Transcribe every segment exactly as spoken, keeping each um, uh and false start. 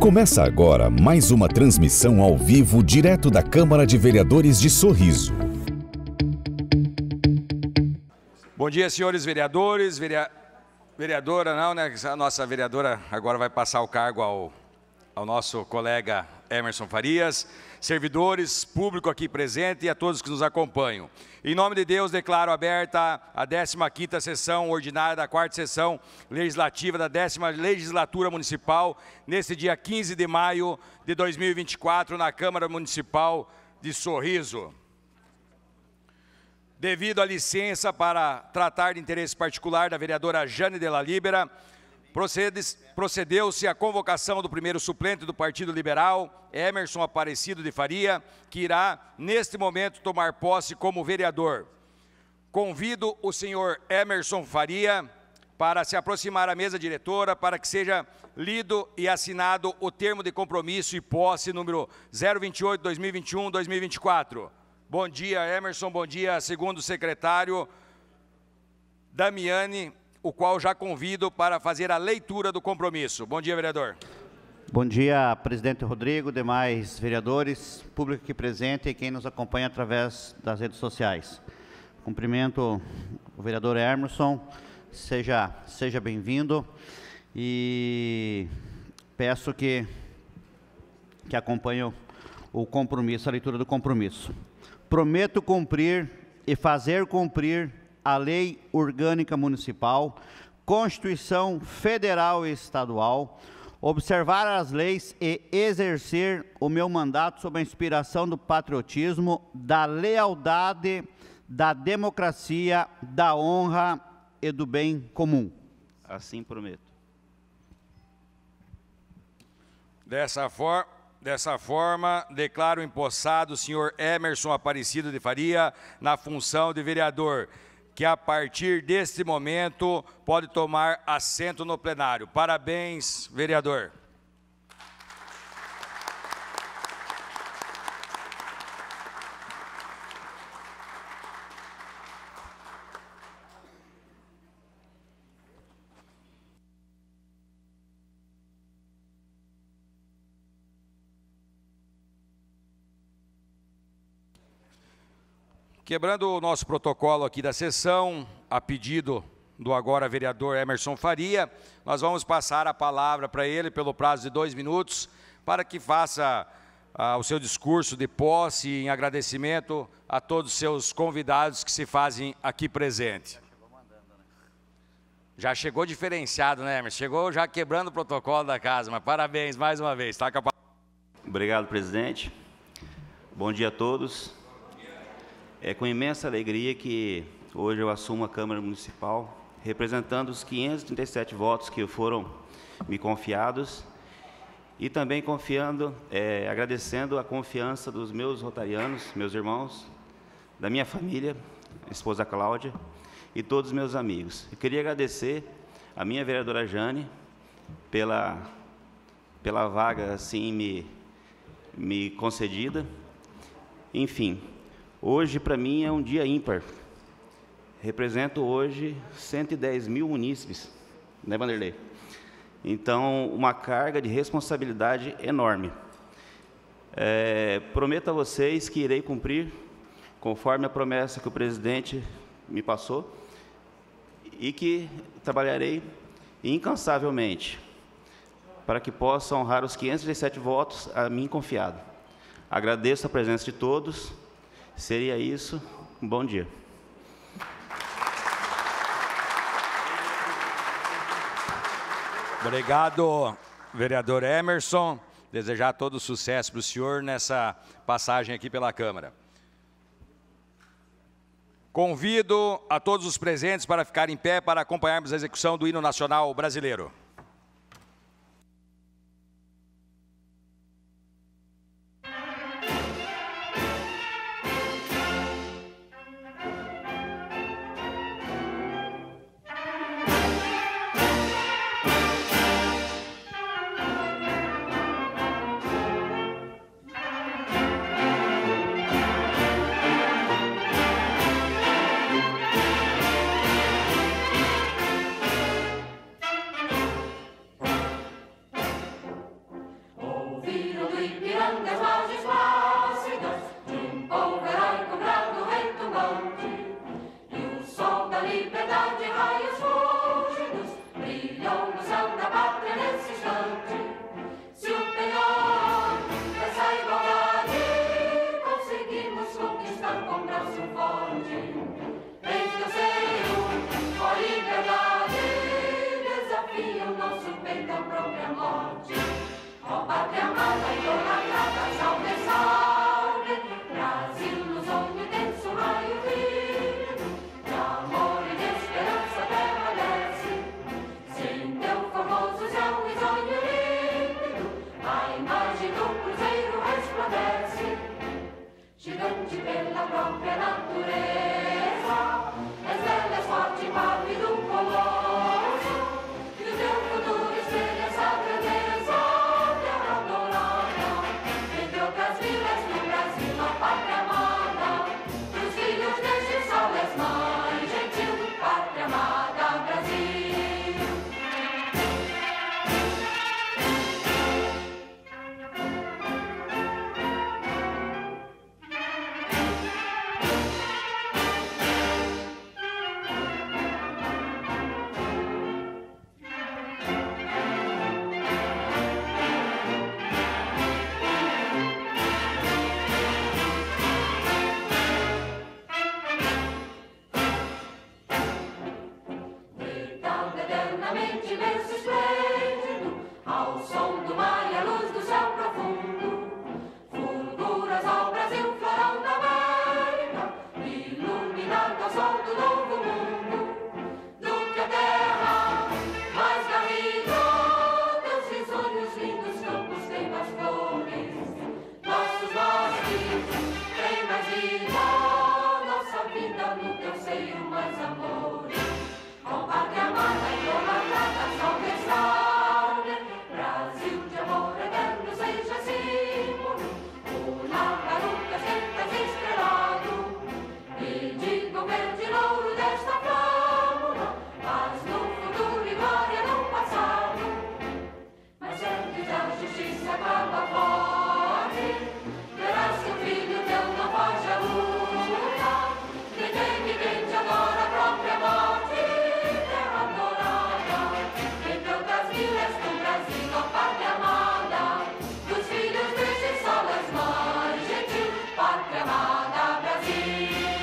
Começa agora mais uma transmissão ao vivo direto da Câmara de Vereadores de Sorriso. Bom dia, senhores vereadores, verea... vereadora não, né? A nossa vereadora agora vai passar o cargo ao, ao nosso colega Emerson Farias, servidores, público aqui presente e a todos que nos acompanham. Em nome de Deus, declaro aberta a décima quinta sessão ordinária da quarta sessão legislativa da décima legislatura municipal, nesse dia quinze de maio de dois mil e vinte e quatro, na Câmara Municipal de Sorriso. Devido à licença para tratar de interesse particular da vereadora Jane de la Libera, procedeu-se a convocação do primeiro suplente do Partido Liberal, Emerson Aparecido de Faria, que irá, neste momento, tomar posse como vereador. Convido o senhor Emerson Faria para se aproximar à mesa diretora para que seja lido e assinado o termo de compromisso e posse número zero vinte e oito, dois mil e vinte e um, dois mil e vinte e quatro. Bom dia, Emerson. Bom dia, segundo secretário Damiani, o qual já convido para fazer a leitura do compromisso. Bom dia, vereador. Bom dia, presidente Rodrigo, demais vereadores, público aqui presente e quem nos acompanha através das redes sociais. Cumprimento o vereador Emerson, seja, seja bem-vindo e peço que, que acompanhe o, o compromisso, a leitura do compromisso. Prometo cumprir e fazer cumprir a Lei Orgânica Municipal, Constituição Federal e Estadual, observar as leis e exercer o meu mandato sob a inspiração do patriotismo, da lealdade, da democracia, da honra e do bem comum. Assim prometo. Dessa forma... Dessa forma, declaro empossado o senhor Emerson Aparecido de Faria na função de vereador, que a partir deste momento pode tomar assento no plenário. Parabéns, vereador. Quebrando o nosso protocolo aqui da sessão, a pedido do agora vereador Emerson Faria, nós vamos passar a palavra para ele pelo prazo de dois minutos, para que faça ah, o seu discurso de posse em agradecimento a todos os seus convidados que se fazem aqui presente. Já chegou diferenciado, né, Emerson? Chegou já quebrando o protocolo da casa, mas parabéns mais uma vez. Tá capaz... Obrigado, presidente. Bom dia a todos. É com imensa alegria que hoje eu assumo a Câmara Municipal, representando os quinhentos e trinta e sete votos que foram me confiados e também confiando, é, agradecendo a confiança dos meus rotarianos, meus irmãos, da minha família, esposa Cláudia e todos os meus amigos. Eu queria agradecer a minha vereadora Jane pela, pela vaga assim me, me concedida. Enfim, hoje, para mim, é um dia ímpar. Represento hoje cento e dez mil munícipes, né, Vanderlei? Então, uma carga de responsabilidade enorme. É, prometo a vocês que irei cumprir, conforme a promessa que o presidente me passou, e que trabalharei incansavelmente para que possa honrar os quinhentos e dezessete votos a mim confiado. Agradeço a presença de todos. Seria isso. Um bom dia. Obrigado, vereador Emerson. Desejar todo sucesso para o senhor nessa passagem aqui pela Câmara. Convido a todos os presentes para ficar em pé para acompanharmos a execução do hino nacional brasileiro. pátria amada Brasil.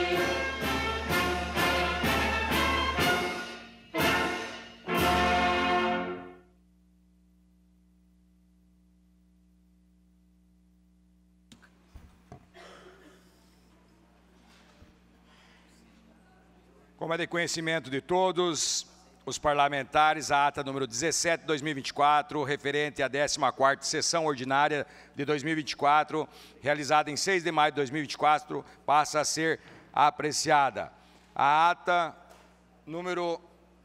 Como é de conhecimento de todos os parlamentares, a ata número dezessete de dois mil e vinte e quatro, referente à décima quarta sessão ordinária de dois mil e vinte e quatro, realizada em seis de maio de dois mil e vinte e quatro, passa a ser apreciada. A ata número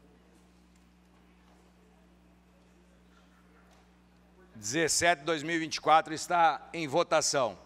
dezessete de dois mil e vinte e quatro está em votação.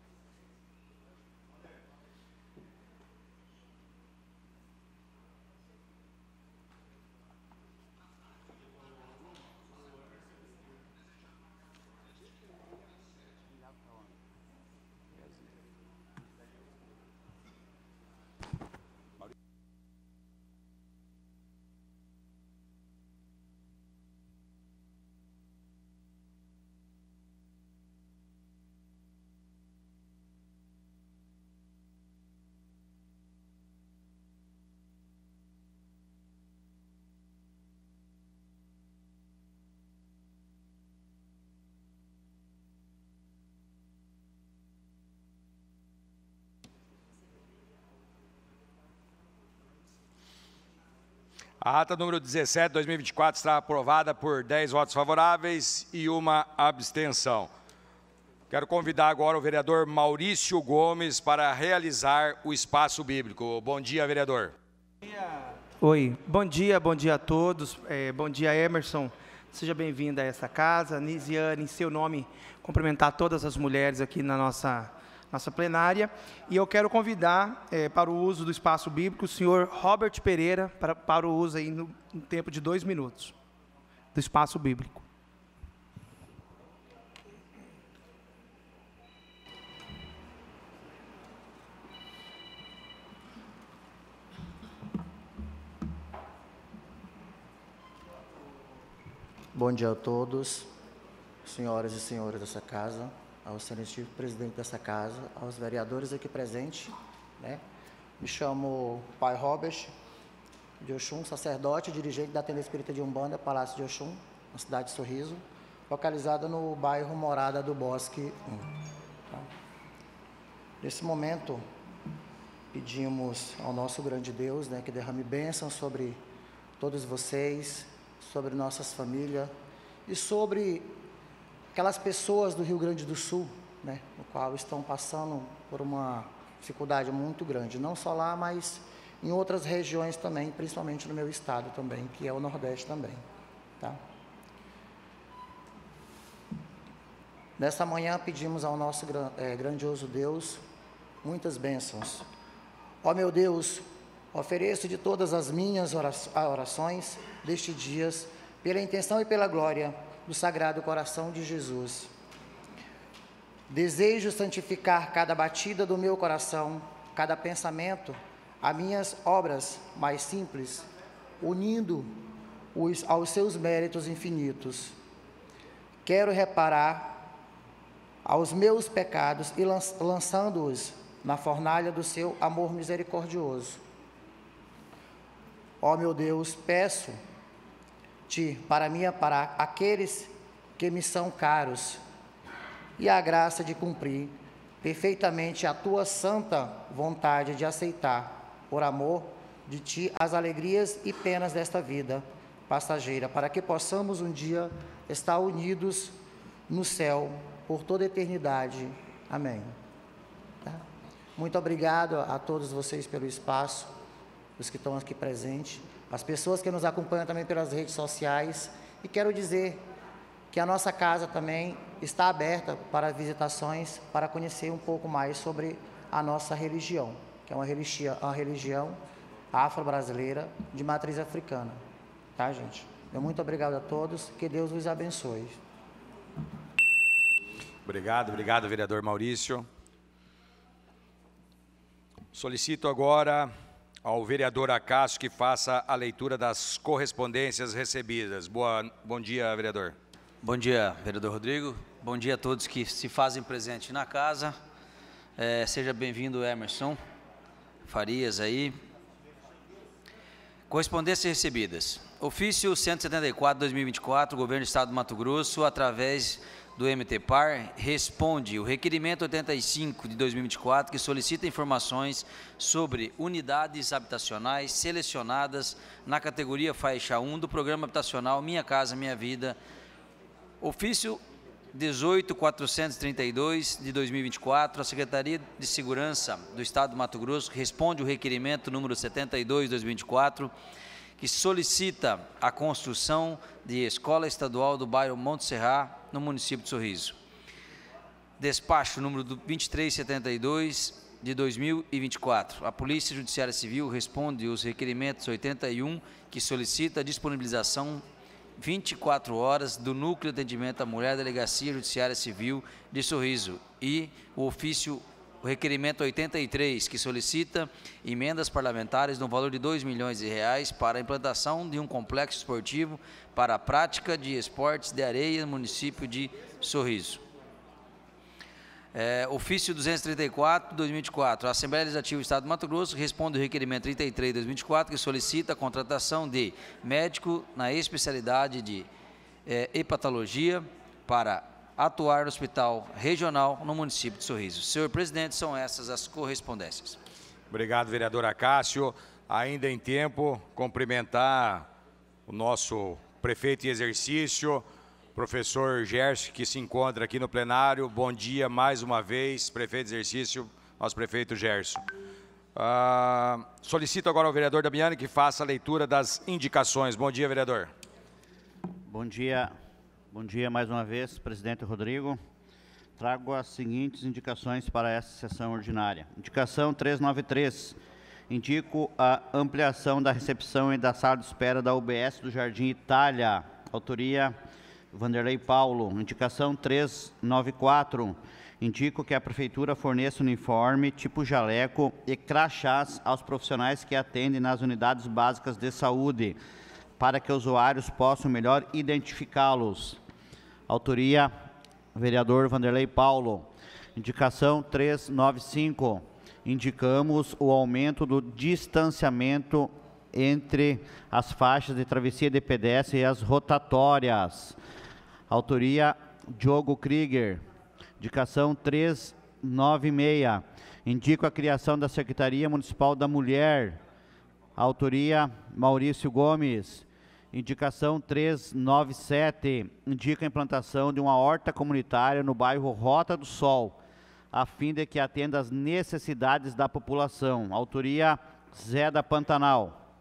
A ata número dezessete de dois mil e vinte e quatro está aprovada por dez votos favoráveis e uma abstenção. Quero convidar agora o vereador Maurício Gomes para realizar o espaço bíblico. Bom dia, vereador. Oi, bom dia, bom dia a todos. É, bom dia, Emerson. Seja bem-vindo a essa casa. Nisiane, em seu nome, cumprimentar todas as mulheres aqui na nossa nossa plenária, e eu quero convidar é, para o uso do espaço bíblico o senhor Robert Pereira, para, para o uso aí no, no tempo de dois minutos, do espaço bíblico. Bom dia a todos, senhoras e senhores dessa casa, ao excelentíssimo presidente dessa casa, aos vereadores aqui presentes, né? Me chamo Pai Robert de Oxum, sacerdote e dirigente da Tenda Espírita de Umbanda, Palácio de Oxum, na cidade de Sorriso, localizada no bairro Morada do Bosque um. Tá? Nesse momento, pedimos ao nosso grande Deus, né, que derrame bênçãos sobre todos vocês, sobre nossas famílias e sobre aquelas pessoas do Rio Grande do Sul, né, no qual estão passando por uma dificuldade muito grande, não só lá, mas em outras regiões também, principalmente no meu estado também, que é o Nordeste também, tá? Nessa manhã pedimos ao nosso é, grandioso Deus muitas bênçãos. Ó meu Deus, ofereço de todas as minhas orações destes dias, pela intenção e pela glória do Sagrado Coração de Jesus. Desejo santificar cada batida do meu coração, cada pensamento, as minhas obras mais simples, unindo-os aos seus méritos infinitos. Quero reparar aos meus pecados e lançando-os na fornalha do seu amor misericordioso. Ó meu Deus, peço para mim, para aqueles que me são caros, e a graça de cumprir perfeitamente a tua santa vontade de aceitar, por amor de ti, as alegrias e penas desta vida passageira, para que possamos um dia estar unidos no céu por toda a eternidade. Amém. Tá? Muito obrigado a todos vocês pelo espaço, os que estão aqui presentes, as pessoas que nos acompanham também pelas redes sociais, e quero dizer que a nossa casa também está aberta para visitações, para conhecer um pouco mais sobre a nossa religião, que é uma religião, uma religião afro-brasileira de matriz africana. Tá, gente? Então, muito obrigado a todos, que Deus os abençoe. Obrigado, obrigado, vereador Maurício. Solicito agora ao vereador Acácio que faça a leitura das correspondências recebidas. Boa, bom dia, vereador. Bom dia, vereador Rodrigo. Bom dia a todos que se fazem presente na casa. É, seja bem-vindo, Emerson Farias aí. Correspondências recebidas. Ofício cento e setenta e quatro, dois mil e vinte e quatro, Governo do Estado do Mato Grosso, através do M T P A R, responde o requerimento oitenta e cinco de dois mil e vinte e quatro, que solicita informações sobre unidades habitacionais selecionadas na categoria faixa um do Programa Habitacional Minha Casa Minha Vida. Ofício dezoito mil quatrocentos e trinta e dois de dois mil e vinte e quatro, a Secretaria de Segurança do Estado do Mato Grosso responde o requerimento número setenta e dois de dois mil e vinte e quatro, que solicita a construção de escola estadual do bairro Monte Serra, no município de Sorriso. Despacho número vinte e três setenta e dois de dois mil e vinte e quatro. A Polícia Judiciária Civil responde os requerimentos oitenta e um, que solicita a disponibilização vinte e quatro horas do Núcleo de Atendimento à Mulher da Delegacia Judiciária Civil de Sorriso, e o ofício, o requerimento oitenta e três, que solicita emendas parlamentares no valor de dois milhões de reais para a implantação de um complexo esportivo para a prática de esportes de areia no município de Sorriso. É, ofício duzentos e trinta e quatro, dois mil e vinte e quatro, a Assembleia Legislativa do Estado do Mato Grosso responde o requerimento trinta e três, dois mil e vinte e quatro, que solicita a contratação de médico na especialidade de é, hepatologia para atuar no Hospital Regional no município de Sorriso. Senhor presidente, são essas as correspondências. Obrigado, vereador Acácio. Ainda em tempo, cumprimentar o nosso prefeito em exercício, professor Gerson, que se encontra aqui no plenário. Bom dia mais uma vez, prefeito de exercício, nosso prefeito Gerson. Ah, solicito agora ao vereador Damiani que faça a leitura das indicações. Bom dia, vereador. Bom dia, bom dia mais uma vez, presidente Rodrigo. Trago as seguintes indicações para essa sessão ordinária. Indicação trezentos e noventa e três. Indico a ampliação da recepção e da sala de espera da U B S do Jardim Itália. Autoria Vanderlei Paulo. Indicação trezentos e noventa e quatro. Indico que a Prefeitura forneça uniforme, tipo jaleco e crachás aos profissionais que atendem nas unidades básicas de saúde, para que usuários possam melhor identificá-los. Autoria vereador Vanderlei Paulo. Indicação trezentos e noventa e cinco. Indicamos o aumento do distanciamento entre as faixas de travessia de pedestre e as rotatórias. Autoria Diogo Krieger. Indicação trezentos e noventa e seis. Indico a criação da Secretaria Municipal da Mulher. Autoria Maurício Gomes. Indicação trezentos e noventa e sete. Indica a implantação de uma horta comunitária no bairro Rota do Sol, a fim de que atenda às necessidades da população. Autoria Zé da Pantanal.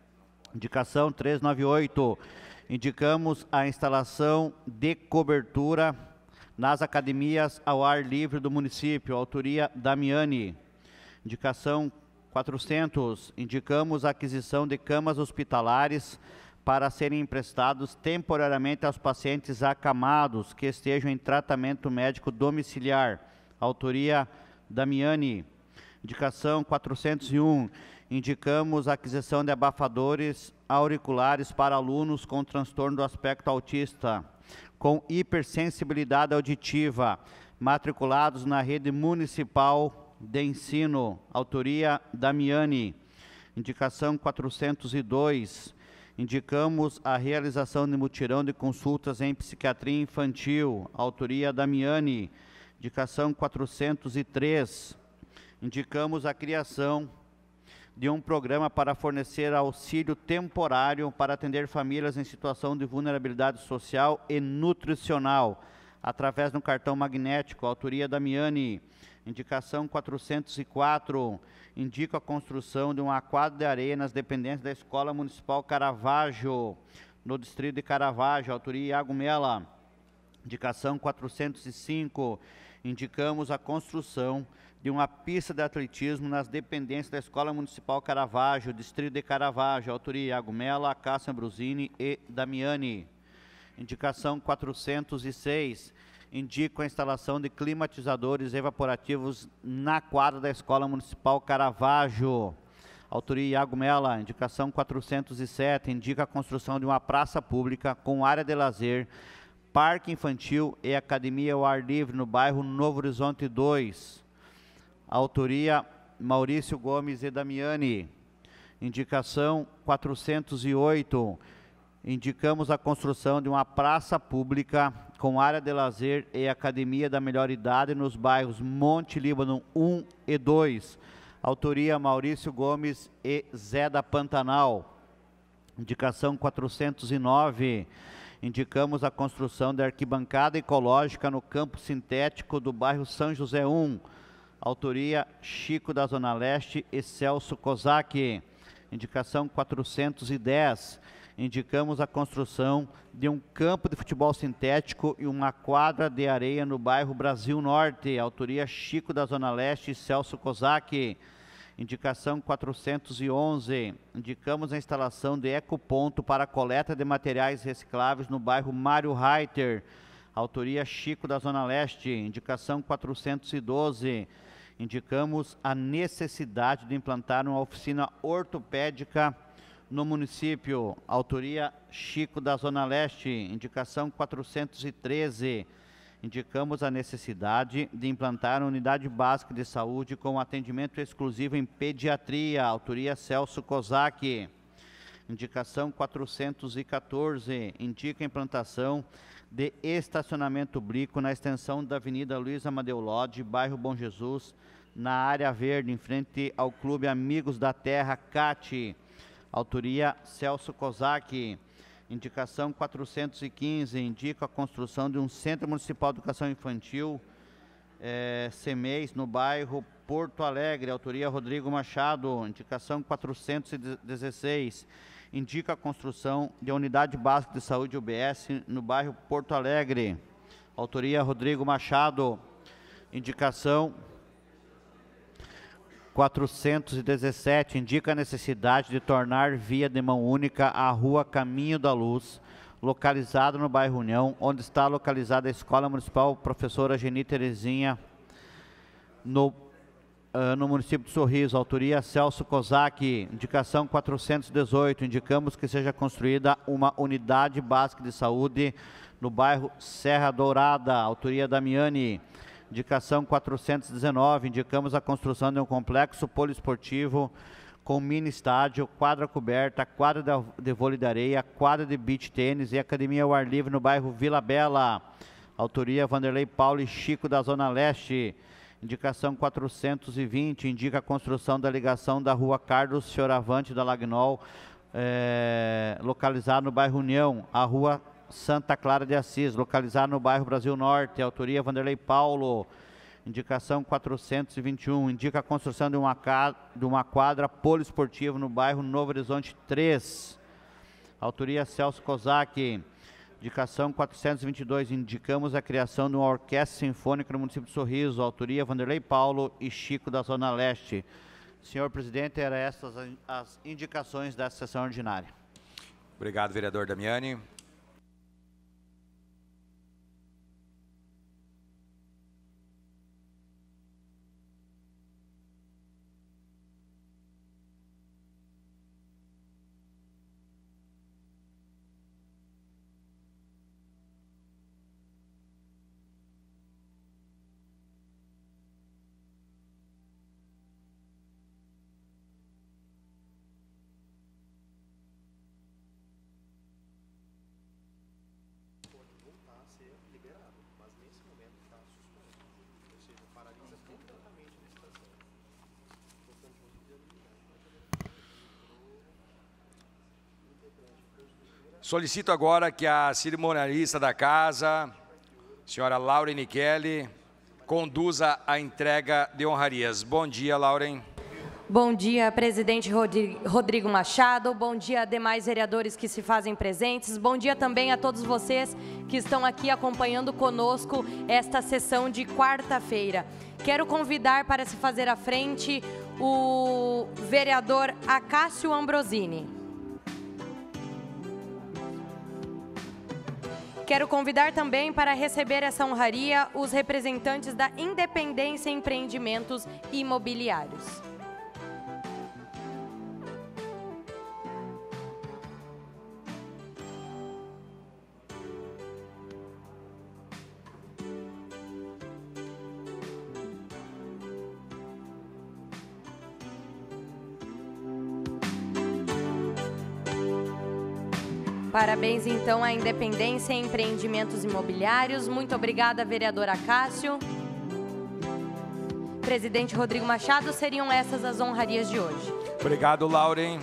Indicação trezentos e noventa e oito. Indicamos a instalação de cobertura nas academias ao ar livre do município. Autoria Damiani. Indicação quatrocentos. Indicamos a aquisição de camas hospitalares para serem emprestados temporariamente aos pacientes acamados que estejam em tratamento médico domiciliar. Autoria Damiani. Indicação quatrocentos e um. Indicamos a aquisição de abafadores auriculares para alunos com transtorno do aspecto autista, com hipersensibilidade auditiva, matriculados na rede municipal de ensino. Autoria Damiani. Indicação quatrocentos e dois. Indicamos a realização de mutirão de consultas em psiquiatria infantil. Autoria Damiani. Indicação quatrocentos e três. Indicamos a criação de um programa para fornecer auxílio temporário para atender famílias em situação de vulnerabilidade social e nutricional, através do cartão magnético. Autoria Damiani. Indicação quatrocentos e quatro. Indico a construção de uma quadra de areia nas dependências da Escola Municipal Caravaggio, no distrito de Caravaggio. Autoria Iago Mela. Indicação quatrocentos e cinco. Indicamos a construção de uma pista de atletismo nas dependências da Escola Municipal Caravaggio, distrito de Caravaggio. Autoria Iago Mela, Cássia Ambrosini e Damiani. Indicação quatrocentos e seis. Indico a instalação de climatizadores evaporativos na quadra da Escola Municipal Caravaggio. Autoria Iago Mela. Indicação quatrocentos e sete. Indica a construção de uma praça pública com área de lazer, parque infantil e academia ao ar livre no bairro Novo Horizonte dois. autoria Maurício Gomes e Damiani. Indicação quatrocentos e oito, indicamos a construção de uma praça pública com área de lazer e academia da melhor idade nos bairros Monte Líbano um e dois. Autoria Maurício Gomes e Zé da Pantanal. Indicação quatrocentos e nove, indicamos a construção da arquibancada ecológica no campo sintético do bairro São José um. Autoria Chico da Zona Leste e Celso Kozak. Indicação quatrocentos e dez, indicamos a construção de um campo de futebol sintético e uma quadra de areia no bairro Brasil Norte. Autoria Chico da Zona Leste e Celso Kozak. Indicação quatrocentos e onze, indicamos a instalação de ecoponto para coleta de materiais recicláveis no bairro Mário Reiter. Autoria Chico da Zona Leste. Indicação quatrocentos e doze, indicamos a necessidade de implantar uma oficina ortopédica no município. Autoria Chico da Zona Leste. Indicação quatrocentos e treze, indicamos a necessidade de implantar uma unidade básica de saúde com atendimento exclusivo em pediatria. Autoria Celso Kozak. Indicação quatrocentos e quatorze, indica a implantação de estacionamento público na extensão da Avenida Luiz Amadeu Lodge, bairro Bom Jesus, na área verde, em frente ao Clube Amigos da Terra, C A T. Autoria Celso Kozak. Indicação quatrocentos e quinze, indica a construção de um Centro Municipal de Educação Infantil, é, CEMEIS, no bairro Porto Alegre. Autoria Rodrigo Machado. Indicação quatrocentos e dezesseis, indica a construção de unidade básica de saúde U B S no bairro Porto Alegre. Autoria Rodrigo Machado. Indicação quatrocentos e dezessete, indica a necessidade de tornar via de mão única a rua Caminho da Luz, localizada no bairro União, onde está localizada a Escola Municipal Professora Geni Terezinha, no, uh, no município de Sorriso. Autoria Celso Kozak. Indicação quatrocentos e dezoito, indicamos que seja construída uma unidade básica de saúde no bairro Serra Dourada. Autoria Damiani. Indicação quatrocentos e dezenove, indicamos a construção de um complexo poliesportivo com mini estádio, quadra coberta, quadra de vôlei de areia, quadra de beach tênis e academia ao ar livre no bairro Vila Bela. Autoria Vanderlei Paulo e Chico da Zona Leste. Indicação quatrocentos e vinte, indica a construção da ligação da rua Carlos Fioravante da Lagnol, é, localizada no bairro União, a rua Santa Clara de Assis, localizado no bairro Brasil Norte. Autoria Vanderlei Paulo. Indicação quatrocentos e vinte e um, indica a construção de uma, de uma quadra poliesportiva no bairro Novo Horizonte três. Autoria Celso Kozak. Indicação quatrocentos e vinte e dois, indicamos a criação de uma orquestra sinfônica no município de Sorriso. Autoria Vanderlei Paulo e Chico da Zona Leste. Senhor presidente, eram essas as indicações dessa sessão ordinária. Obrigado, vereador Damiani. Solicito agora que a cerimonialista da casa, senhora Lauren Michele, conduza a entrega de honrarias. Bom dia, Lauren. Bom dia, presidente Rodrigo Machado. Bom dia, demais vereadores que se fazem presentes. Bom dia também a todos vocês que estão aqui acompanhando conosco esta sessão de quarta-feira. Quero convidar para se fazer à frente o vereador Acácio Ambrosini. Quero convidar também para receber essa honraria os representantes da Independência Empreendimentos Imobiliários. Parabéns, então, à Independência em Empreendimentos Imobiliários. Muito obrigada, vereadora Cássio. Presidente Rodrigo Machado, seriam essas as honrarias de hoje. Obrigado, Lauren.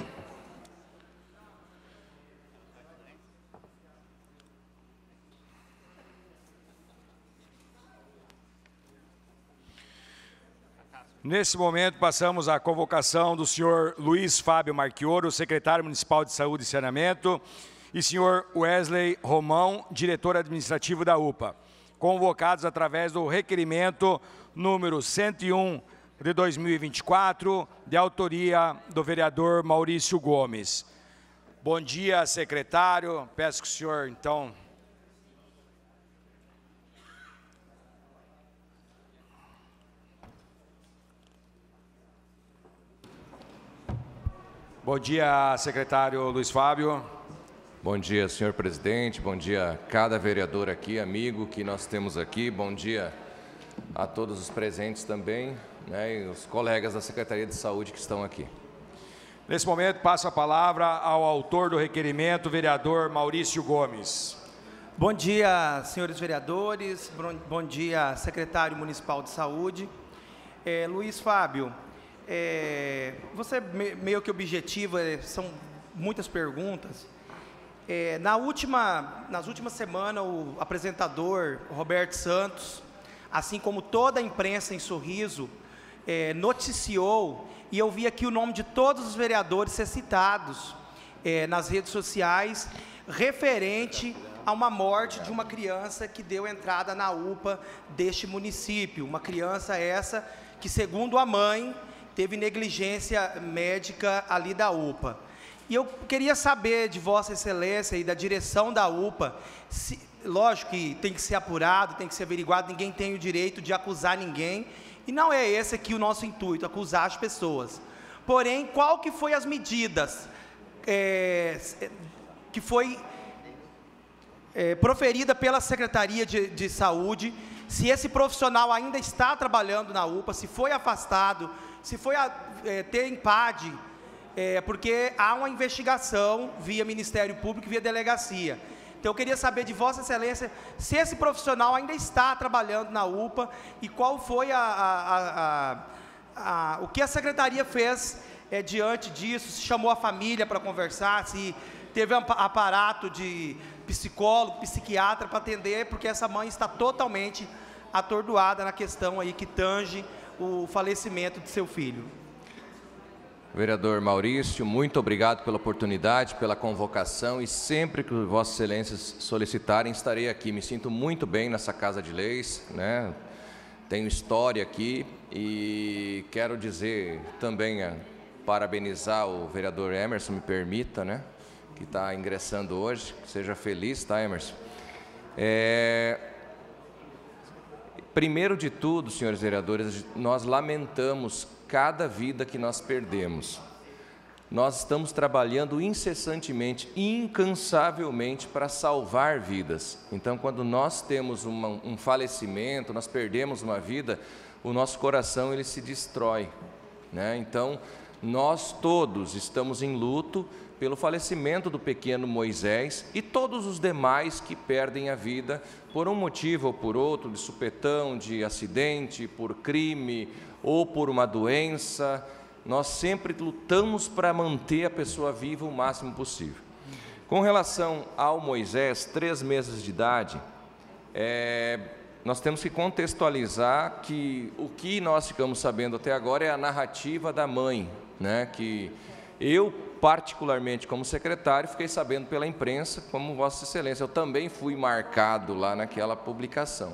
Nesse momento, passamos à convocação do senhor Luiz Fábio Marchioro, secretário municipal de Saúde e Saneamento, e senhor Wesley Romão, diretor administrativo da U P A, convocados através do requerimento número cento e um de dois mil e vinte e quatro, de autoria do vereador Maurício Gomes. Bom dia, secretário. Peço que o senhor, então... Bom dia, secretário Luiz Fábio. Bom dia, senhor presidente. Bom dia a cada vereador aqui, amigo que nós temos aqui. Bom dia a todos os presentes também, né, e os colegas da Secretaria de Saúde que estão aqui. Nesse momento, passo a palavra ao autor do requerimento, vereador Maurício Gomes. Bom dia, senhores vereadores. Bom dia, secretário municipal de saúde. É, Luiz Fábio, é, você meio que objetiva, são muitas perguntas. É, na última, nas últimas semanas, o apresentador Roberto Santos, assim como toda a imprensa em Sorriso, é, noticiou, e eu vi aqui o nome de todos os vereadores ser citados é, nas redes sociais, referente a uma morte de uma criança que deu entrada na U P A deste município. Uma criança essa que, segundo a mãe, teve negligência médica ali da U P A. E eu queria saber de Vossa Excelência e da direção da U P A, se, lógico que tem que ser apurado, tem que ser averiguado, ninguém tem o direito de acusar ninguém, e não é esse aqui o nosso intuito, acusar as pessoas. Porém, qual que foi as medidas é, que foi é, proferida pela Secretaria de, de Saúde, se esse profissional ainda está trabalhando na U P A, se foi afastado, se foi a, é, ter empade, é, porque há uma investigação via Ministério Público, via delegacia. Então, eu queria saber de Vossa Excelência se esse profissional ainda está trabalhando na U P A e qual foi a, a, a, a, a, o que a Secretaria fez é, diante disso, se chamou a família para conversar, se teve um aparato de psicólogo, psiquiatra para atender, porque essa mãe está totalmente atordoada na questão aí que tange o falecimento de seu filho. Vereador Maurício, muito obrigado pela oportunidade, pela convocação, e sempre que Vossas Excelências solicitarem, estarei aqui. Me sinto muito bem nessa Casa de Leis, né? Tenho história aqui e quero dizer também, a, parabenizar o vereador Emerson, me permita, né? Que está ingressando hoje. Seja feliz, tá, Emerson? É... Primeiro de tudo, senhores vereadores, nós lamentamos cada vida que nós perdemos. Nós estamos trabalhando incessantemente, incansavelmente para salvar vidas. Então, quando nós temos uma, um falecimento, nós perdemos uma vida, o nosso coração ele se destrói, né? Então, nós todos estamos em luto pelo falecimento do pequeno Moisés e todos os demais que perdem a vida por um motivo ou por outro, de supetão, de acidente, por crime ou por uma doença. Nós sempre lutamos para manter a pessoa viva o máximo possível. Com relação ao Moisés, três meses de idade, é, nós temos que contextualizar que o que nós ficamos sabendo até agora é a narrativa da mãe, né, que eu, particularmente como secretário, fiquei sabendo pela imprensa, como Vossa Excelência, eu também fui marcado lá naquela publicação.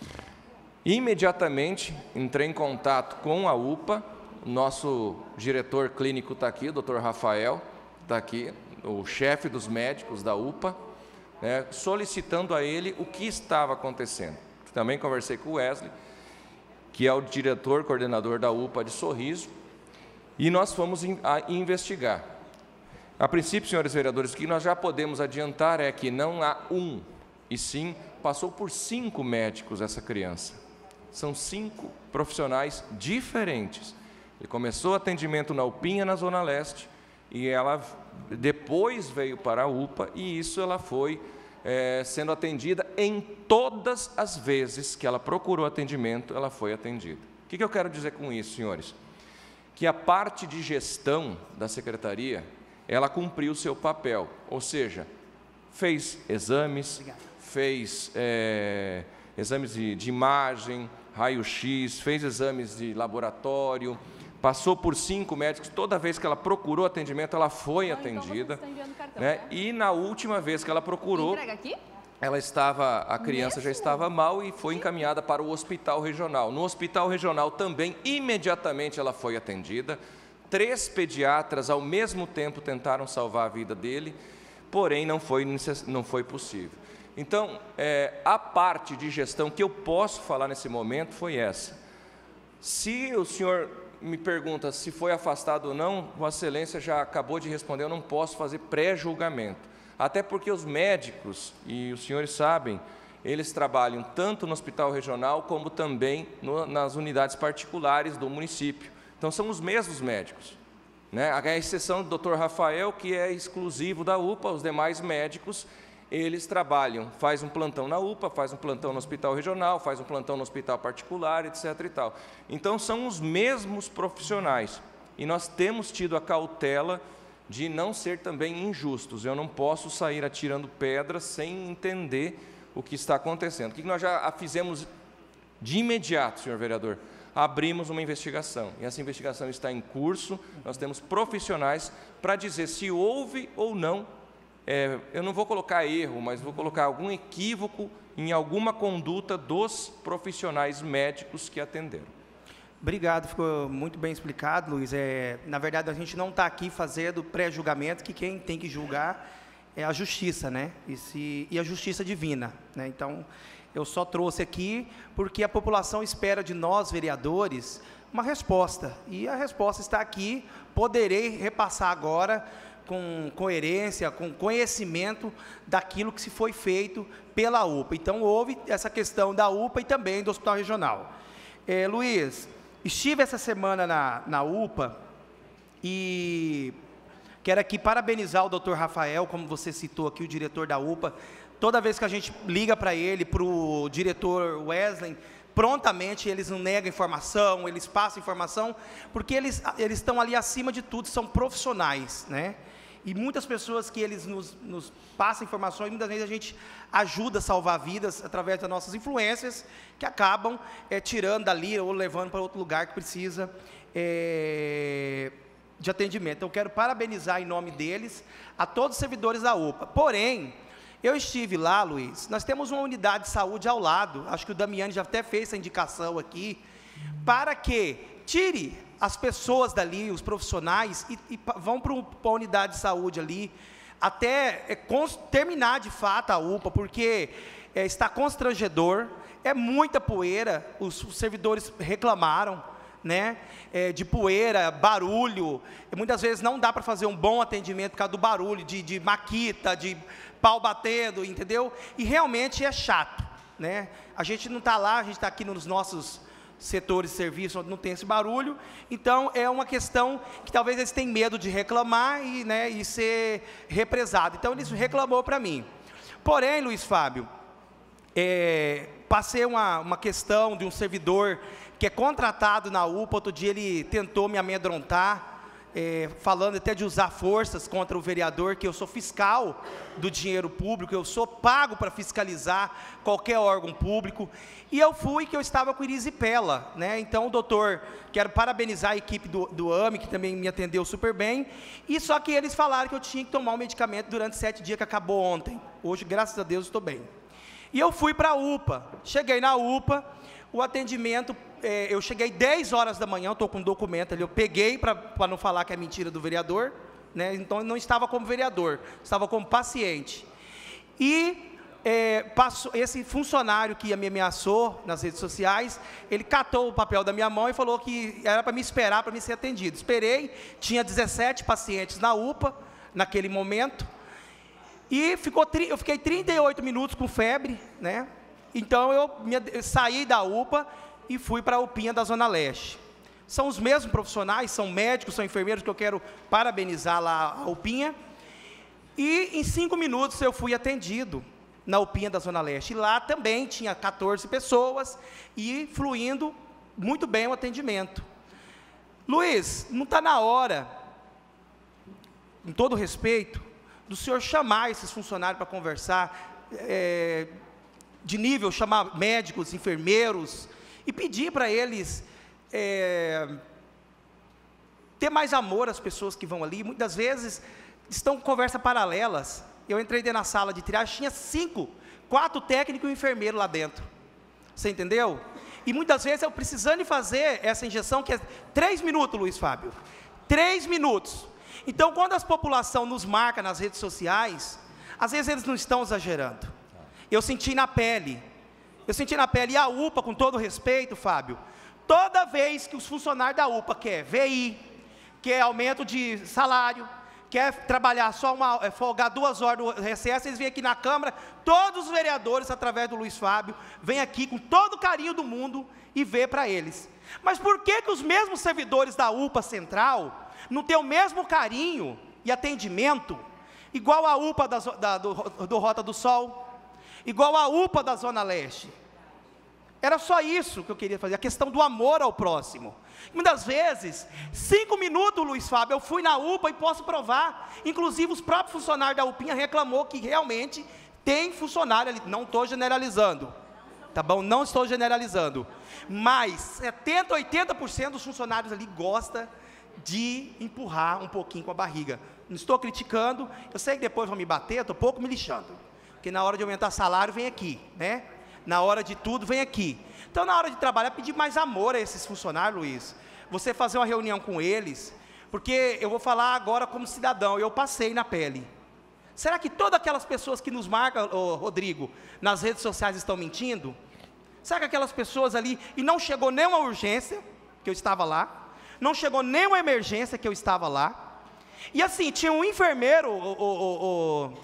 Imediatamente entrei em contato com a U P A, nosso diretor clínico está aqui, o doutor Rafael, está aqui, o chefe dos médicos da U P A, né, solicitando a ele o que estava acontecendo. Também conversei com o Wesley, que é o diretor coordenador da U P A de Sorriso, e nós fomos a investigar. A princípio, senhores vereadores, o que nós já podemos adiantar é que não há um, e sim passou por cinco médicos essa criança. São cinco profissionais diferentes. Ele começou atendimento na Upinha, na Zona Leste, e ela depois veio para a U P A, e isso ela foi é, sendo atendida em todas as vezes que ela procurou atendimento, ela foi atendida. O que, que eu quero dizer com isso, senhores? Que a parte de gestão da secretaria, ela cumpriu o seu papel, ou seja, fez exames, Obrigado. fez é, exames de, de imagem, raio-x, fez exames de laboratório, passou por cinco médicos, toda vez que ela procurou atendimento, ela foi então, atendida. Então cartão, né? Né? E na última vez que ela procurou, aqui? ela estava, a criança Mesmo? já estava mal e foi encaminhada para o hospital regional. No hospital regional também, imediatamente ela foi atendida. Três pediatras ao mesmo tempo tentaram salvar a vida dele, porém não foi, não foi possível. Então, é, a parte de gestão que eu posso falar nesse momento foi essa. Se o senhor me pergunta se foi afastado ou não, Vossa Excelência já acabou de responder, eu não posso fazer pré-julgamento. Até porque os médicos, e os senhores sabem, eles trabalham tanto no hospital regional como também no, nas unidades particulares do município. Então, são os mesmos médicos, né? A exceção do doutor Rafael, que é exclusivo da U P A, os demais médicos, eles trabalham, faz um plantão na U P A, faz um plantão no hospital regional, faz um plantão no hospital particular, etc e tal. Então, são os mesmos profissionais. E nós temos tido a cautela de não ser também injustos. Eu não posso sair atirando pedras sem entender o que está acontecendo. O que nós já fizemos de imediato, senhor vereador? Abrimos uma investigação. E essa investigação está em curso. Nós temos profissionais para dizer se houve ou não, é, eu não vou colocar erro, mas vou colocar algum equívoco em alguma conduta dos profissionais médicos que atenderam. Obrigado, ficou muito bem explicado, Luiz. É, na verdade, a gente não está aqui fazendo pré-julgamento, que quem tem que julgar é a justiça, né? E, se, e a justiça divina, né? Então, eu só trouxe aqui porque a população espera de nós, vereadores, uma resposta. E a resposta está aqui, poderei repassar agora com coerência, com conhecimento daquilo que se foi feito pela U P A. Então, houve essa questão da U P A e também do Hospital Regional. É, Luiz, estive essa semana na, na U P A e quero aqui parabenizar o doutor Rafael, como você citou aqui, o diretor da U P A. Toda vez que a gente liga para ele, para o diretor Wesley, prontamente eles não negam informação, eles passam informação, porque eles, eles estão ali acima de tudo, são profissionais, né? E muitas pessoas que eles nos, nos passam informações, muitas vezes a gente ajuda a salvar vidas através das nossas influências, que acabam é, tirando dali ou levando para outro lugar que precisa é, de atendimento. Então, eu quero parabenizar em nome deles a todos os servidores da U P A. Porém, eu estive lá, Luiz, nós temos uma unidade de saúde ao lado, acho que o Damiani já até fez essa indicação aqui, para que tire as pessoas dali, os profissionais, e, e vão para a unidade de saúde ali, até é, cons, terminar de fato a U P A, porque é, está constrangedor, é muita poeira, os, os servidores reclamaram, né, é, de poeira, barulho, muitas vezes não dá para fazer um bom atendimento por causa do barulho, de, de maquita, de pau batendo, entendeu? E realmente é chato, né? A gente não está lá, a gente está aqui nos nossos setores de serviço onde não tem esse barulho, então é uma questão que talvez eles tenham medo de reclamar e, né, e ser represado. Então, eles reclamou para mim. Porém, Luiz Fábio, é, passei uma, uma questão de um servidor que é contratado na U P A, outro dia ele tentou me amedrontar, é, falando até de usar forças contra o vereador, que eu sou fiscal do dinheiro público, eu sou pago para fiscalizar qualquer órgão público, e eu fui que eu estava com erisipela, né? Então, o doutor, quero parabenizar a equipe do, do A M E, que também me atendeu super bem, e só que eles falaram que eu tinha que tomar um medicamento durante sete dias, que acabou ontem. Hoje, graças a Deus, estou bem. E eu fui para a U P A, cheguei na U P A, o atendimento, é, eu cheguei dez horas da manhã, eu estou com um documento ali, eu peguei para não falar que é mentira do vereador, né? Então eu não estava como vereador, estava como paciente. E é, passou, esse funcionário que me ameaçou nas redes sociais, ele catou o papel da minha mão e falou que era para me esperar, para me ser atendido. Esperei, tinha dezessete pacientes na U P A, naquele momento, e ficou, eu fiquei trinta e oito minutos com febre, né? Então, eu, me, eu saí da U P A e fui para a UPinha da Zona Leste. são os mesmos profissionais, são médicos, são enfermeiros, que eu quero parabenizar lá a UPinha. E em cinco minutos eu fui atendido na UPinha da Zona Leste. E lá também tinha quatorze pessoas e fluindo muito bem o atendimento. Luiz, não está na hora, com todo respeito, do senhor chamar esses funcionários para conversar, é, de nível, chamar médicos, enfermeiros, e pedir para eles é, ter mais amor às pessoas que vão ali. Muitas vezes estão com conversas paralelas. Eu entrei dentro da sala de triagem, tinha cinco, quatro técnicos e um enfermeiro lá dentro. Você entendeu? E muitas vezes eu precisando de fazer essa injeção, que é três minutos, Luiz Fábio. Três minutos. Então, quando a população nos marca nas redes sociais, às vezes eles não estão exagerando. Eu senti na pele. Eu senti na pele. E a UPA, com todo respeito, Fábio, toda vez que os funcionários da UPA quer V I, quer aumento de salário, quer trabalhar só uma, folgar duas horas do recesso, eles vêm aqui na Câmara, todos os vereadores, através do Luiz Fábio, vêm aqui com todo o carinho do mundo e vê para eles. Mas por que que os mesmos servidores da UPA Central não têm o mesmo carinho e atendimento, igual a UPA da, da, do, do Rota do Sol, igual a UPA da Zona Leste? Era só isso que eu queria fazer, a questão do amor ao próximo. Muitas vezes, cinco minutos, Luiz Fábio, eu fui na UPA e posso provar, inclusive os próprios funcionários da UPinha reclamou que realmente tem funcionário ali, não estou generalizando, tá bom? Não estou generalizando, mas setenta, oitenta por cento dos funcionários ali gostam de empurrar um pouquinho com a barriga. Não estou criticando, eu sei que depois vão me bater, eu estou pouco me lixando, porque na hora de aumentar salário vem aqui, né? Na hora de tudo vem aqui. Então, na hora de trabalhar, pedir mais amor a esses funcionários, Luiz. Você fazer uma reunião com eles, porque eu vou falar agora como cidadão, eu passei na pele. Será que todas aquelas pessoas que nos marcam, oh, Rodrigo, nas redes sociais estão mentindo? Será que aquelas pessoas ali, e não chegou nenhuma urgência, que eu estava lá, não chegou nenhuma emergência, que eu estava lá, e assim, tinha um enfermeiro, o, o, o,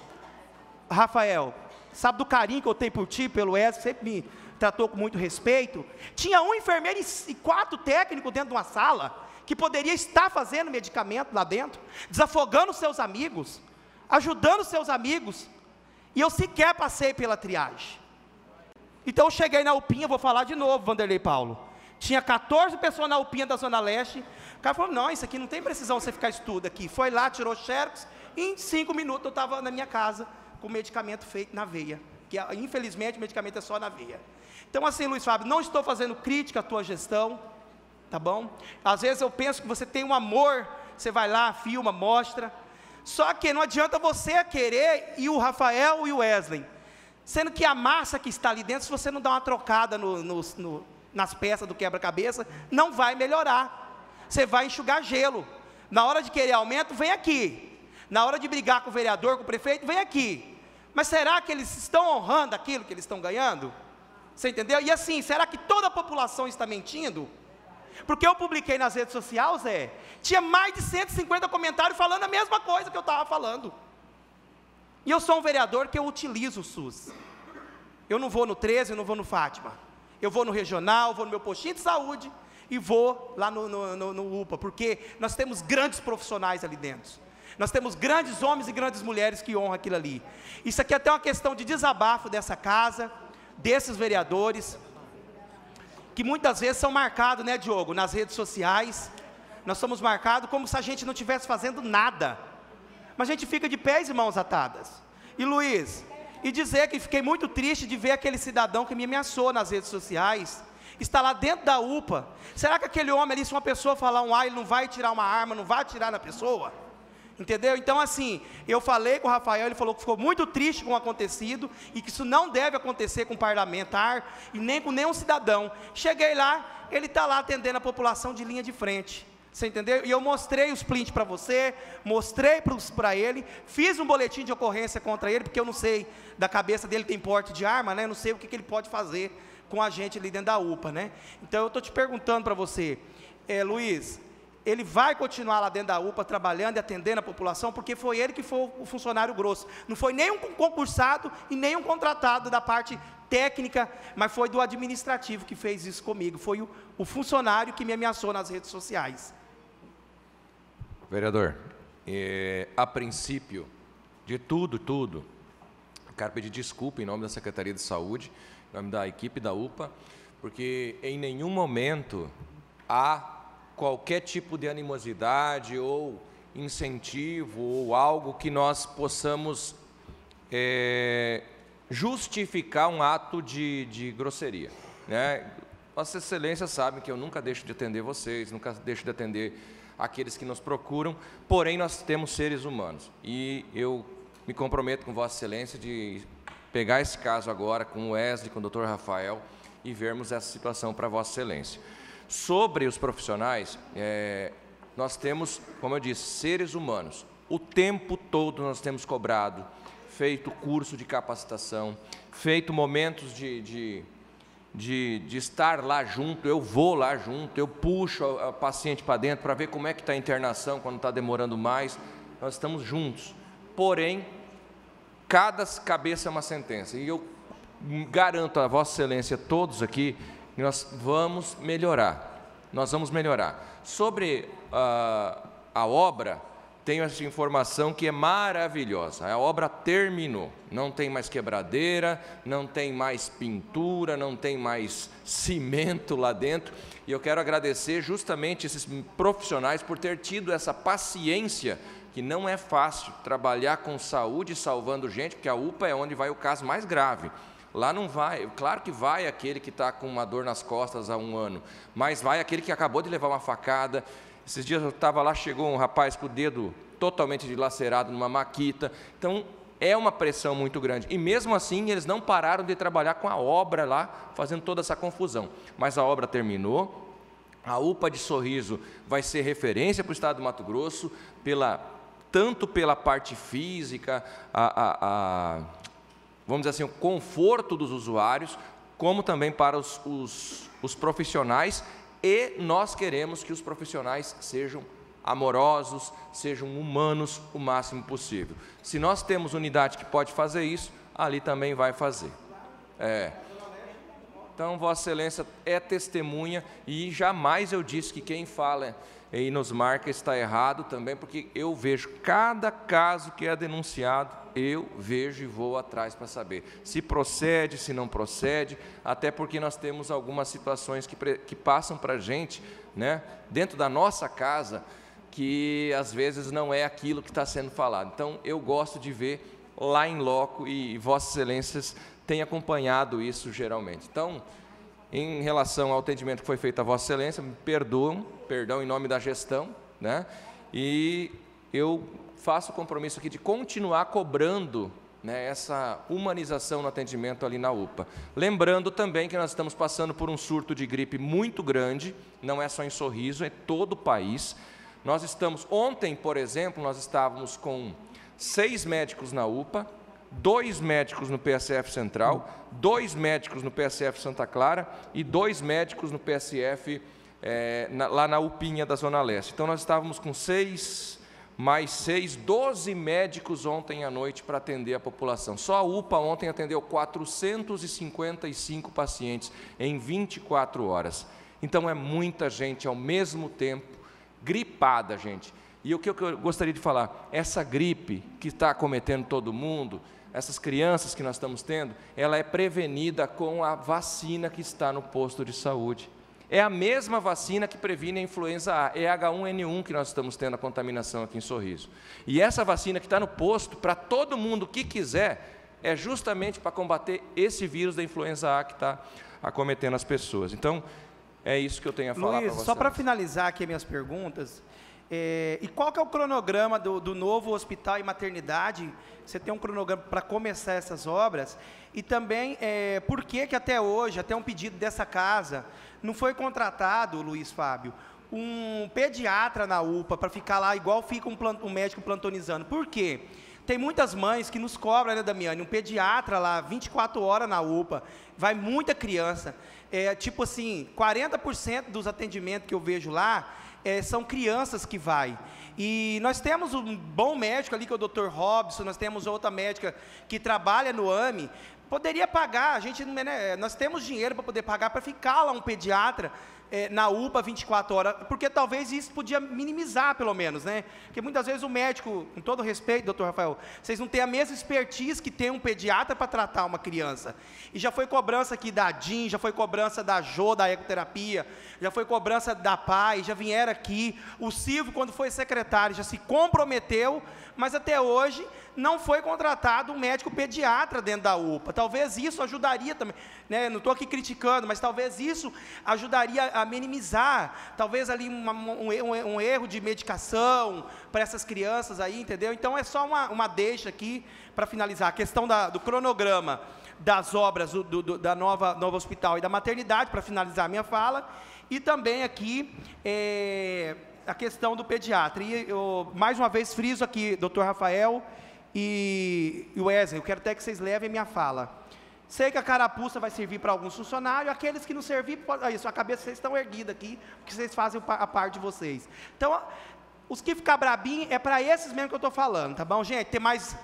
o Rafael, sabe do carinho que eu tenho por ti, pelo Wesley, sempre me tratou com muito respeito. Tinha um enfermeiro e quatro técnicos dentro de uma sala, que poderia estar fazendo medicamento lá dentro, desafogando seus amigos, ajudando seus amigos, e eu sequer passei pela triagem. Então eu cheguei na UPinha, vou falar de novo, Vanderlei Paulo, tinha quatorze pessoas na UPinha da Zona Leste, o cara falou, não, isso aqui não tem precisão você ficar estudo aqui. Foi lá, tirou xerox, e em cinco minutos eu estava na minha casa, com medicamento feito na veia, que infelizmente o medicamento é só na veia. Então assim, Luiz Fábio, não estou fazendo crítica à tua gestão, tá bom? Às vezes eu penso que você tem um amor, você vai lá, filma, mostra, só que não adianta você querer, e o Rafael e o Wesley, sendo que a massa que está ali dentro, se você não dá uma trocada no, no, no, nas peças do quebra-cabeça, não vai melhorar, você vai enxugar gelo. Na hora de querer aumento, vem aqui, na hora de brigar com o vereador, com o prefeito, vem aqui. Mas será que eles estão honrando aquilo que eles estão ganhando? Você entendeu? E assim, será que toda a população está mentindo? Porque eu publiquei nas redes sociais, Zé, tinha mais de cento e cinquenta comentários falando a mesma coisa que eu estava falando. E eu sou um vereador que eu utilizo o SUS. Eu não vou no treze, eu não vou no Fátima. Eu vou no regional, vou no meu postinho de saúde e vou lá no, no, no, no UPA, porque nós temos grandes profissionais ali dentro. Nós temos grandes homens e grandes mulheres que honram aquilo ali. Isso aqui é até uma questão de desabafo dessa casa, desses vereadores, que muitas vezes são marcados, né, Diogo, nas redes sociais. Nós somos marcados como se a gente não estivesse fazendo nada. Mas a gente fica de pés e mãos atadas. E Luiz, e dizer que fiquei muito triste de ver aquele cidadão que me ameaçou nas redes sociais, está lá dentro da UPA. Será que aquele homem ali, se uma pessoa falar um A, ele não vai tirar uma arma, não vai atirar na pessoa? Entendeu? Então assim, eu falei com o Rafael, ele falou que ficou muito triste com o acontecido, e que isso não deve acontecer com um parlamentar, e nem com nenhum cidadão. Cheguei lá, ele está lá atendendo a população de linha de frente. Você entendeu? E eu mostrei os prints para você, mostrei para ele, fiz um boletim de ocorrência contra ele, porque eu não sei, da cabeça dele tem porte de arma, né? Eu não sei o que, que ele pode fazer com a gente ali dentro da UPA, né? Então eu estou te perguntando para você, é, Luiz, ele vai continuar lá dentro da U P A, trabalhando e atendendo a população, porque foi ele que foi o funcionário grosso. Não foi nem um concursado e nem um contratado da parte técnica, mas foi do administrativo que fez isso comigo. Foi o, o funcionário que me ameaçou nas redes sociais. Vereador, é, a princípio de tudo, tudo, quero pedir desculpa em nome da Secretaria de Saúde, em nome da equipe da U P A, porque em nenhum momento há qualquer tipo de animosidade ou incentivo ou algo que nós possamos é, justificar um ato de, de grosseria, né? Vossa Excelência sabe que eu nunca deixo de atender vocês, nunca deixo de atender aqueles que nos procuram, porém nós temos seres humanos e eu me comprometo com Vossa Excelência de pegar esse caso agora com o Wesley, com o doutor Rafael e vermos essa situação para Vossa Excelência. Sobre os profissionais, é, nós temos, como eu disse, seres humanos. O tempo todo nós temos cobrado, feito curso de capacitação, feito momentos de, de, de, de estar lá junto, eu vou lá junto, eu puxo a, a paciente para dentro para ver como é que está a internação, quando está demorando mais, nós estamos juntos. Porém, cada cabeça é uma sentença, e eu garanto a Vossa Excelência, todos aqui, que nós vamos melhorar, nós vamos melhorar. Sobre uh, a obra, tenho essa informação que é maravilhosa, a obra terminou, não tem mais quebradeira, não tem mais pintura, não tem mais cimento lá dentro, e eu quero agradecer justamente esses profissionais por ter tido essa paciência, que não é fácil trabalhar com saúde, salvando gente, porque a U P A é onde vai o caso mais grave. Lá não vai, claro que vai aquele que está com uma dor nas costas há um ano, mas vai aquele que acabou de levar uma facada. Esses dias eu estava lá, chegou um rapaz com o dedo totalmente dilacerado numa maquita. Então, é uma pressão muito grande. E mesmo assim, eles não pararam de trabalhar com a obra lá, fazendo toda essa confusão. Mas a obra terminou, a U P A de Sorriso vai ser referência para o estado do Mato Grosso, pela, tanto pela parte física, a... a, a vamos dizer assim, o conforto dos usuários, como também para os, os, os profissionais, e nós queremos que os profissionais sejam amorosos, sejam humanos o máximo possível. Se nós temos unidade que pode fazer isso, ali também vai fazer. É. Então, Vossa Excelência é testemunha, e jamais eu disse que quem fala e nos marca está errado também, porque eu vejo cada caso que é denunciado, eu vejo e vou atrás para saber se procede, se não procede, até porque nós temos algumas situações que, que passam para a gente, né, dentro da nossa casa, que às vezes não é aquilo que está sendo falado. Então, eu gosto de ver lá em loco, e Vossas Excelências têm acompanhado isso geralmente. Então, em relação ao atendimento que foi feito a Vossa Excelência, me perdoam, perdão em nome da gestão, né? E eu faço o compromisso aqui de continuar cobrando, né, essa humanização no atendimento ali na U P A. Lembrando também que nós estamos passando por um surto de gripe muito grande, não é só em Sorriso, é todo o país. Nós estamos, ontem, por exemplo, nós estávamos com seis médicos na U P A, dois médicos no P S F Central, dois médicos no P S F Santa Clara e dois médicos no P S F é, na, lá na UPinha da Zona Leste. Então, nós estávamos com seis, mais seis, doze médicos ontem à noite para atender a população. Só a U P A ontem atendeu quatrocentos e cinquenta e cinco pacientes em vinte e quatro horas. Então, é muita gente ao mesmo tempo, gripada, gente. E o que eu gostaria de falar, essa gripe que está acometendo todo mundo, essas crianças que nós estamos tendo, ela é prevenida com a vacina que está no posto de saúde. É a mesma vacina que previne a influenza A, é H um N um que nós estamos tendo a contaminação aqui em Sorriso. E essa vacina que está no posto, para todo mundo que quiser, é justamente para combater esse vírus da influenza A que está acometendo as pessoas. Então, é isso que eu tenho a falar para vocês. Só para finalizar aqui as minhas perguntas, é, e qual que é o cronograma do, do novo hospital e maternidade? Você tem um cronograma para começar essas obras? E também, é, por que que até hoje, até um pedido dessa casa, não foi contratado, Luiz Fábio, um pediatra na U P A para ficar lá igual fica um, plant, um médico plantonizando? Por quê? Tem muitas mães que nos cobram, né, Damiane, um pediatra lá, vinte e quatro horas na U P A, vai muita criança. É, tipo assim, quarenta por cento dos atendimentos que eu vejo lá, é, são crianças que vai. E nós temos um bom médico ali, que é o doutor Robson, nós temos outra médica que trabalha no A M E, poderia pagar, a gente, né, nós temos dinheiro para poder pagar, para ficar lá um pediatra, É, na U P A vinte e quatro horas, porque talvez isso podia minimizar, pelo menos, né? Porque muitas vezes o médico, com todo respeito, doutor Rafael, vocês não têm a mesma expertise que tem um pediatra para tratar uma criança. E já foi cobrança aqui da D I M, já foi cobrança da Jô, da ecoterapia, já foi cobrança da P A I, já vieram aqui. O Silvio, quando foi secretário, já se comprometeu, mas até hoje não foi contratado um médico pediatra dentro da U P A. Talvez isso ajudaria também, né? Não estou aqui criticando, mas talvez isso ajudaria a minimizar, talvez ali uma, um, um, um erro de medicação para essas crianças aí, entendeu? Então é só uma, uma deixa aqui para finalizar, a questão da, do cronograma das obras do, do, da nova, nova hospital e da maternidade, para finalizar a minha fala, e também aqui é, a questão do pediatra. E eu, mais uma vez, friso aqui, doutor Rafael e, e Wesley, eu quero até que vocês levem minha fala. Sei que a carapuça vai servir para alguns funcionários, aqueles que não servir, isso, a cabeça vocês estão erguida aqui, porque vocês fazem a parte de vocês. Então, os que ficar brabinho, é para esses mesmo que eu estou falando, tá bom, gente? Ter mais,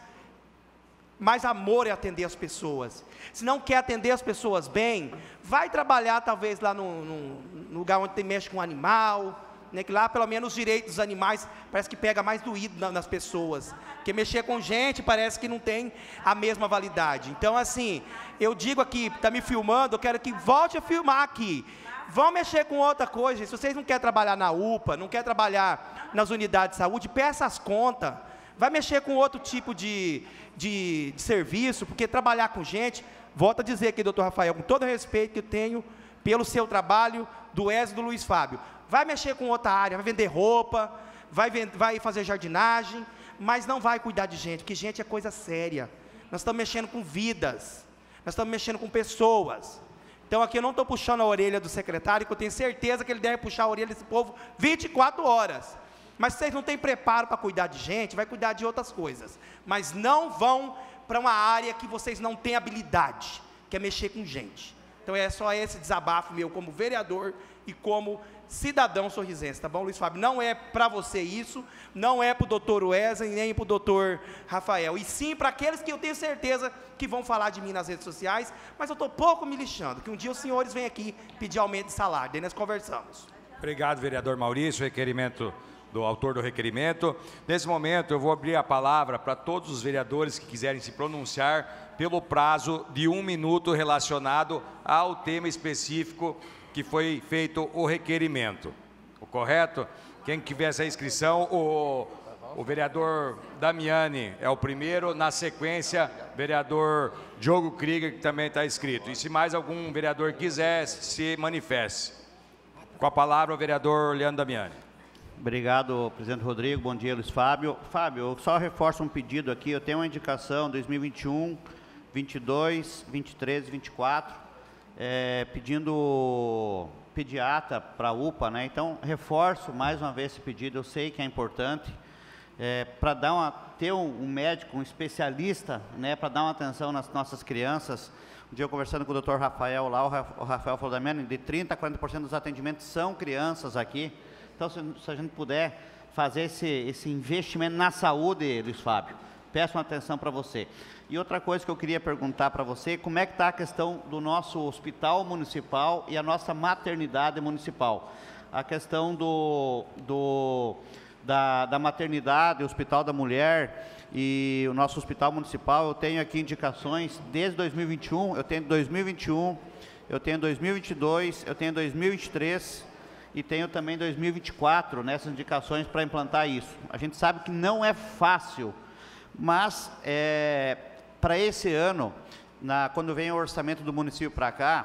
mais amor em atender as pessoas. Se não quer atender as pessoas bem, vai trabalhar talvez lá no, no, no lugar onde tem, mexe com animal, né, que lá pelo menos os direitos dos animais parece que pega mais doído na, nas pessoas, porque mexer com gente parece que não tem a mesma validade. Então assim, eu digo aqui, está me filmando, eu quero que volte a filmar aqui, vão mexer com outra coisa. Se vocês não querem trabalhar na U P A, não querem trabalhar nas unidades de saúde, peça as contas, vai mexer com outro tipo de, de, de serviço, porque trabalhar com gente, volto a dizer aqui, doutor Rafael, com todo o respeito que eu tenho pelo seu trabalho, do Wesley e do Luiz Fábio, vai mexer com outra área, vai vender roupa, vai, vend vai fazer jardinagem, mas não vai cuidar de gente, porque gente é coisa séria. Nós estamos mexendo com vidas, nós estamos mexendo com pessoas. Então aqui eu não estou puxando a orelha do secretário, que eu tenho certeza que ele deve puxar a orelha desse povo vinte e quatro horas. Mas vocês não têm preparo para cuidar de gente, vai cuidar de outras coisas. Mas não vão para uma área que vocês não têm habilidade, que é mexer com gente. Então é só esse desabafo meu como vereador e como cidadão sorrisense, tá bom, Luiz Fábio? Não é para você isso, não é para o doutor Wesley, nem para o doutor Rafael, e sim para aqueles que eu tenho certeza que vão falar de mim nas redes sociais, mas eu estou pouco me lixando, que um dia os senhores vêm aqui pedir aumento de salário, daí nós conversamos. Obrigado, vereador Maurício, requerimento do autor do requerimento. Nesse momento eu vou abrir a palavra para todos os vereadores que quiserem se pronunciar pelo prazo de um minuto relacionado ao tema específico que foi feito o requerimento. O correto? Quem tiver essa inscrição, o, o vereador Damiani é o primeiro, na sequência, vereador Diogo Krieger, que também está inscrito. E se mais algum vereador quiser, se manifeste. Com a palavra, o vereador Leandro Damiani. Obrigado, presidente Rodrigo. Bom dia, Luiz Fábio. Fábio, eu só reforço um pedido aqui. Eu tenho uma indicação dois mil e vinte e um, vinte e dois, vinte e três, vinte e quatro, é, pedindo pediatra para a U P A, né? Então, reforço mais uma vez esse pedido. Eu sei que é importante, é, para dar uma, ter um, um médico, um especialista, né, para dar uma atenção nas nossas crianças. Um dia eu conversando com o doutor Rafael lá, o Rafael falou da minha, de trinta a quarenta por cento dos atendimentos são crianças aqui. Então, se, se a gente puder fazer esse, esse investimento na saúde, Luiz Fábio, peço uma atenção para você. E outra coisa que eu queria perguntar para você, como é que está a questão do nosso hospital municipal e a nossa maternidade municipal? A questão do, do, da, da maternidade, o Hospital da Mulher e o nosso hospital municipal, eu tenho aqui indicações desde dois mil e vinte e um, eu tenho dois mil e vinte e um, eu tenho dois mil e vinte e dois, eu tenho dois mil e vinte e três... e tenho também dois mil e vinte e quatro nessas indicações para implantar isso. A gente sabe que não é fácil, mas é, para esse ano, na, quando vem o orçamento do município para cá,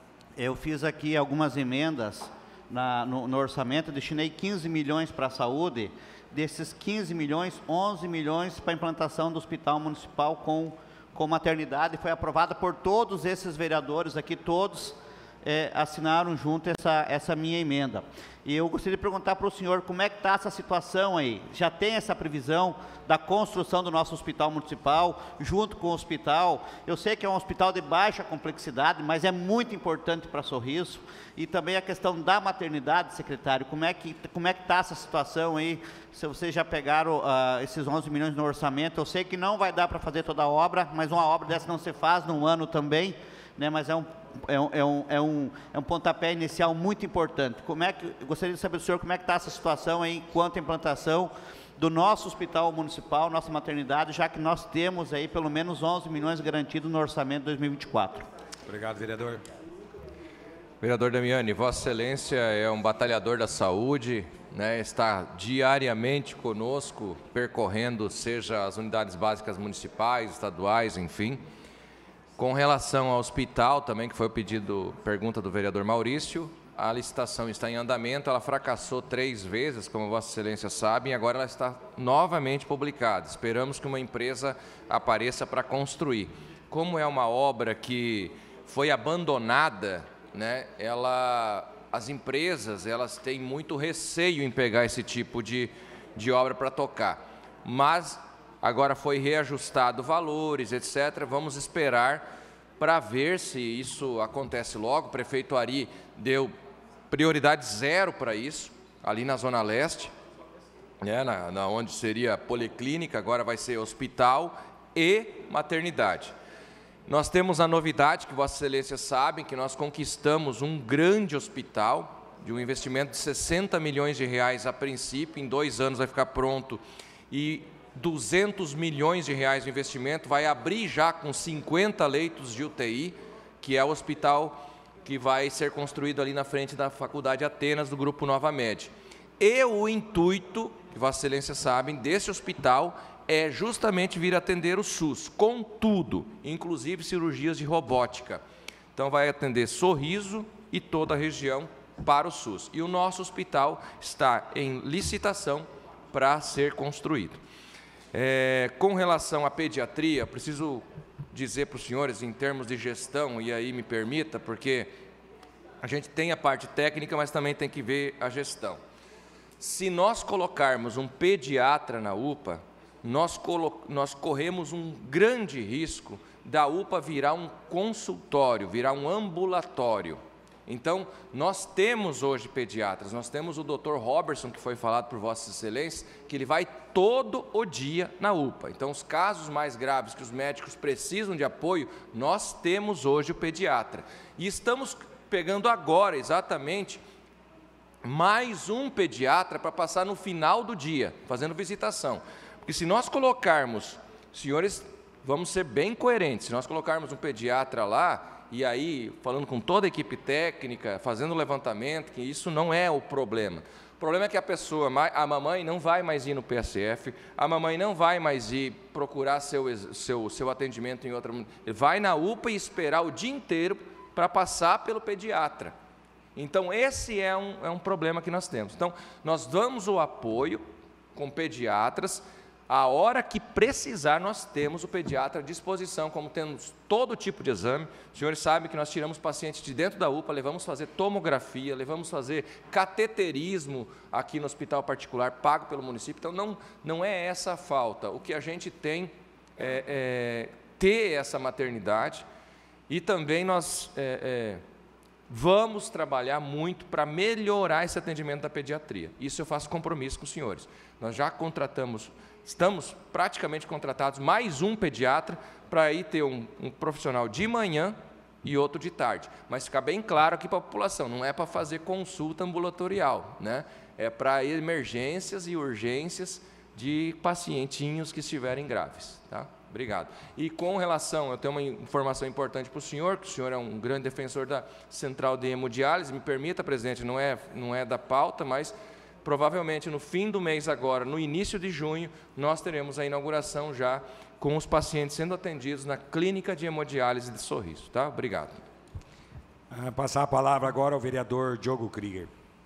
eu fiz aqui algumas emendas na, no, no orçamento, destinei quinze milhões para a saúde, desses quinze milhões, onze milhões para a implantação do hospital municipal com, com maternidade, foi aprovada por todos esses vereadores aqui, todos é, assinaram junto essa, essa minha emenda. E eu gostaria de perguntar para o senhor como é que está essa situação aí. Já tem essa previsão da construção do nosso hospital municipal, junto com o hospital? Eu sei que é um hospital de baixa complexidade, mas é muito importante para Sorriso. E também a questão da maternidade, secretário, como é que como é que está essa situação aí? Se vocês já pegaram uh, esses onze milhões no orçamento, eu sei que não vai dar para fazer toda a obra, mas uma obra dessa não se faz num ano também, né? Mas é um É um, é, um, é, um, é um pontapé inicial muito importante. Como é que, eu gostaria de saber do senhor como é que está essa situação aí, quanto à implantação do nosso hospital municipal, nossa maternidade, já que nós temos aí pelo menos onze milhões garantidos no orçamento de dois mil e vinte e quatro. Obrigado, vereador. Vereador Damiani, Vossa Excelência é um batalhador da saúde, né, está diariamente conosco, percorrendo, seja as unidades básicas municipais, estaduais, enfim. Com relação ao hospital, também, que foi o pedido, pergunta do vereador Maurício, a licitação está em andamento, ela fracassou três vezes, como Vossa Excelência sabe, e agora ela está novamente publicada. Esperamos que uma empresa apareça para construir. Como é uma obra que foi abandonada, né, ela, as empresas elas têm muito receio em pegar esse tipo de, de obra para tocar. Mas agora foi reajustado valores, etcétera. Vamos esperar para ver se isso acontece logo. O prefeito Ari deu prioridade zero para isso, ali na Zona Leste, né, na, na onde seria policlínica, agora vai ser hospital e maternidade. Nós temos a novidade, que Vossa Excelência sabe, que nós conquistamos um grande hospital, de um investimento de sessenta milhões de reais a princípio, em dois anos vai ficar pronto, e duzentos milhões de reais de investimento, vai abrir já com cinquenta leitos de U T I, que é o hospital que vai ser construído ali na frente da Faculdade Atenas, do Grupo Nova Med. E o intuito, que Vossa Excelência sabem, desse hospital é justamente vir atender o SUS, com tudo, inclusive cirurgias de robótica. Então vai atender Sorriso e toda a região para o SUS. E o nosso hospital está em licitação para ser construído. É, com relação à pediatria, preciso dizer para os senhores, em termos de gestão, e aí me permita, porque a gente tem a parte técnica, mas também tem que ver a gestão. Se nós colocarmos um pediatra na U P A, nós, nós corremos um grande risco da U P A virar um consultório, virar um ambulatório. Então, nós temos hoje pediatras, nós temos o doutor Robertson, que foi falado por Vossa Excelência, que ele vai todo o dia na U P A. Então, os casos mais graves que os médicos precisam de apoio, nós temos hoje o pediatra. E estamos pegando agora, exatamente, mais um pediatra para passar no final do dia, fazendo visitação. Porque se nós colocarmos, senhores, vamos ser bem coerentes, se nós colocarmos um pediatra lá, e aí, falando com toda a equipe técnica, fazendo o levantamento, que isso não é o problema. O problema é que a pessoa, a mamãe não vai mais ir no P S F, a mamãe não vai mais ir procurar seu, seu, seu atendimento em outra... Vai na U P A e esperar o dia inteiro para passar pelo pediatra. Então, esse é um, é um problema que nós temos. Então, nós damos o apoio com pediatras. A hora que precisar, nós temos o pediatra à disposição, como temos todo tipo de exame. Os senhores sabem que nós tiramos pacientes de dentro da U P A, levamos fazer tomografia, levamos fazer cateterismo aqui no hospital particular, pago pelo município. Então, não, não é essa a falta. O que a gente tem é, é ter essa maternidade e também nós é, é, vamos trabalhar muito para melhorar esse atendimento da pediatria. Isso eu faço compromisso com os senhores. Nós já contratamos... Estamos praticamente contratados mais um pediatra para aí ter um, um profissional de manhã e outro de tarde. Mas ficar bem claro aqui para a população, não é para fazer consulta ambulatorial, né? É para emergências e urgências de pacientinhos que estiverem graves, tá? Obrigado. E com relação, eu tenho uma informação importante para o senhor, que o senhor é um grande defensor da central de hemodiálise, me permita, presidente, não é, não é da pauta, mas... Provavelmente no fim do mês agora, no início de junho, nós teremos a inauguração já com os pacientes sendo atendidos na clínica de hemodiálise de Sorriso, tá? Obrigado. Passar a palavra agora ao vereador Diogo Krieger.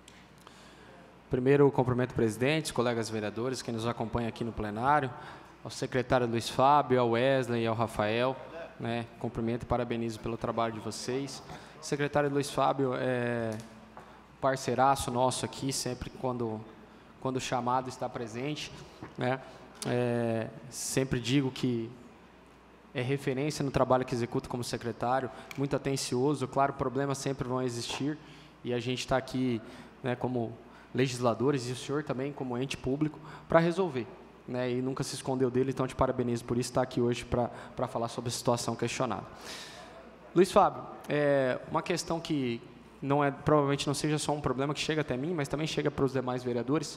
Primeiro, cumprimento o presidente, colegas vereadores, quem nos acompanha aqui no plenário, ao secretário Luiz Fábio, ao Wesley e ao Rafael, né? Cumprimento e parabenizo pelo trabalho de vocês. secretário Luiz Fábio é parceiraço nosso aqui, sempre quando, quando o chamado está presente, né? É, sempre digo que é referência no trabalho que executa como secretário, muito atencioso. Claro, problemas sempre vão existir e a gente está aqui, né, como legisladores e o senhor também como ente público para resolver, né, e nunca se escondeu dele, então te parabenizo por isso, estar aqui hoje para falar sobre a situação questionada. Luiz Fábio, é uma questão que não é, provavelmente não seja só um problema que chega até mim, mas também chega para os demais vereadores,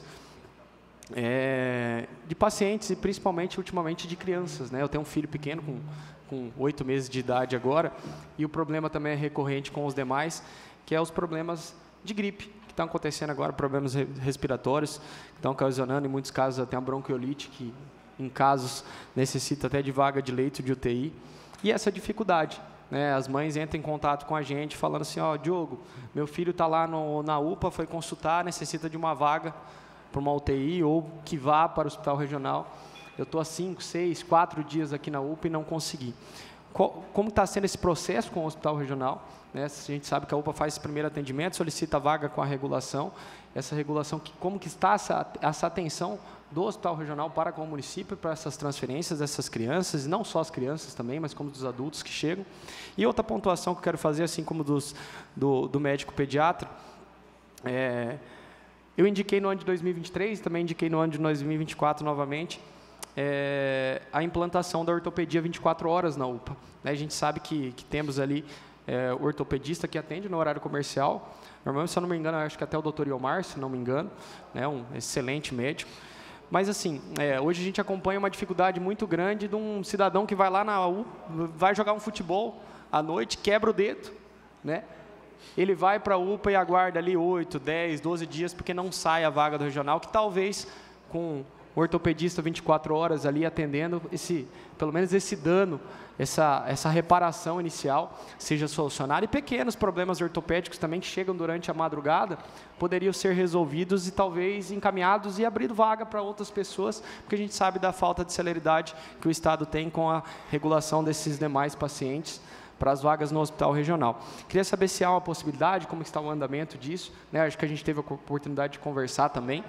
é, de pacientes e principalmente, ultimamente, de crianças, né? Eu tenho um filho pequeno, com, com oito meses de idade agora, e o problema também é recorrente com os demais, que é os problemas de gripe, que estão acontecendo agora, problemas respiratórios, que estão ocasionando, em muitos casos, até uma bronquiolite, que em casos necessita até de vaga de leito de U T I, e essa dificuldade. Né, as mães entram em contato com a gente falando assim, ó, Diogo, meu filho está lá no, na U P A, foi consultar, necessita de uma vaga para uma U T I ou que vá para o hospital regional. Eu estou há cinco, seis, quatro dias aqui na U P A e não consegui. Qual, como está sendo esse processo com o hospital regional? Né, a gente sabe que a U P A faz esse primeiro atendimento, solicita vaga com a regulação. Essa regulação, que, como que está essa, essa atenção do hospital regional para com o município, para essas transferências dessas crianças, e não só as crianças também, mas como dos adultos que chegam. E outra pontuação que eu quero fazer, assim como dos, do, do médico pediatra, é, eu indiquei no ano de dois mil e vinte e três, também indiquei no ano de dois mil e vinte e quatro novamente, é, a implantação da ortopedia vinte e quatro horas na U P A. Né, a gente sabe que, que temos ali é, o ortopedista que atende no horário comercial, normalmente, se eu não me engano, acho que até o doutor Iomar, se não me engano, né, um excelente médico. Mas, assim, é, hoje a gente acompanha uma dificuldade muito grande de um cidadão que vai lá na U, vai jogar um futebol à noite, quebra o dedo, né? Ele vai para a U P A e aguarda ali oito, dez, doze dias, porque não sai a vaga do regional, que talvez com o ortopedista vinte e quatro horas ali atendendo, esse, pelo menos esse dano, essa, essa reparação inicial seja solucionada. E pequenos problemas ortopédicos também que chegam durante a madrugada poderiam ser resolvidos e talvez encaminhados e abrindo vaga para outras pessoas, porque a gente sabe da falta de celeridade que o Estado tem com a regulação desses demais pacientes para as vagas no hospital regional. Queria saber se há uma possibilidade, como está o andamento disso, né? Acho que a gente teve a oportunidade de conversar também.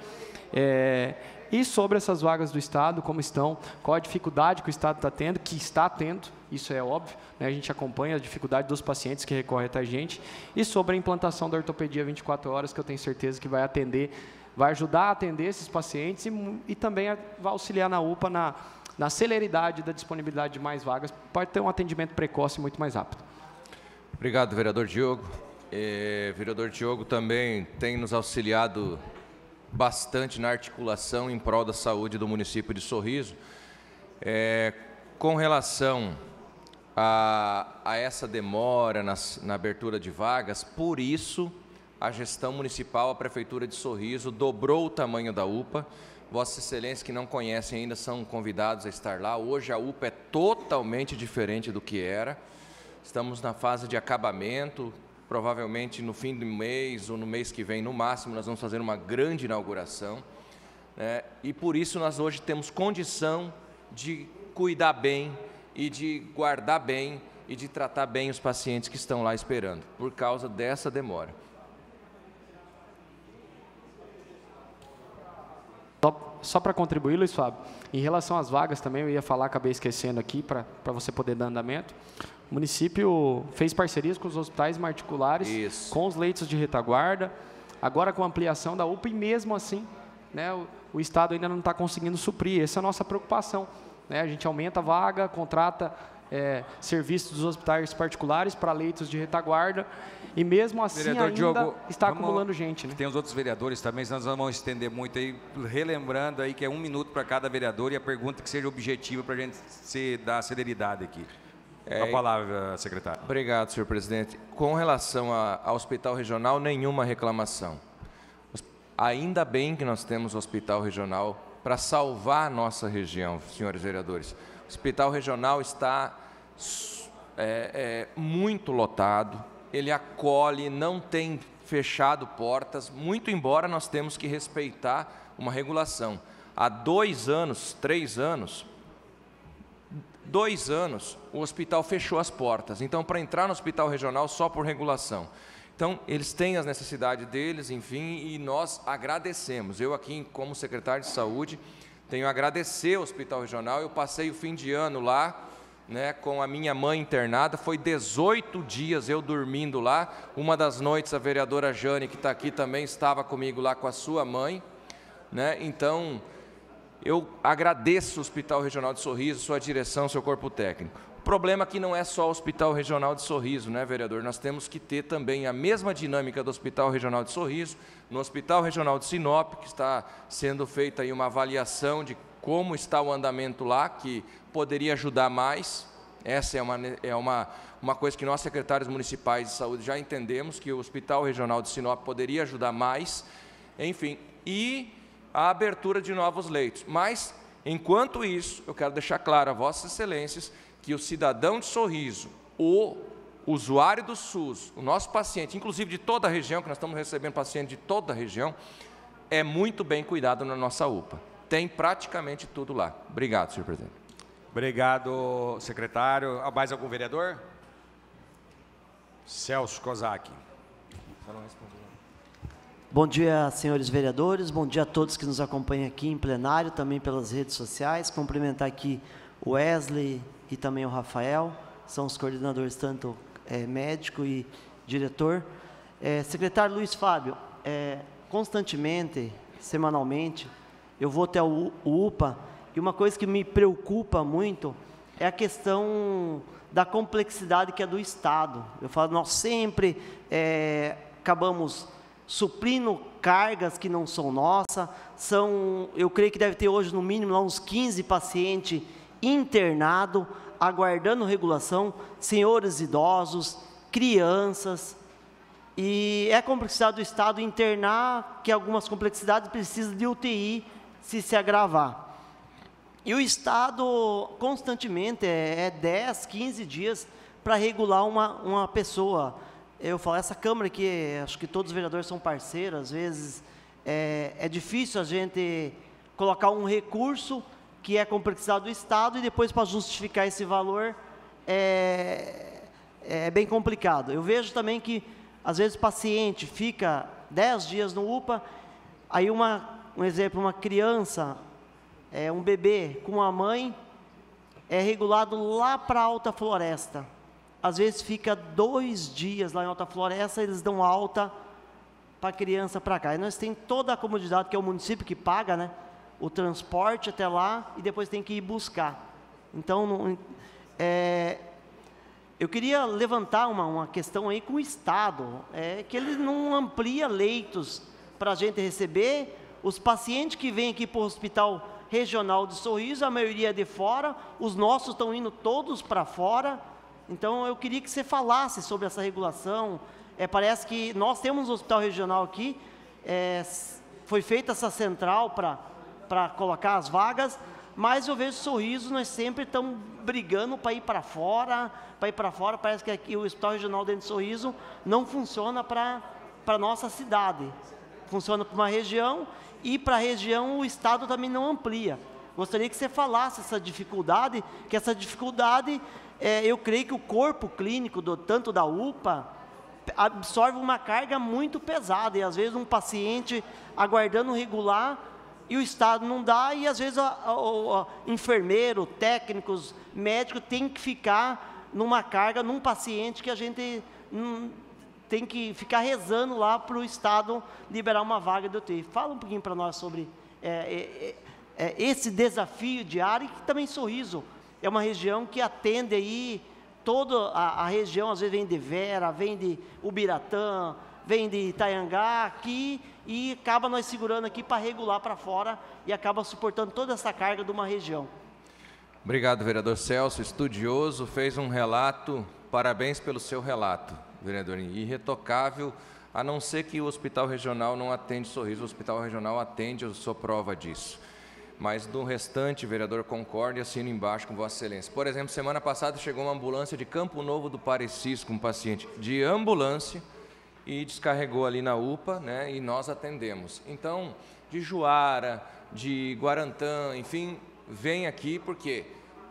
É, e sobre essas vagas do Estado, como estão, qual a dificuldade que o Estado está tendo, que está tendo, isso é óbvio, né? A gente acompanha a dificuldade dos pacientes que recorrem até a gente, e sobre a implantação da ortopedia vinte e quatro horas, que eu tenho certeza que vai atender, vai ajudar a atender esses pacientes e, e também vai auxiliar na U P A na, na celeridade da disponibilidade de mais vagas, pode ter um atendimento precoce muito mais rápido. Obrigado, vereador Diogo. É, vereador Diogo também tem nos auxiliado bastante na articulação em prol da saúde do município de Sorriso. É, com relação a, a essa demora nas, na abertura de vagas, por isso a gestão municipal, a Prefeitura de Sorriso, dobrou o tamanho da U P A. Vossa Excelência, que não conhecem ainda, são convidados a estar lá. Hoje a U P A é totalmente diferente do que era. Estamos na fase de acabamento. Provavelmente no fim do mês ou no mês que vem, no máximo, nós vamos fazer uma grande inauguração, né? E por isso nós hoje temos condição de cuidar bem e de guardar bem e de tratar bem os pacientes que estão lá esperando, por causa dessa demora. Só, só para contribuir, Luiz Fábio, em relação às vagas também, eu ia falar, acabei esquecendo aqui, para você poder dar andamento. O município fez parcerias com os hospitais particulares, Isso. com os leitos de retaguarda, agora com a ampliação da U P A, e mesmo assim, né, o, o Estado ainda não está conseguindo suprir. Essa é a nossa preocupação. Né? A gente aumenta a vaga, contrata é, serviços dos hospitais particulares para leitos de retaguarda, e mesmo assim Vereador ainda Diogo, está vamos, acumulando gente. Né? Tem os outros vereadores também, senão nós vamos estender muito aí, relembrando aí que é um minuto para cada vereador e a pergunta que seja objetiva para a gente se dar celeridade aqui. É, a palavra, secretário. Obrigado, senhor presidente. Com relação a, ao hospital regional, nenhuma reclamação. Ainda bem que nós temos o hospital regional para salvar a nossa região, senhores vereadores. O hospital regional está é, é, muito lotado, ele acolhe, não tem fechado portas, muito embora nós temos que respeitar uma regulação. Há dois anos, três anos, dois anos, o hospital fechou as portas. Então, para entrar no hospital regional, só por regulação. Então, eles têm as necessidades deles, enfim, e nós agradecemos. Eu aqui, como secretário de saúde, tenho a agradecer ao hospital regional. Eu passei o fim de ano lá, né, com a minha mãe internada, foi dezoito dias eu dormindo lá. Uma das noites, a vereadora Jane, que está aqui também, estava comigo lá com a sua mãe, né? Então, eu agradeço o Hospital Regional de Sorriso, sua direção, seu corpo técnico. O problema aqui não é só o Hospital Regional de Sorriso, né, vereador? Nós temos que ter também a mesma dinâmica do Hospital Regional de Sorriso, no Hospital Regional de Sinop, que está sendo feita aí uma avaliação de como está o andamento lá, que poderia ajudar mais. Essa é uma, é uma, uma coisa que nós, secretários municipais de saúde, já entendemos, que o Hospital Regional de Sinop poderia ajudar mais, enfim, e a abertura de novos leitos. Mas, enquanto isso, eu quero deixar claro a Vossas Excelências que o cidadão de Sorriso, o usuário do SUS, o nosso paciente, inclusive de toda a região, que nós estamos recebendo pacientes de toda a região, é muito bem cuidado na nossa U P A. Tem praticamente tudo lá. Obrigado, senhor presidente. Obrigado, secretário. Mais algum vereador? Celso Kozak. Bom dia, senhores vereadores. Bom dia a todos que nos acompanham aqui em plenário, também pelas redes sociais. Cumprimentar aqui o Wesley e também o Rafael. São os coordenadores, tanto é, médico e diretor. É, secretário Luiz Fábio, é, constantemente, semanalmente, eu vou até o U P A, e uma coisa que me preocupa muito é a questão da complexidade que é do Estado. Eu falo, nós sempre é, acabamos suprindo cargas que não são nossas. São, eu creio que deve ter hoje, no mínimo, lá uns quinze pacientes internados, aguardando regulação, senhores idosos, crianças. E é a complexidade do Estado internar, que algumas complexidades precisam de U T I, se se agravar. E o Estado, constantemente, é, é dez, quinze dias para regular uma, uma pessoa. Eu falo, essa Câmara aqui, acho que todos os vereadores são parceiros, às vezes é, é difícil a gente colocar um recurso que é a complexidade do Estado e depois para justificar esse valor é, é bem complicado. Eu vejo também que, às vezes, o paciente fica dez dias no U P A, aí uma... Um exemplo, uma criança, é, um bebê com a mãe, é regulado lá para Alta Floresta. Às vezes fica dois dias lá em Alta Floresta, eles dão alta para a criança para cá. E nós temos toda a comodidade, que é o município que paga, né, o transporte até lá, e depois tem que ir buscar. Então, não, é, eu queria levantar uma, uma questão aí com o Estado, é, que ele não amplia leitos para a gente receber. Os pacientes que vêm aqui para o Hospital Regional de Sorriso, a maioria é de fora, os nossos estão indo todos para fora. Então, eu queria que você falasse sobre essa regulação. É, parece que nós temos um hospital regional aqui, é, foi feita essa central para para colocar as vagas, mas eu vejo Sorriso, nós sempre estamos brigando para ir para fora, para ir para fora. Parece que aqui o Hospital Regional dentro de Sorriso não funciona para para a nossa cidade. Funciona para uma região, e para a região o Estado também não amplia. Gostaria que você falasse essa dificuldade, que essa dificuldade, é, eu creio que o corpo clínico, do, tanto da U P A, absorve uma carga muito pesada, e às vezes um paciente aguardando regular, e o Estado não dá, e às vezes o enfermeiro, técnicos, médicos tem que ficar numa carga, num paciente que a gente... Hum, tem que ficar rezando lá para o Estado liberar uma vaga de U T I. Fala um pouquinho para nós sobre é, é, é, esse desafio diário, e que também Sorriso é uma região que atende aí toda a, a região, às vezes vem de Vera, vem de Ubiratã, vem de Itaiangá aqui, e acaba nós segurando aqui para regular para fora, e acaba suportando toda essa carga de uma região. Obrigado, vereador Celso, estudioso, fez um relato, parabéns pelo seu relato, vereador, irretocável, a não ser que o Hospital Regional não atende Sorriso, o Hospital Regional atende, eu sou prova disso. Mas do restante, vereador, concordo e assino embaixo com Vossa Excelência. Por exemplo, semana passada chegou uma ambulância de Campo Novo do Parecis com um paciente de ambulância e descarregou ali na U P A, né, e nós atendemos. Então, de Juara, de Guarantã, enfim, vem aqui porque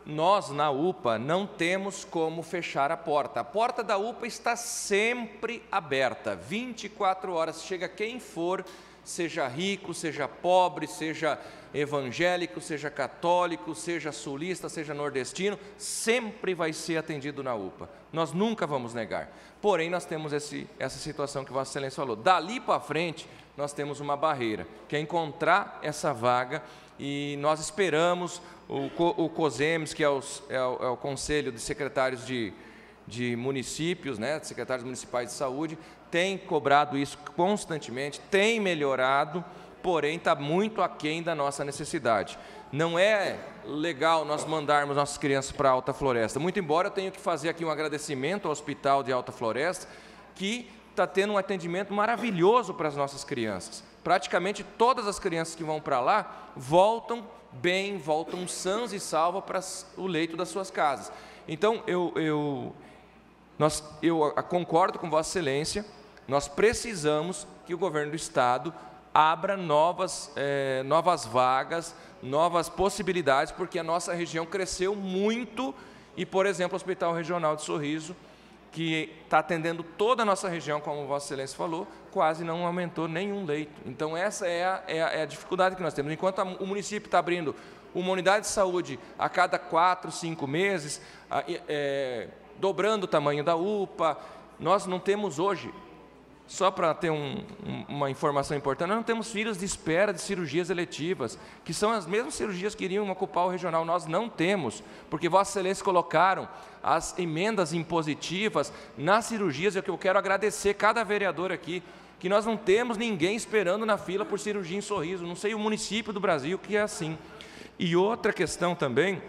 nós na U P A não temos como fechar a porta. A porta da U P A está sempre aberta, vinte e quatro horas, chega quem for, seja rico, seja pobre, seja evangélico, seja católico, seja sulista, seja nordestino, sempre vai ser atendido na U P A. Nós nunca vamos negar. Porém, nós temos esse, essa situação que Vossa Excelência falou. Dali para frente, nós temos uma barreira, que é encontrar essa vaga, e nós esperamos, o, o COSEMES, que é, os, é, o, é o Conselho de Secretários de, de Municípios, né, secretários municipais de saúde, tem cobrado isso constantemente, tem melhorado, porém está muito aquém da nossa necessidade. Não é legal nós mandarmos nossas crianças para a Alta Floresta, muito embora eu tenha que fazer aqui um agradecimento ao Hospital de Alta Floresta, que está tendo um atendimento maravilhoso para as nossas crianças. Praticamente todas as crianças que vão para lá voltam bem, voltam sãs e salvas para o leito das suas casas. Então, eu, eu, nós, eu concordo com Vossa Excelência, nós precisamos que o governo do Estado abra novas, eh, novas vagas, novas possibilidades, porque a nossa região cresceu muito e, por exemplo, o Hospital Regional de Sorriso, que está atendendo toda a nossa região, como Vossa Excelência falou, quase não aumentou nenhum leito. Então, essa é a, é a, é a dificuldade que nós temos. Enquanto a, o município está abrindo uma unidade de saúde a cada quatro, cinco meses, a, é, dobrando o tamanho da U P A, nós não temos hoje, só para ter um, um, uma informação importante, nós não temos filas de espera de cirurgias eletivas, que são as mesmas cirurgias que iriam ocupar o regional. Nós não temos, porque Vossa Excelência colocaram as emendas impositivas nas cirurgias, e é que eu quero agradecer cada vereador aqui, que nós não temos ninguém esperando na fila por cirurgia em Sorriso, não sei o município do Brasil que é assim. E outra questão também,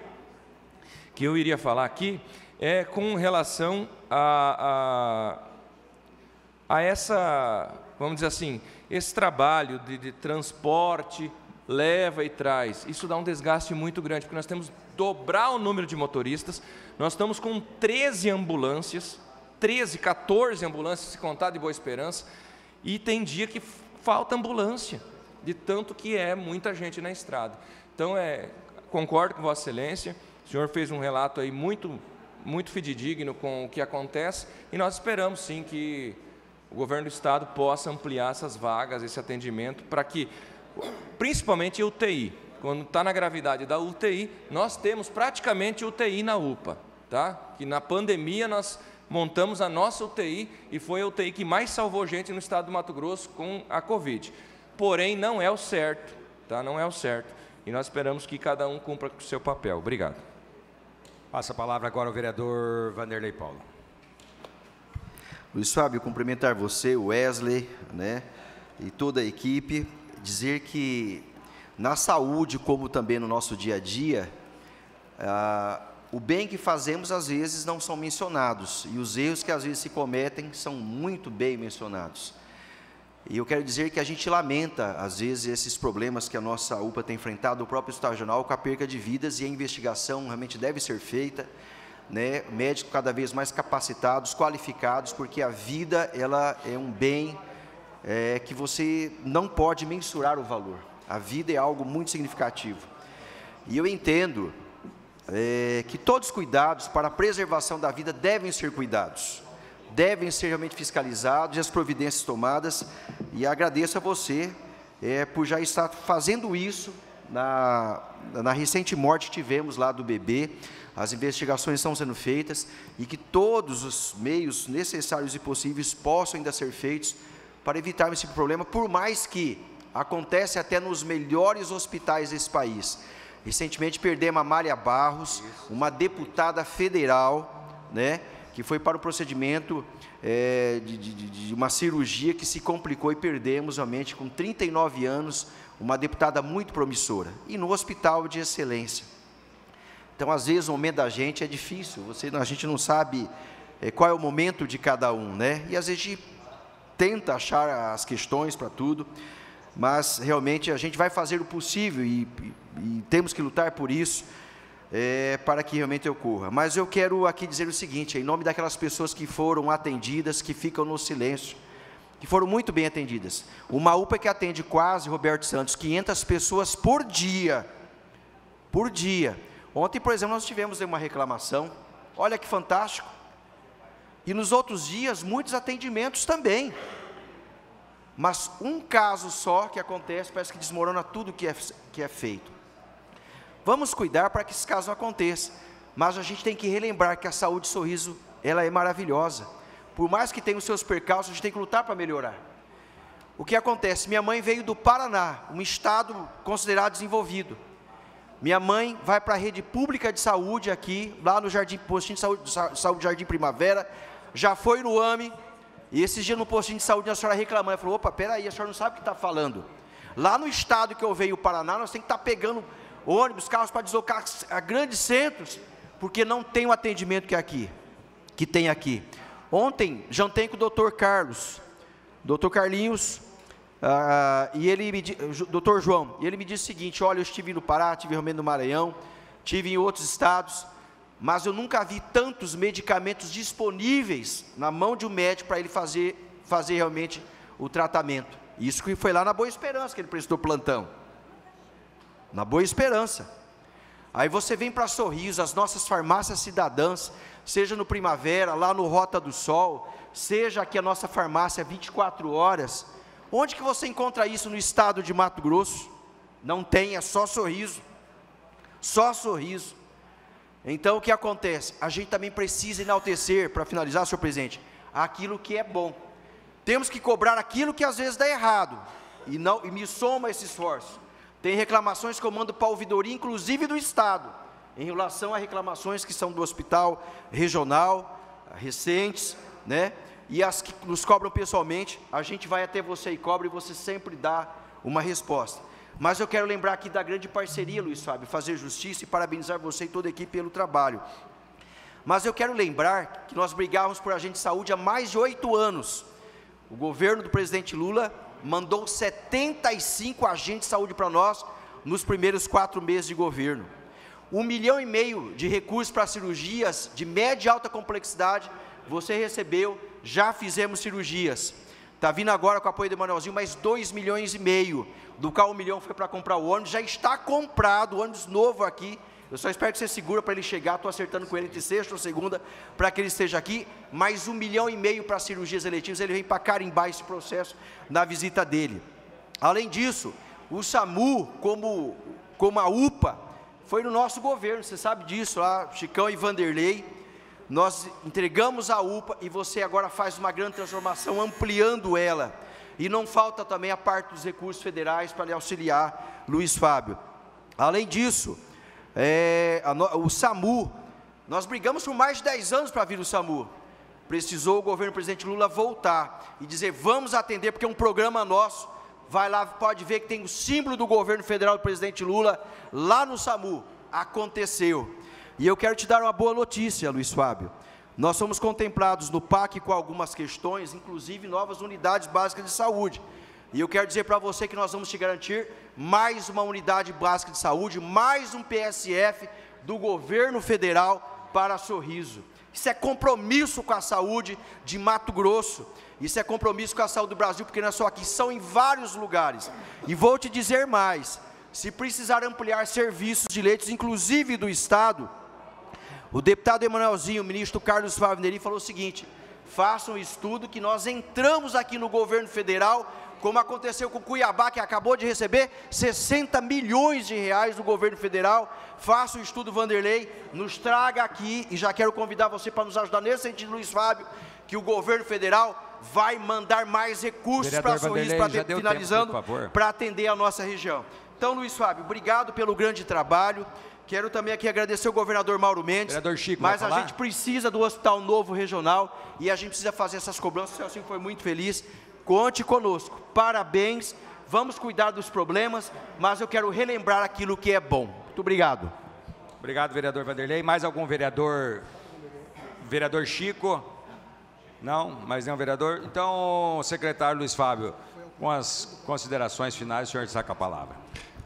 que eu iria falar aqui, é com relação a... a a essa, vamos dizer assim, esse trabalho de, de transporte, leva e traz. Isso dá um desgaste muito grande, porque nós temos que dobrar o número de motoristas, nós estamos com treze ambulâncias, treze, quatorze ambulâncias, se contar de Boa Esperança, e tem dia que falta ambulância, de tanto que é muita gente na estrada. Então, é, concordo com Vossa Excelência, o senhor fez um relato aí muito, muito fidedigno com o que acontece, e nós esperamos, sim, que o governo do Estado possa ampliar essas vagas, esse atendimento, para que, principalmente U T I, quando está na gravidade da U T I, nós temos praticamente U T I na U P A, tá? Que na pandemia nós montamos a nossa U T I e foi a U T I que mais salvou gente no estado do Mato Grosso com a Covid. Porém, não é o certo, tá? Não é o certo. E nós esperamos que cada um cumpra o seu papel. Obrigado. Passa a palavra agora ao vereador Vanderlei Paulo. Luiz Fábio, cumprimentar você, o Wesley, né, e toda a equipe, dizer que na saúde, como também no nosso dia a dia, ah, o bem que fazemos às vezes não são mencionados, e os erros que às vezes se cometem são muito bem mencionados. E eu quero dizer que a gente lamenta, às vezes, esses problemas que a nossa U P A tem enfrentado, o próprio Hospital Regional, com a perca de vidas, e a investigação realmente deve ser feita, né, médicos cada vez mais capacitados, qualificados, porque a vida ela é um bem é, que você não pode mensurar o valor. A vida é algo muito significativo. E eu entendo é, que todos os cuidados para a preservação da vida devem ser cuidados, devem ser realmente fiscalizados e as providências tomadas. E agradeço a você é, por já estar fazendo isso na, na recente morte que tivemos lá do bebê. As investigações estão sendo feitas e que todos os meios necessários e possíveis possam ainda ser feitos para evitarmos esse problema, por mais que acontece até nos melhores hospitais desse país. Recentemente perdemos a Mária Barros, uma deputada federal, né, que foi para o procedimento é, de, de, de uma cirurgia que se complicou e perdemos realmente com trinta e nove anos, uma deputada muito promissora, e no hospital de excelência. Então, às vezes, o momento da gente é difícil, você, a gente não sabe é, qual é o momento de cada um, né? E às vezes a gente tenta achar as questões para tudo, mas realmente a gente vai fazer o possível e, e, e temos que lutar por isso, é, para que realmente ocorra. Mas eu quero aqui dizer o seguinte, em nome daquelas pessoas que foram atendidas, que ficam no silêncio, que foram muito bem atendidas. Uma U P A que atende quase, Roberto Santos, quinhentas pessoas por dia, por dia, Ontem, por exemplo, nós tivemos uma reclamação, olha que fantástico, e nos outros dias, muitos atendimentos também, mas um caso só que acontece, parece que desmorona tudo que é, que é feito. Vamos cuidar para que esse caso não aconteça, mas a gente tem que relembrar que a saúde Sorriso, ela é maravilhosa, por mais que tenha os seus percalços, a gente tem que lutar para melhorar. O que acontece? Minha mãe veio do Paraná, um estado considerado desenvolvido. Minha mãe vai para a rede pública de saúde aqui, lá no Jardim, postinho de saúde, saúde Jardim Primavera, já foi no A M E, e esses dias no postinho de saúde a senhora reclamando, ela falou, opa, peraí, a senhora não sabe o que está falando. Lá no estado que eu veio, o Paraná, nós temos que estar pegando ônibus, carros para deslocar a grandes centros, porque não tem o atendimento que, é aqui, que tem aqui. Ontem, jantei com o doutor Carlos, doutor Carlinhos, Uh, e ele me doutor João, e ele me disse o seguinte, olha, eu estive no Pará, estive realmente no Maranhão, estive em outros estados, mas eu nunca vi tantos medicamentos disponíveis na mão de um médico para ele fazer, fazer realmente o tratamento. Isso que foi lá na Boa Esperança que ele prestou plantão, na Boa Esperança. Aí você vem para Sorriso, as nossas farmácias cidadãs, seja no Primavera, lá no Rota do Sol, seja aqui a nossa farmácia vinte e quatro horas, onde que você encontra isso no estado de Mato Grosso? Não tem, é só Sorriso, só Sorriso. Então o que acontece? A gente também precisa enaltecer, para finalizar, senhor presidente, aquilo que é bom. Temos que cobrar aquilo que às vezes dá errado, e, não, e me soma esse esforço. Tem reclamações que eu mando para a ouvidoria, inclusive do estado, em relação a reclamações que são do hospital regional, recentes, né? E as que nos cobram pessoalmente, a gente vai até você e cobra, e você sempre dá uma resposta. Mas eu quero lembrar aqui da grande parceria, Luiz Fábio, fazer justiça e parabenizar você e toda a equipe pelo trabalho. Mas eu quero lembrar que nós brigávamos por agente de saúde há mais de oito anos. O governo do presidente Lula mandou setenta e cinco agentes de saúde para nós nos primeiros quatro meses de governo. Um milhão e meio de recursos para cirurgias de média e alta complexidade, você recebeu, já fizemos cirurgias. Está vindo agora com o apoio do Emanuelzinho mais dois milhões e meio, do qual um milhão foi para comprar o ônibus, já está comprado, o ônibus novo aqui. Eu só espero que você segura para ele chegar, estou acertando com ele entre sexta ou segunda, para que ele esteja aqui, mais um milhão e meio para cirurgias eletivas, ele vem para carimbar esse processo na visita dele. Além disso, o SAMU, como, como a U P A, foi no nosso governo, você sabe disso, lá, Chicão e Vanderlei, nós entregamos a U P A e você agora faz uma grande transformação, ampliando ela. E não falta também a parte dos recursos federais para lhe auxiliar, Luiz Fábio. Além disso, é, a, o SAMU, nós brigamos por mais de dez anos para vir o SAMU. Precisou o governo do presidente Lula voltar e dizer, vamos atender, porque é um programa nosso. Vai lá, pode ver que tem o símbolo do governo federal do presidente Lula lá no SAMU. Aconteceu. E eu quero te dar uma boa notícia, Luiz Fábio. Nós somos contemplados no P A C com algumas questões, inclusive novas unidades básicas de saúde. E eu quero dizer para você que nós vamos te garantir mais uma unidade básica de saúde, mais um P S F do governo federal para Sorriso. Isso é compromisso com a saúde de Mato Grosso. Isso é compromisso com a saúde do Brasil, porque não é só aqui, são em vários lugares. E vou te dizer mais, se precisar ampliar serviços de leitos, inclusive do Estado, o deputado Emanuelzinho, o ministro Carlos Favneri, falou o seguinte, façam um estudo que nós entramos aqui no governo federal, como aconteceu com Cuiabá, que acabou de receber sessenta milhões de reais do governo federal. Faça o estudo, Vanderlei, nos traga aqui, e já quero convidar você para nos ajudar nesse sentido, Luiz Fábio, que o governo federal vai mandar mais recursos para Sorriso, para finalizando, para atender a nossa região. Então, Luiz Fábio, obrigado pelo grande trabalho. Quero também aqui agradecer ao governador Mauro Mendes, Vereador Chico, mas a gente precisa do Hospital Novo Regional e a gente precisa fazer essas cobranças. O senhor assim foi muito feliz. Conte conosco. Parabéns. Vamos cuidar dos problemas, mas eu quero relembrar aquilo que é bom. Muito obrigado. Obrigado, vereador Vanderlei. Mais algum vereador? Vereador Chico? Não? Mais nenhum vereador? Então, secretário Luiz Fábio, com as considerações finais, o senhor saca a palavra.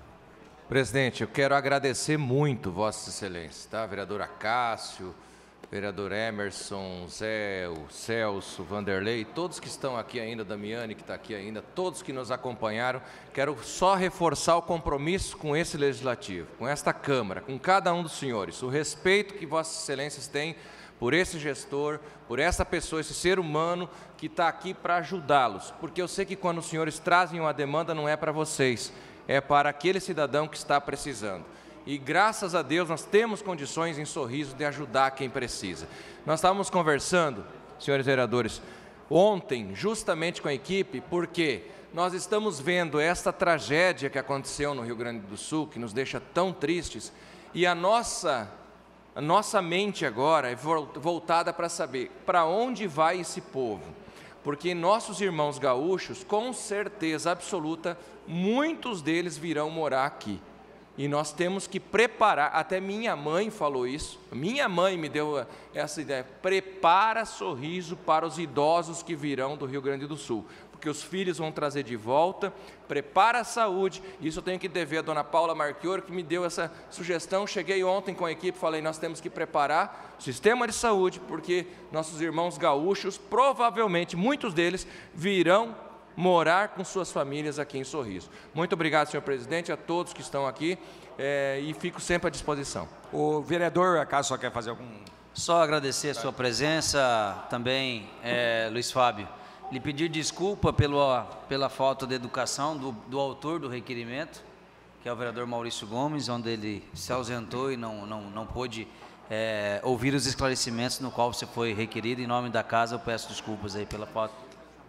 Presidente, eu quero agradecer muito Vossa Excelência, tá? Vereador Acácio, vereador Emerson, Zé, o Celso, Vanderlei, todos que estão aqui ainda, Damiane que está aqui ainda, todos que nos acompanharam, quero só reforçar o compromisso com esse Legislativo, com esta Câmara, com cada um dos senhores, o respeito que Vossas Excelências têm por esse gestor, por essa pessoa, esse ser humano que está aqui para ajudá-los, porque eu sei que quando os senhores trazem uma demanda não é para vocês, é para aquele cidadão que está precisando. E graças a Deus nós temos condições em Sorriso de ajudar quem precisa. Nós estávamos conversando, senhores vereadores, ontem justamente com a equipe, porque nós estamos vendo esta tragédia que aconteceu no Rio Grande do Sul, que nos deixa tão tristes, e a nossa, a nossa mente agora é voltada para saber para onde vai esse povo. Porque nossos irmãos gaúchos, com certeza absoluta, muitos deles virão morar aqui. E nós temos que preparar, até minha mãe falou isso, minha mãe me deu essa ideia, prepara Sorriso para os idosos que virão do Rio Grande do Sul, porque os filhos vão trazer de volta, prepara a saúde, isso eu tenho que dever a dona Paula Marchioro, que me deu essa sugestão, cheguei ontem com a equipe, falei, nós temos que preparar o sistema de saúde, porque nossos irmãos gaúchos, provavelmente, muitos deles, virão morar com suas famílias aqui em Sorriso. Muito obrigado, senhor presidente, a todos que estão aqui é, e fico sempre à disposição. O vereador, acaso só quer fazer algum... Só agradecer a sua presença, também, é, Luiz Fábio, lhe pedir desculpa pelo, pela falta de educação do, do autor do requerimento, que é o vereador Maurício Gomes, onde ele se ausentou e não, não, não pôde é, ouvir os esclarecimentos no qual você foi requerido. Em nome da casa, eu peço desculpas aí pela falta.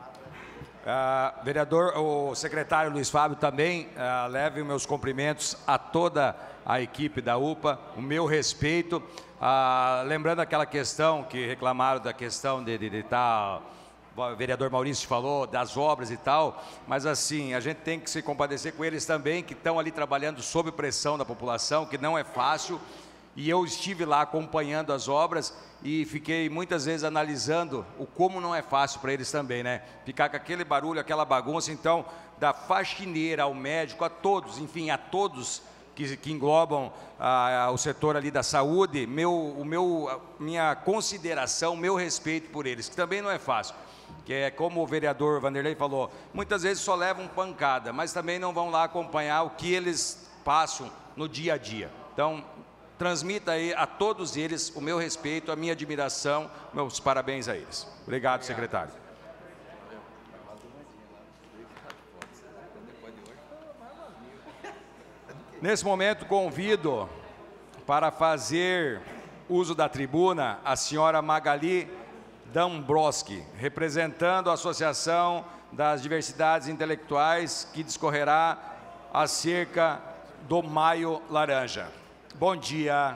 Uh, vereador, o secretário Luiz Fábio também uh, leve os meus cumprimentos a toda a equipe da U P A, o meu respeito. Uh, lembrando aquela questão que reclamaram da questão de estar, o vereador Maurício falou, das obras e tal, mas assim, a gente tem que se compadecer com eles também, que estão ali trabalhando sob pressão da população, que não é fácil. E eu estive lá acompanhando as obras e fiquei muitas vezes analisando o como não é fácil para eles também, né? Ficar com aquele barulho, aquela bagunça, então, da faxineira ao médico, a todos, enfim, a todos que, que englobam ah, o setor ali da saúde, meu, o meu, minha consideração, meu respeito por eles, que também não é fácil. Que é como o vereador Vanderlei falou, muitas vezes só levam pancada, mas também não vão lá acompanhar o que eles passam no dia a dia. Então, transmita aí a todos eles o meu respeito, a minha admiração, meus parabéns a eles. Obrigado, secretário. Nesse momento, convido para fazer uso da tribuna a senhora Magali Dambroski, representando a Associação das Diversidades Intelectuais, que discorrerá acerca do Maio Laranja. Bom dia.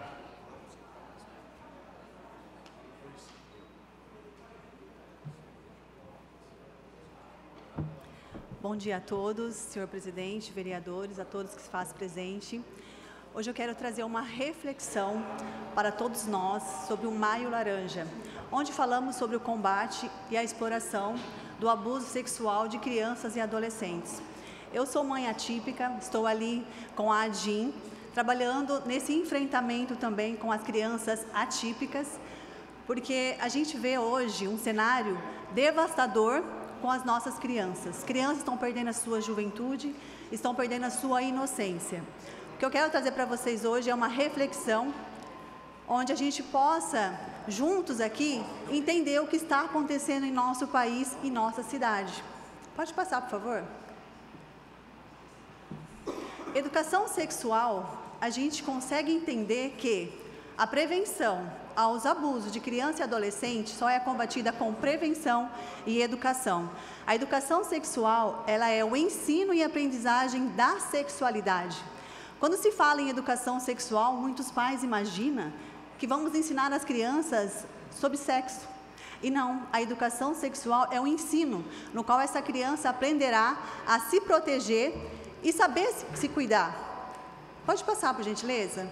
Bom dia a todos, senhor presidente, vereadores, a todos que se fazem presente. Hoje eu quero trazer uma reflexão para todos nós sobre o Maio Laranja, onde falamos sobre o combate e a exploração do abuso sexual de crianças e adolescentes. Eu sou mãe atípica, estou ali com a ADIM, trabalhando nesse enfrentamento também com as crianças atípicas, porque a gente vê hoje um cenário devastador com as nossas crianças. Crianças estão perdendo a sua juventude, estão perdendo a sua inocência. O que eu quero trazer para vocês hoje é uma reflexão, onde a gente possa, juntos aqui, entender o que está acontecendo em nosso país e nossa cidade. Pode passar, por favor? Educação sexual, a gente consegue entender que a prevenção aos abusos de criança e adolescente só é combatida com prevenção e educação. A educação sexual, ela é o ensino e aprendizagem da sexualidade. Quando se fala em educação sexual, muitos pais imaginam que vamos ensinar as crianças sobre sexo. E não, a educação sexual é um ensino no qual essa criança aprenderá a se proteger e saber se, se cuidar. Pode passar, por gentileza?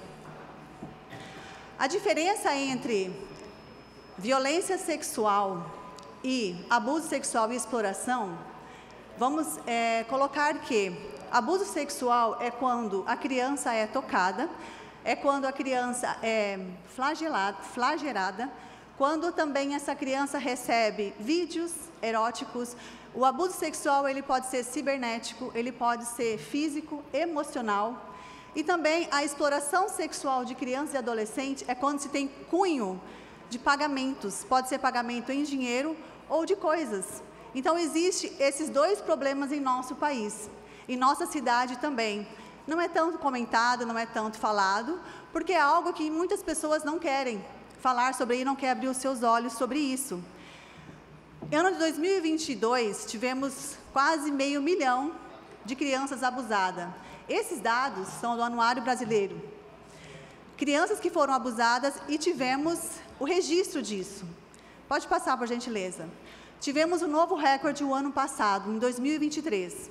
A diferença entre violência sexual e abuso sexual e exploração, vamos é, colocar que abuso sexual é quando a criança é tocada é quando a criança é flagelada, flagelada, quando também essa criança recebe vídeos eróticos. O abuso sexual, ele pode ser cibernético, ele pode ser físico, emocional. E também a exploração sexual de crianças e adolescentes é quando se tem cunho de pagamentos. Pode ser pagamento em dinheiro ou de coisas. Então, existem esses dois problemas em nosso país. Em nossa cidade também. Não é tanto comentado, não é tanto falado, porque é algo que muitas pessoas não querem falar sobre e não querem abrir os seus olhos sobre isso. Em ano de dois mil e vinte e dois, tivemos quase meio milhão de crianças abusadas. Esses dados são do Anuário Brasileiro. Crianças que foram abusadas e tivemos o registro disso. Pode passar, por gentileza. Tivemos um novo recorde o ano passado, em dois mil e vinte e três.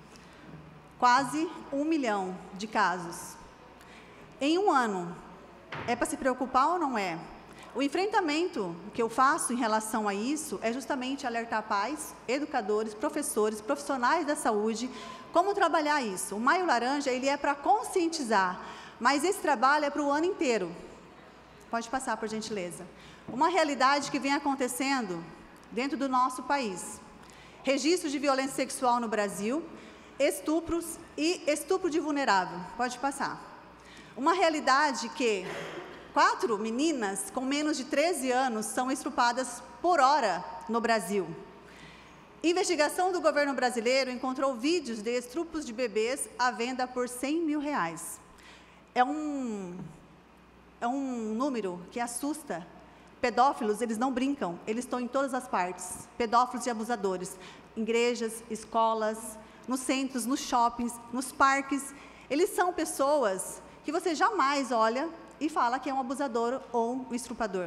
Quase um milhão de casos. Em um ano, é para se preocupar ou não é? O enfrentamento que eu faço em relação a isso é justamente alertar pais, educadores, professores, profissionais da saúde, como trabalhar isso. O Maio Laranja, ele é para conscientizar, mas esse trabalho é para o ano inteiro. Pode passar, por gentileza. Uma realidade que vem acontecendo dentro do nosso país. Registros de violência sexual no Brasil, estupros e estupro de vulnerável. Pode passar. Uma realidade que quatro meninas com menos de treze anos são estupradas por hora no Brasil. Investigação do governo brasileiro encontrou vídeos de estupros de bebês à venda por cem mil reais. É um, é um número que assusta. Pedófilos, eles não brincam, eles estão em todas as partes. Pedófilos e abusadores. Igrejas, escolas, nos centros, nos shoppings, nos parques. Eles são pessoas que você jamais olha e fala que é um abusador ou um estuprador.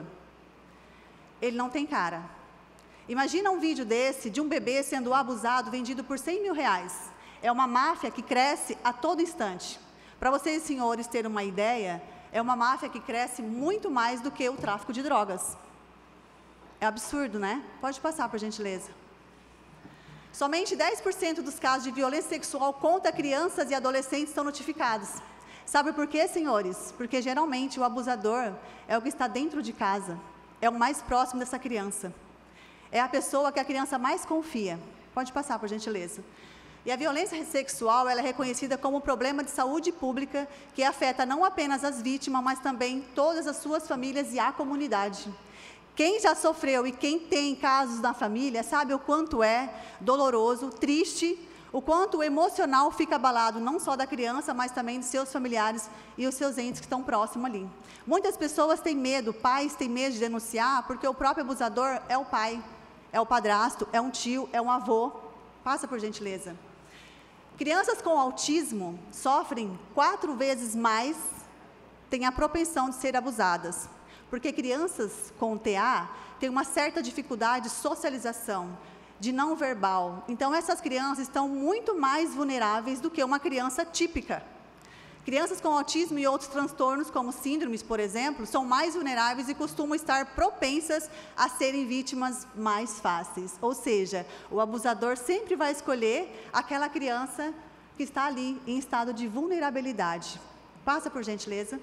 Ele não tem cara. Imagina um vídeo desse, de um bebê sendo abusado, vendido por cem mil reais. É uma máfia que cresce a todo instante. Para vocês, senhores, terem uma ideia, é uma máfia que cresce muito mais do que o tráfico de drogas. É absurdo, né? Pode passar, por gentileza. Somente dez por cento dos casos de violência sexual contra crianças e adolescentes são notificados. Sabe por quê, senhores? Porque geralmente o abusador é o que está dentro de casa, é o mais próximo dessa criança. É a pessoa que a criança mais confia. Pode passar, por gentileza. E a violência sexual, ela é reconhecida como um problema de saúde pública que afeta não apenas as vítimas, mas também todas as suas famílias e a comunidade. Quem já sofreu e quem tem casos na família sabe o quanto é doloroso, triste, o quanto o emocional fica abalado, não só da criança, mas também de seus familiares e os seus entes que estão próximos ali. Muitas pessoas têm medo, pais têm medo de denunciar, porque o próprio abusador é o pai, é o padrasto, é um tio, é um avô. Passa, por gentileza. Crianças com autismo sofrem quatro vezes mais, têm a propensão de ser abusadas, porque crianças com T A têm uma certa dificuldade de socialização, de não verbal. Então, essas crianças estão muito mais vulneráveis do que uma criança típica. Crianças com autismo e outros transtornos, como síndromes, por exemplo, são mais vulneráveis e costumam estar propensas a serem vítimas mais fáceis. Ou seja, o abusador sempre vai escolher aquela criança que está ali em estado de vulnerabilidade. Passa, por gentileza.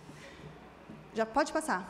Já pode passar.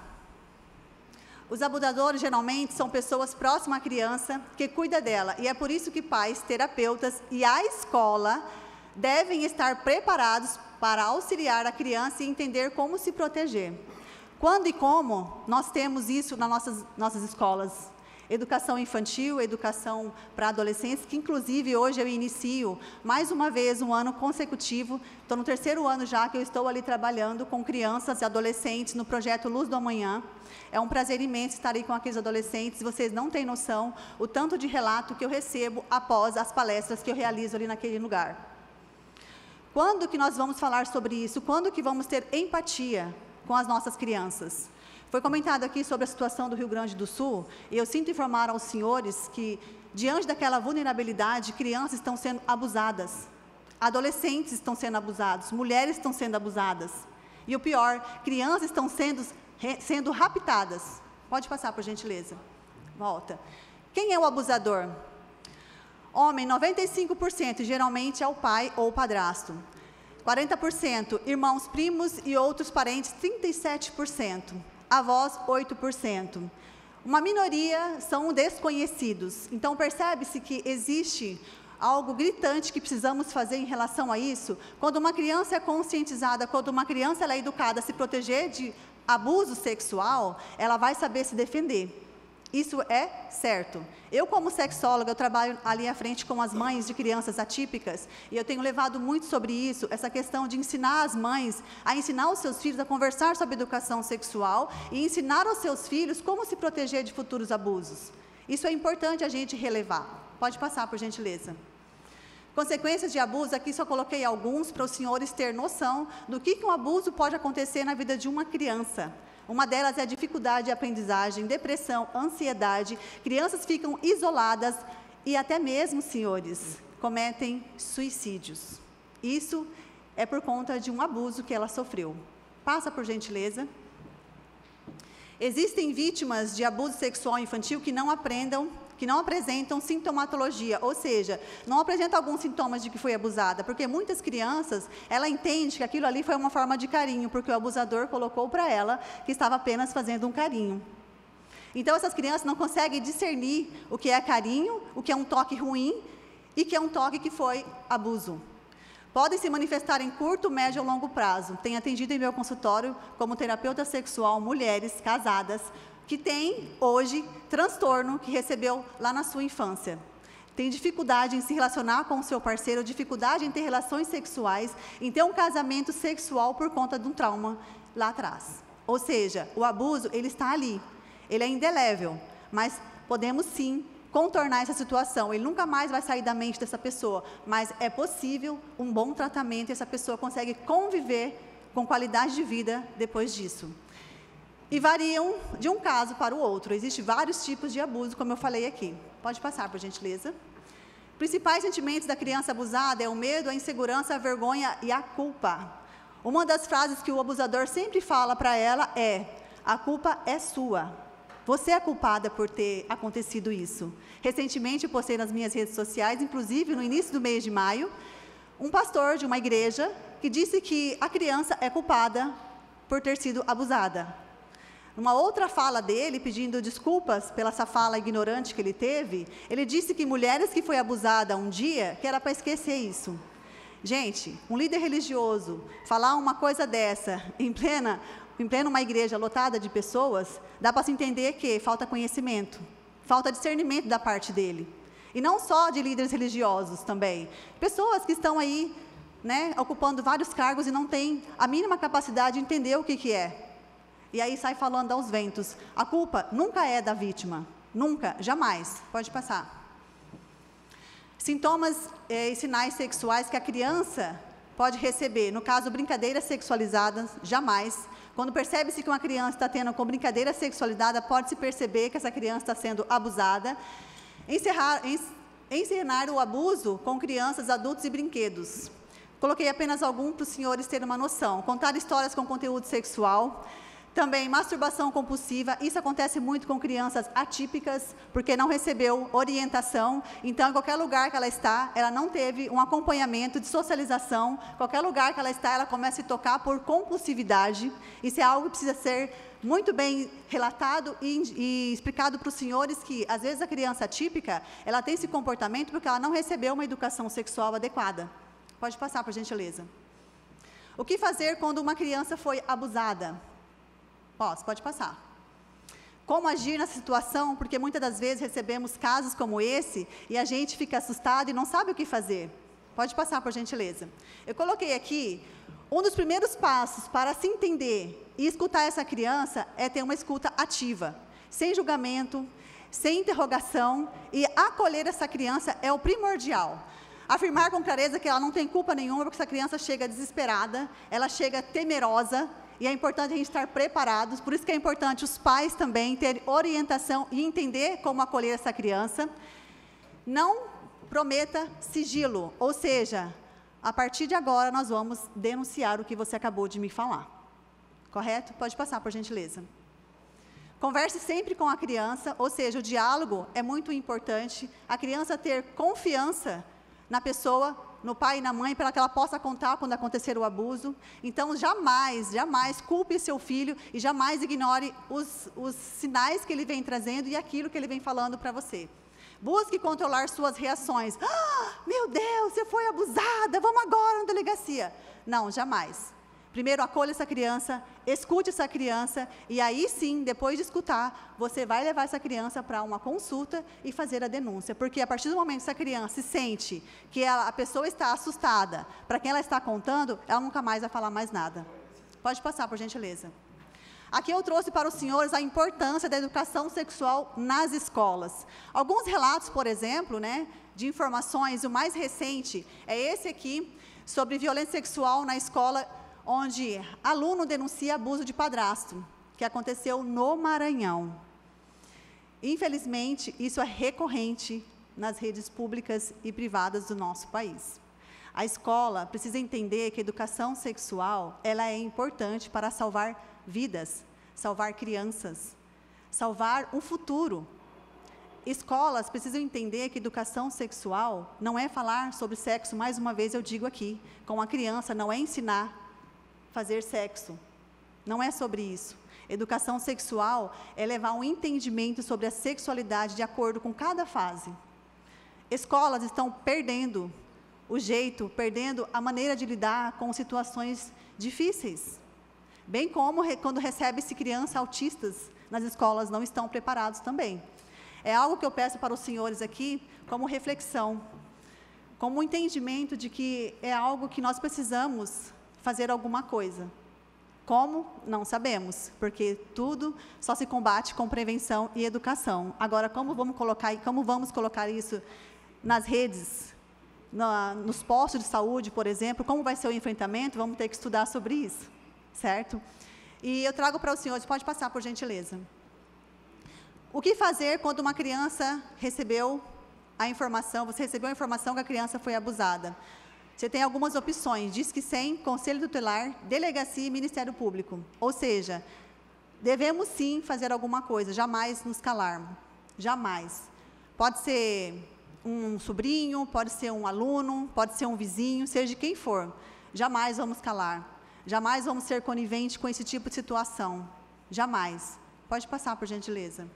Os abusadores, geralmente, são pessoas próximas à criança, que cuida dela. E é por isso que pais, terapeutas e a escola devem estar preparados para auxiliar a criança e entender como se proteger. Quando e como nós temos isso nas nossas, nossas escolas? Educação infantil, educação para adolescentes, que inclusive hoje eu inicio mais uma vez um ano consecutivo. Estou no terceiro ano já que eu estou ali trabalhando com crianças e adolescentes no projeto Luz do Amanhã. É um prazer imenso estar aí com aqueles adolescentes. Vocês não têm noção o tanto de relato que eu recebo após as palestras que eu realizo ali naquele lugar. Quando que nós vamos falar sobre isso? Quando que vamos ter empatia com as nossas crianças? Foi comentado aqui sobre a situação do Rio Grande do Sul, e eu sinto informar aos senhores que, diante daquela vulnerabilidade, crianças estão sendo abusadas, adolescentes estão sendo abusados, mulheres estão sendo abusadas, e o pior, crianças estão sendo, sendo raptadas. Pode passar, por gentileza. Volta. Quem é o abusador? Homem, noventa e cinco por cento, geralmente é o pai ou o padrasto. quarenta por cento, irmãos, primos e outros parentes, trinta e sete por cento, avós, oito por cento. Uma minoria são desconhecidos. Então, percebe-se que existe algo gritante que precisamos fazer em relação a isso. Quando uma criança é conscientizada, quando uma criança ela é educada a se proteger de abuso sexual, ela vai saber se defender. Isso é certo. Eu, como sexóloga, eu trabalho ali à frente com as mães de crianças atípicas, e eu tenho levado muito sobre isso, essa questão de ensinar as mães a ensinar os seus filhos a conversar sobre educação sexual e ensinar aos seus filhos como se proteger de futuros abusos. Isso é importante a gente relevar. Pode passar, por gentileza. Consequências de abuso, aqui só coloquei alguns para os senhores terem noção do que, que um abuso pode acontecer na vida de uma criança. Uma delas é a dificuldade de aprendizagem, depressão, ansiedade, crianças ficam isoladas e até mesmo, senhores, cometem suicídios. Isso é por conta de um abuso que ela sofreu. Passa, por gentileza. Existem vítimas de abuso sexual infantil que não aprendam, que não apresentam sintomatologia, ou seja, não apresentam alguns sintomas de que foi abusada, porque muitas crianças, ela entende que aquilo ali foi uma forma de carinho, porque o abusador colocou para ela que estava apenas fazendo um carinho. Então, essas crianças não conseguem discernir o que é carinho, o que é um toque ruim e que é um toque que foi abuso. Podem se manifestar em curto, médio ou longo prazo. Tenho atendido em meu consultório como terapeuta sexual mulheres casadas, que tem hoje transtorno que recebeu lá na sua infância. Tem dificuldade em se relacionar com o seu parceiro, dificuldade em ter relações sexuais, em ter um casamento sexual por conta de um trauma lá atrás. Ou seja, o abuso, ele está ali, ele é indelével, mas podemos sim contornar essa situação. Ele nunca mais vai sair da mente dessa pessoa, mas é possível um bom tratamento e essa pessoa consegue conviver com qualidade de vida depois disso. E variam de um caso para o outro. Existem vários tipos de abuso, como eu falei aqui. Pode passar, por gentileza. Principais sentimentos da criança abusada é o medo, a insegurança, a vergonha e a culpa. Uma das frases que o abusador sempre fala para ela é: a culpa é sua. Você é culpada por ter acontecido isso. Recentemente, eu postei nas minhas redes sociais, inclusive no início do mês de maio, um pastor de uma igreja que disse que a criança é culpada por ter sido abusada. Numa outra fala dele, pedindo desculpas pela essa fala ignorante que ele teve, ele disse que mulheres que foi abusada um dia, que era para esquecer isso. Gente, um líder religioso falar uma coisa dessa em plena, em plena uma igreja lotada de pessoas, dá para se entender que falta conhecimento, falta discernimento da parte dele. E não só de líderes religiosos também. Pessoas que estão aí, né, ocupando vários cargos e não têm a mínima capacidade de entender o que, que é. E aí sai falando aos ventos. A culpa nunca é da vítima. Nunca, jamais. Pode passar. Sintomas eh, e sinais sexuais que a criança pode receber. No caso, brincadeiras sexualizadas, jamais. Quando percebe-se que uma criança está tendo com brincadeira sexualizada, pode-se perceber que essa criança está sendo abusada. Encerrar, encenar o abuso com crianças, adultos e brinquedos. Coloquei apenas algum para os senhores terem uma noção. Contar histórias com conteúdo sexual. Também masturbação compulsiva, isso acontece muito com crianças atípicas, porque não recebeu orientação, então em qualquer lugar que ela está, ela não teve um acompanhamento de socialização, qualquer lugar que ela está, ela começa a se tocar por compulsividade, isso é algo que precisa ser muito bem relatado e, e explicado para os senhores que, às vezes, a criança atípica, ela tem esse comportamento porque ela não recebeu uma educação sexual adequada. Pode passar, por gentileza. O que fazer quando uma criança foi abusada? Posso, pode passar. Como agir nessa situação, porque muitas das vezes recebemos casos como esse e a gente fica assustado e não sabe o que fazer. Pode passar, por gentileza. Eu coloquei aqui, um dos primeiros passos para se entender e escutar essa criança é ter uma escuta ativa, sem julgamento, sem interrogação, e acolher essa criança é o primordial. Afirmar com clareza que ela não tem culpa nenhuma, porque essa criança chega desesperada, ela chega temerosa, e é importante a gente estar preparados, por isso que é importante os pais também terem orientação e entender como acolher essa criança. Não prometa sigilo, ou seja, a partir de agora nós vamos denunciar o que você acabou de me falar. Correto? Pode passar, por gentileza. Converse sempre com a criança, ou seja, o diálogo é muito importante, a criança ter confiança na pessoa no pai e na mãe, para que ela possa contar quando acontecer o abuso. Então, jamais, jamais culpe seu filho e jamais ignore os, os sinais que ele vem trazendo e aquilo que ele vem falando para você. Busque controlar suas reações. Ah, meu Deus, você foi abusada, vamos agora na delegacia. Não, jamais. Primeiro, acolha essa criança, escute essa criança, e aí sim, depois de escutar, você vai levar essa criança para uma consulta e fazer a denúncia. Porque a partir do momento que essa criança se sente que ela, a pessoa está assustada, para quem ela está contando, ela nunca mais vai falar mais nada. Pode passar, por gentileza. Aqui eu trouxe para os senhores a importância da educação sexual nas escolas. Alguns relatos, por exemplo, né, de informações, o mais recente é esse aqui, sobre violência sexual na escola, onde aluno denuncia abuso de padrasto, que aconteceu no Maranhão. Infelizmente, isso é recorrente nas redes públicas e privadas do nosso país. A escola precisa entender que a educação sexual, ela é importante para salvar vidas, salvar crianças, salvar um futuro. Escolas precisam entender que educação sexual não é falar sobre sexo, mais uma vez eu digo aqui, com a criança, não é ensinar fazer sexo. Não é sobre isso. Educação sexual é levar um entendimento sobre a sexualidade de acordo com cada fase. Escolas estão perdendo o jeito, perdendo a maneira de lidar com situações difíceis. Bem como re, quando recebe-se crianças autistas nas escolas, não estão preparados também. É algo que eu peço para os senhores aqui como reflexão, como um entendimento de que é algo que nós precisamos fazer alguma coisa. Como? Não sabemos, porque tudo só se combate com prevenção e educação. Agora, como vamos colocar, como vamos colocar isso nas redes, na, nos postos de saúde, por exemplo, como vai ser o enfrentamento? Vamos ter que estudar sobre isso, certo? E eu trago para os senhores, pode passar, por gentileza. O que fazer quando uma criança recebeu a informação, você recebeu a informação que a criança foi abusada? Você tem algumas opções, Disque cem, Conselho Tutelar, Delegacia e Ministério Público. Ou seja, devemos sim fazer alguma coisa, jamais nos calarmos, jamais. Pode ser um sobrinho, pode ser um aluno, pode ser um vizinho, seja de quem for. Jamais vamos calar, jamais vamos ser coniventes com esse tipo de situação, jamais. Pode passar, por gentileza.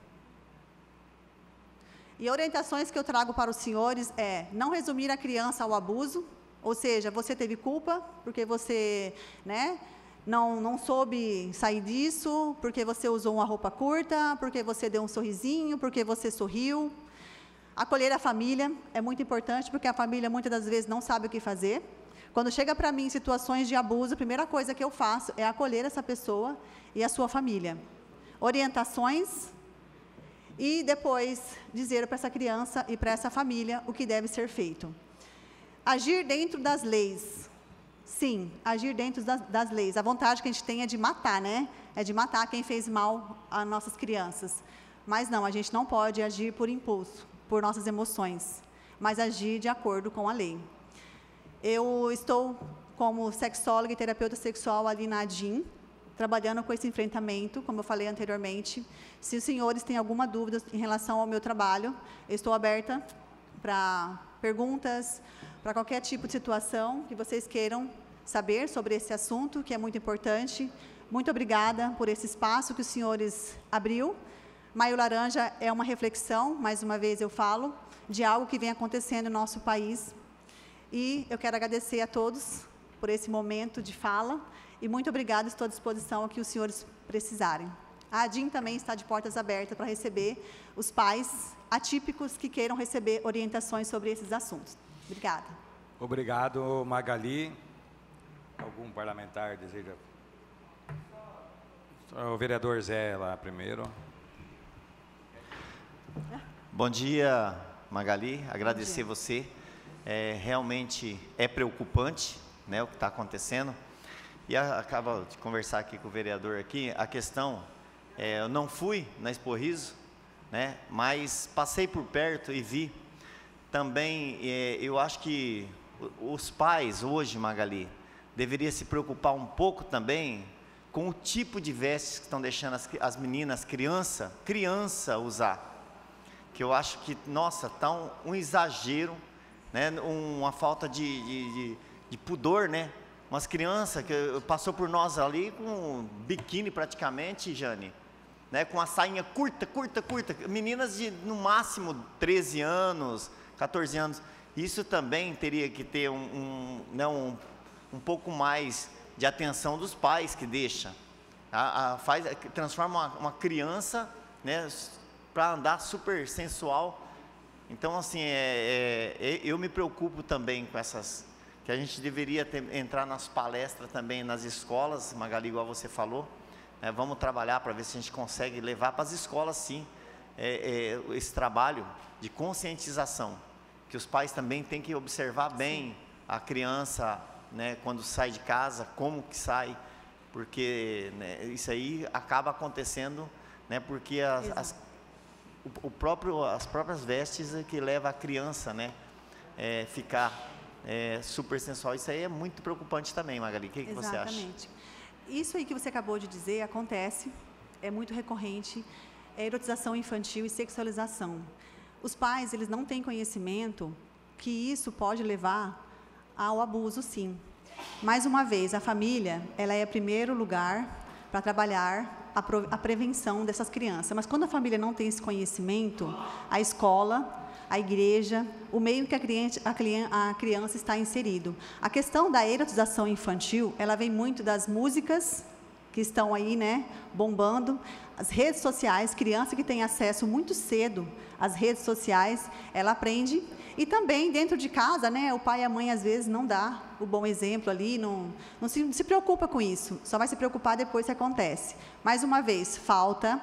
E orientações que eu trago para os senhores é não resumir a criança ao abuso. Ou seja, você teve culpa porque você, né, não, não soube sair disso, porque você usou uma roupa curta, porque você deu um sorrisinho, porque você sorriu. Acolher a família é muito importante, porque a família muitas das vezes não sabe o que fazer. Quando chega para mim em situações de abuso, a primeira coisa que eu faço é acolher essa pessoa e a sua família. Orientações e depois dizer para essa criança e para essa família o que deve ser feito. Agir dentro das leis. Sim, agir dentro das, das leis. A vontade que a gente tem é de matar, né? É de matar quem fez mal às nossas crianças. Mas não, a gente não pode agir por impulso, por nossas emoções, mas agir de acordo com a lei. Eu estou como sexóloga e terapeuta sexual ali na ADIM, trabalhando com esse enfrentamento, como eu falei anteriormente. Se os senhores têm alguma dúvida em relação ao meu trabalho, eu estou aberta para perguntas, para qualquer tipo de situação que vocês queiram saber sobre esse assunto, que é muito importante. Muito obrigada por esse espaço que os senhores abriu. Maio Laranja é uma reflexão, mais uma vez eu falo, de algo que vem acontecendo no nosso país. E eu quero agradecer a todos por esse momento de fala e muito obrigada, estou à disposição ao que os senhores precisarem. A ADIM também está de portas abertas para receber os pais atípicos que queiram receber orientações sobre esses assuntos. Obrigada. Obrigado, Magali. Algum parlamentar deseja? O vereador Zé lá primeiro. Bom dia, Magali. Agradecer você. É, realmente é preocupante, né, o que está acontecendo. E a, acaba de conversar aqui com o vereador aqui, a questão, é, eu não fui na Expo Riso, né, mas passei por perto e vi. Também, é, eu acho que os pais hoje, Magali, deveriam se preocupar um pouco também com o tipo de vestes que estão deixando as, as meninas, criança, criança usar. Que eu acho que, nossa, está um, um exagero né? Uma falta de, de, de, de pudor, né? Umas crianças que passou por nós ali com biquíni praticamente, Jane, né? Com a sainha curta, curta, curta. Meninas de, no máximo, treze anos, quatorze anos. Isso também teria que ter um, um, né, um, um pouco mais de atenção dos pais que deixa. A, a, faz, transforma uma, uma criança, né, para andar super sensual. Então, assim, é, é, eu me preocupo também com essas, que a gente deveria ter, entrar nas palestras também, nas escolas, Magali, igual você falou, né, vamos trabalhar para ver se a gente consegue levar para as escolas, sim, é, é, esse trabalho de conscientização, que os pais também têm que observar bem a criança, né, quando sai de casa, como que sai, porque, né, isso aí acaba acontecendo, né, porque as, as, o, o próprio, as próprias vestes é que leva a criança, né, é, ficar é, super sensual. Isso aí é muito preocupante também, Magali. O que, que você acha? Exatamente. Isso aí que você acabou de dizer acontece, é muito recorrente, é erotização infantil e sexualização. Os pais, eles não têm conhecimento que isso pode levar ao abuso, sim. Mais uma vez, a família, ela é o primeiro lugar para trabalhar a, pro, a prevenção dessas crianças. Mas quando a família não tem esse conhecimento, a escola, a igreja, o meio que a criança, a, a criança está inserido. A questão da erotização infantil, ela vem muito das músicas que estão aí, né, bombando, as redes sociais, criança que tem acesso muito cedo às redes sociais, ela aprende, e também dentro de casa, né, o pai e a mãe às vezes não dá o bom exemplo ali, não, não, se, não se preocupa com isso, só vai se preocupar depois que acontece. Mais uma vez, falta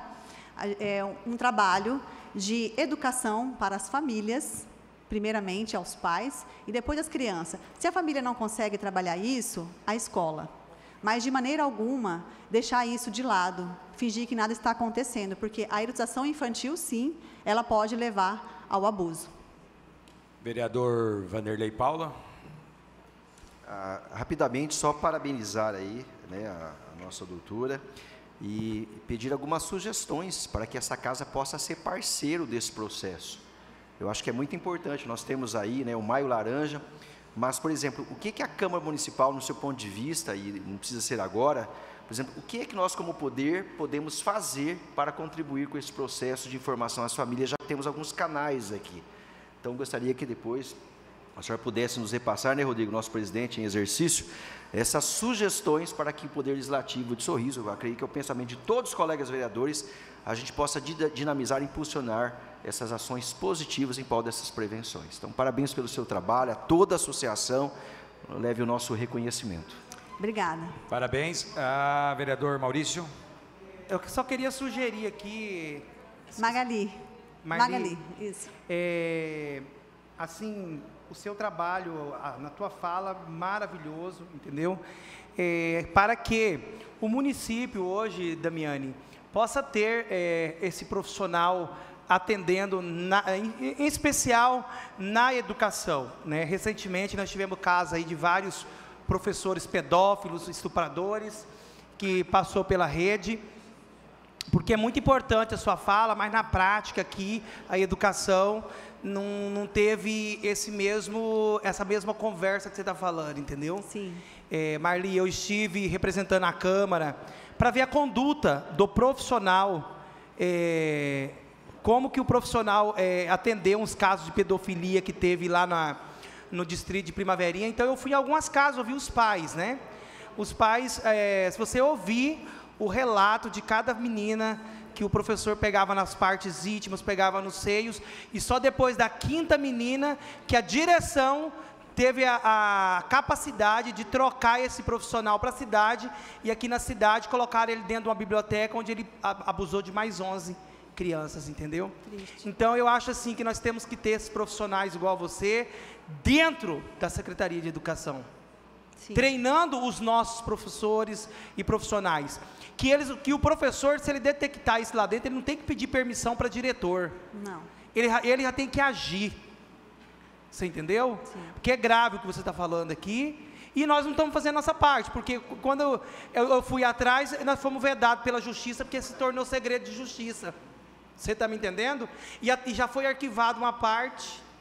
é, um trabalho de educação para as famílias, primeiramente aos pais, e depois às crianças. Se a família não consegue trabalhar isso, a escola. Mas, de maneira alguma, deixar isso de lado, fingir que nada está acontecendo, porque a erotização infantil, sim, ela pode levar ao abuso. Vereador Vanderlei Paula. Ah, rapidamente, só parabenizar aí, né, a, a nossa doutora e pedir algumas sugestões para que essa casa possa ser parceiro desse processo. Eu acho que é muito importante, nós temos aí, né, o Maio Laranja, mas, por exemplo, o que, que a Câmara Municipal, no seu ponto de vista, e não precisa ser agora, por exemplo, o que é que nós, como poder, podemos fazer para contribuir com esse processo de informação às famílias? Já temos alguns canais aqui. Então, gostaria que depois a senhora pudesse nos repassar, né, Rodrigo, nosso presidente em exercício, essas sugestões para que o Poder Legislativo de Sorriso, eu acredito que é o pensamento de todos os colegas vereadores, a gente possa dinamizar e impulsionar essas ações positivas em prol dessas prevenções. Então, parabéns pelo seu trabalho, a toda a associação, leve o nosso reconhecimento. Obrigada. Parabéns. Ah, vereador Maurício. Eu só queria sugerir aqui... Magali. Marli, Magali, isso. É, assim, o seu trabalho, na tua fala, maravilhoso, entendeu? É, para que o município hoje, Damiani, possa ter é, esse profissional atendendo, na, em, em especial na educação, né? Recentemente nós tivemos casos aí de vários professores pedófilos, estupradores, que passou pela rede, porque é muito importante a sua fala, mas na prática aqui a educação não, não teve esse mesmo, essa mesma conversa que você está falando, entendeu? Sim. É, Marli, eu estive representando a Câmara para ver a conduta do profissional, é, como que o profissional é, atendeu uns casos de pedofilia que teve lá na, no distrito de Primaverinha. Então eu fui em algumas casas, ouvi os pais, né? Os pais, é, se você ouvir o relato de cada menina que o professor pegava nas partes íntimas, pegava nos seios, e só depois da quinta menina que a direção teve a, a capacidade de trocar esse profissional para a cidade, e aqui na cidade colocaram ele dentro de uma biblioteca onde ele abusou de mais onze crianças, entendeu? Triste. Então eu acho assim que nós temos que ter esses profissionais igual a você dentro da Secretaria de Educação. Sim. Treinando os nossos professores e profissionais, que, eles, que o professor, se ele detectar isso lá dentro, ele não tem que pedir permissão para diretor. Não. Ele, ele já tem que agir. Você entendeu? Sim. Porque é grave o que você está falando aqui, e nós não estamos fazendo a nossa parte, porque quando eu, eu, eu fui atrás, nós fomos vedados pela justiça, porque se tornou segredo de justiça. Você está me entendendo? E, a, e já foi arquivado uma parte,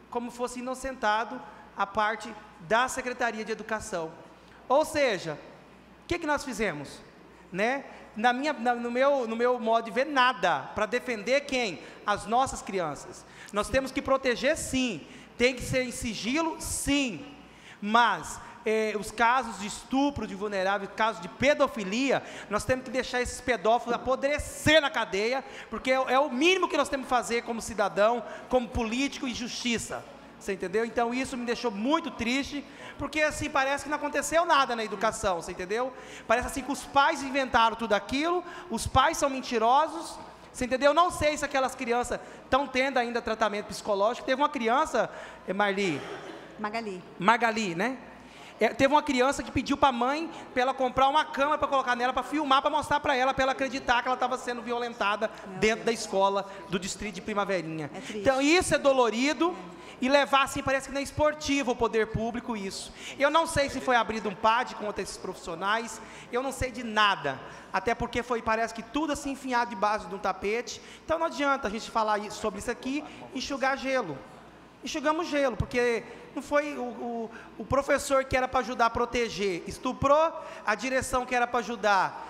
como fosse inocentado a parte da Secretaria de Educação. Ou seja, o que, que nós fizemos? Né? Na minha, na, no, meu, no meu modo de ver, nada para defender quem? As nossas crianças. Nós temos que proteger, sim. Tem que ser em sigilo, sim. Mas eh, os casos de estupro de vulneráveis, casos de pedofilia, nós temos que deixar esses pedófilos apodrecer na cadeia, porque é, é o mínimo que nós temos que fazer como cidadão, como político e justiça. Você entendeu? Então isso me deixou muito triste, porque assim, parece que não aconteceu nada na educação, você entendeu? Parece assim que os pais inventaram tudo aquilo, os pais são mentirosos, você entendeu? Não sei se aquelas crianças estão tendo ainda tratamento psicológico. Teve uma criança, Marli? Magali. Magali, né? É, teve uma criança que pediu para a mãe, para ela comprar uma câmera para colocar nela, para filmar, para mostrar para ela, para ela acreditar que ela estava sendo violentada Meu dentro Deus. da escola do distrito de Primaverinha. É então isso é dolorido. É. E levar assim, parece que não é esportivo o poder público isso. Eu não sei se foi abrido um P A D contra esses profissionais, eu não sei de nada. Até porque foi, parece que tudo assim enfiado debaixo de um tapete. Então não adianta a gente falar sobre isso aqui e enxugar gelo. Enxugamos gelo, porque não foi o, o, o professor que era para ajudar a proteger, estuprou, a direção que era para ajudar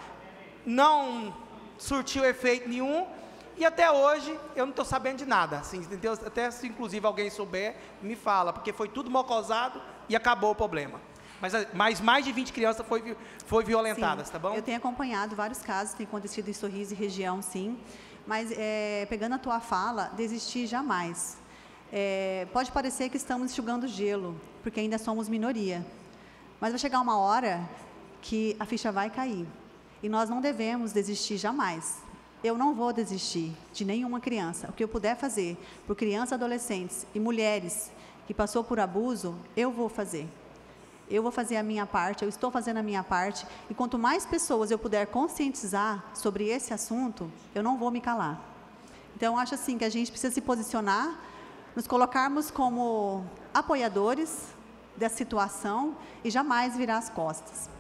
não surtiu efeito nenhum. E até hoje, eu não estou sabendo de nada, assim, entendeu? Até se inclusive alguém souber, me fala, porque foi tudo mal causado e acabou o problema. Mas, mas mais de vinte crianças foi, foi violentadas, sim, tá bom? Eu tenho acompanhado vários casos, tem acontecido em Sorriso e região, sim. Mas, é, pegando a tua fala, desistir jamais. É, pode parecer que estamos enxugando gelo, porque ainda somos minoria. Mas vai chegar uma hora que a ficha vai cair. E nós não devemos desistir jamais. Eu não vou desistir de nenhuma criança. O que eu puder fazer por crianças, adolescentes e mulheres que passou por abuso, eu vou fazer. Eu vou fazer a minha parte, eu estou fazendo a minha parte. E quanto mais pessoas eu puder conscientizar sobre esse assunto, eu não vou me calar. Então, eu acho assim que a gente precisa se posicionar, nos colocarmos como apoiadores dessa situação e jamais virar as costas.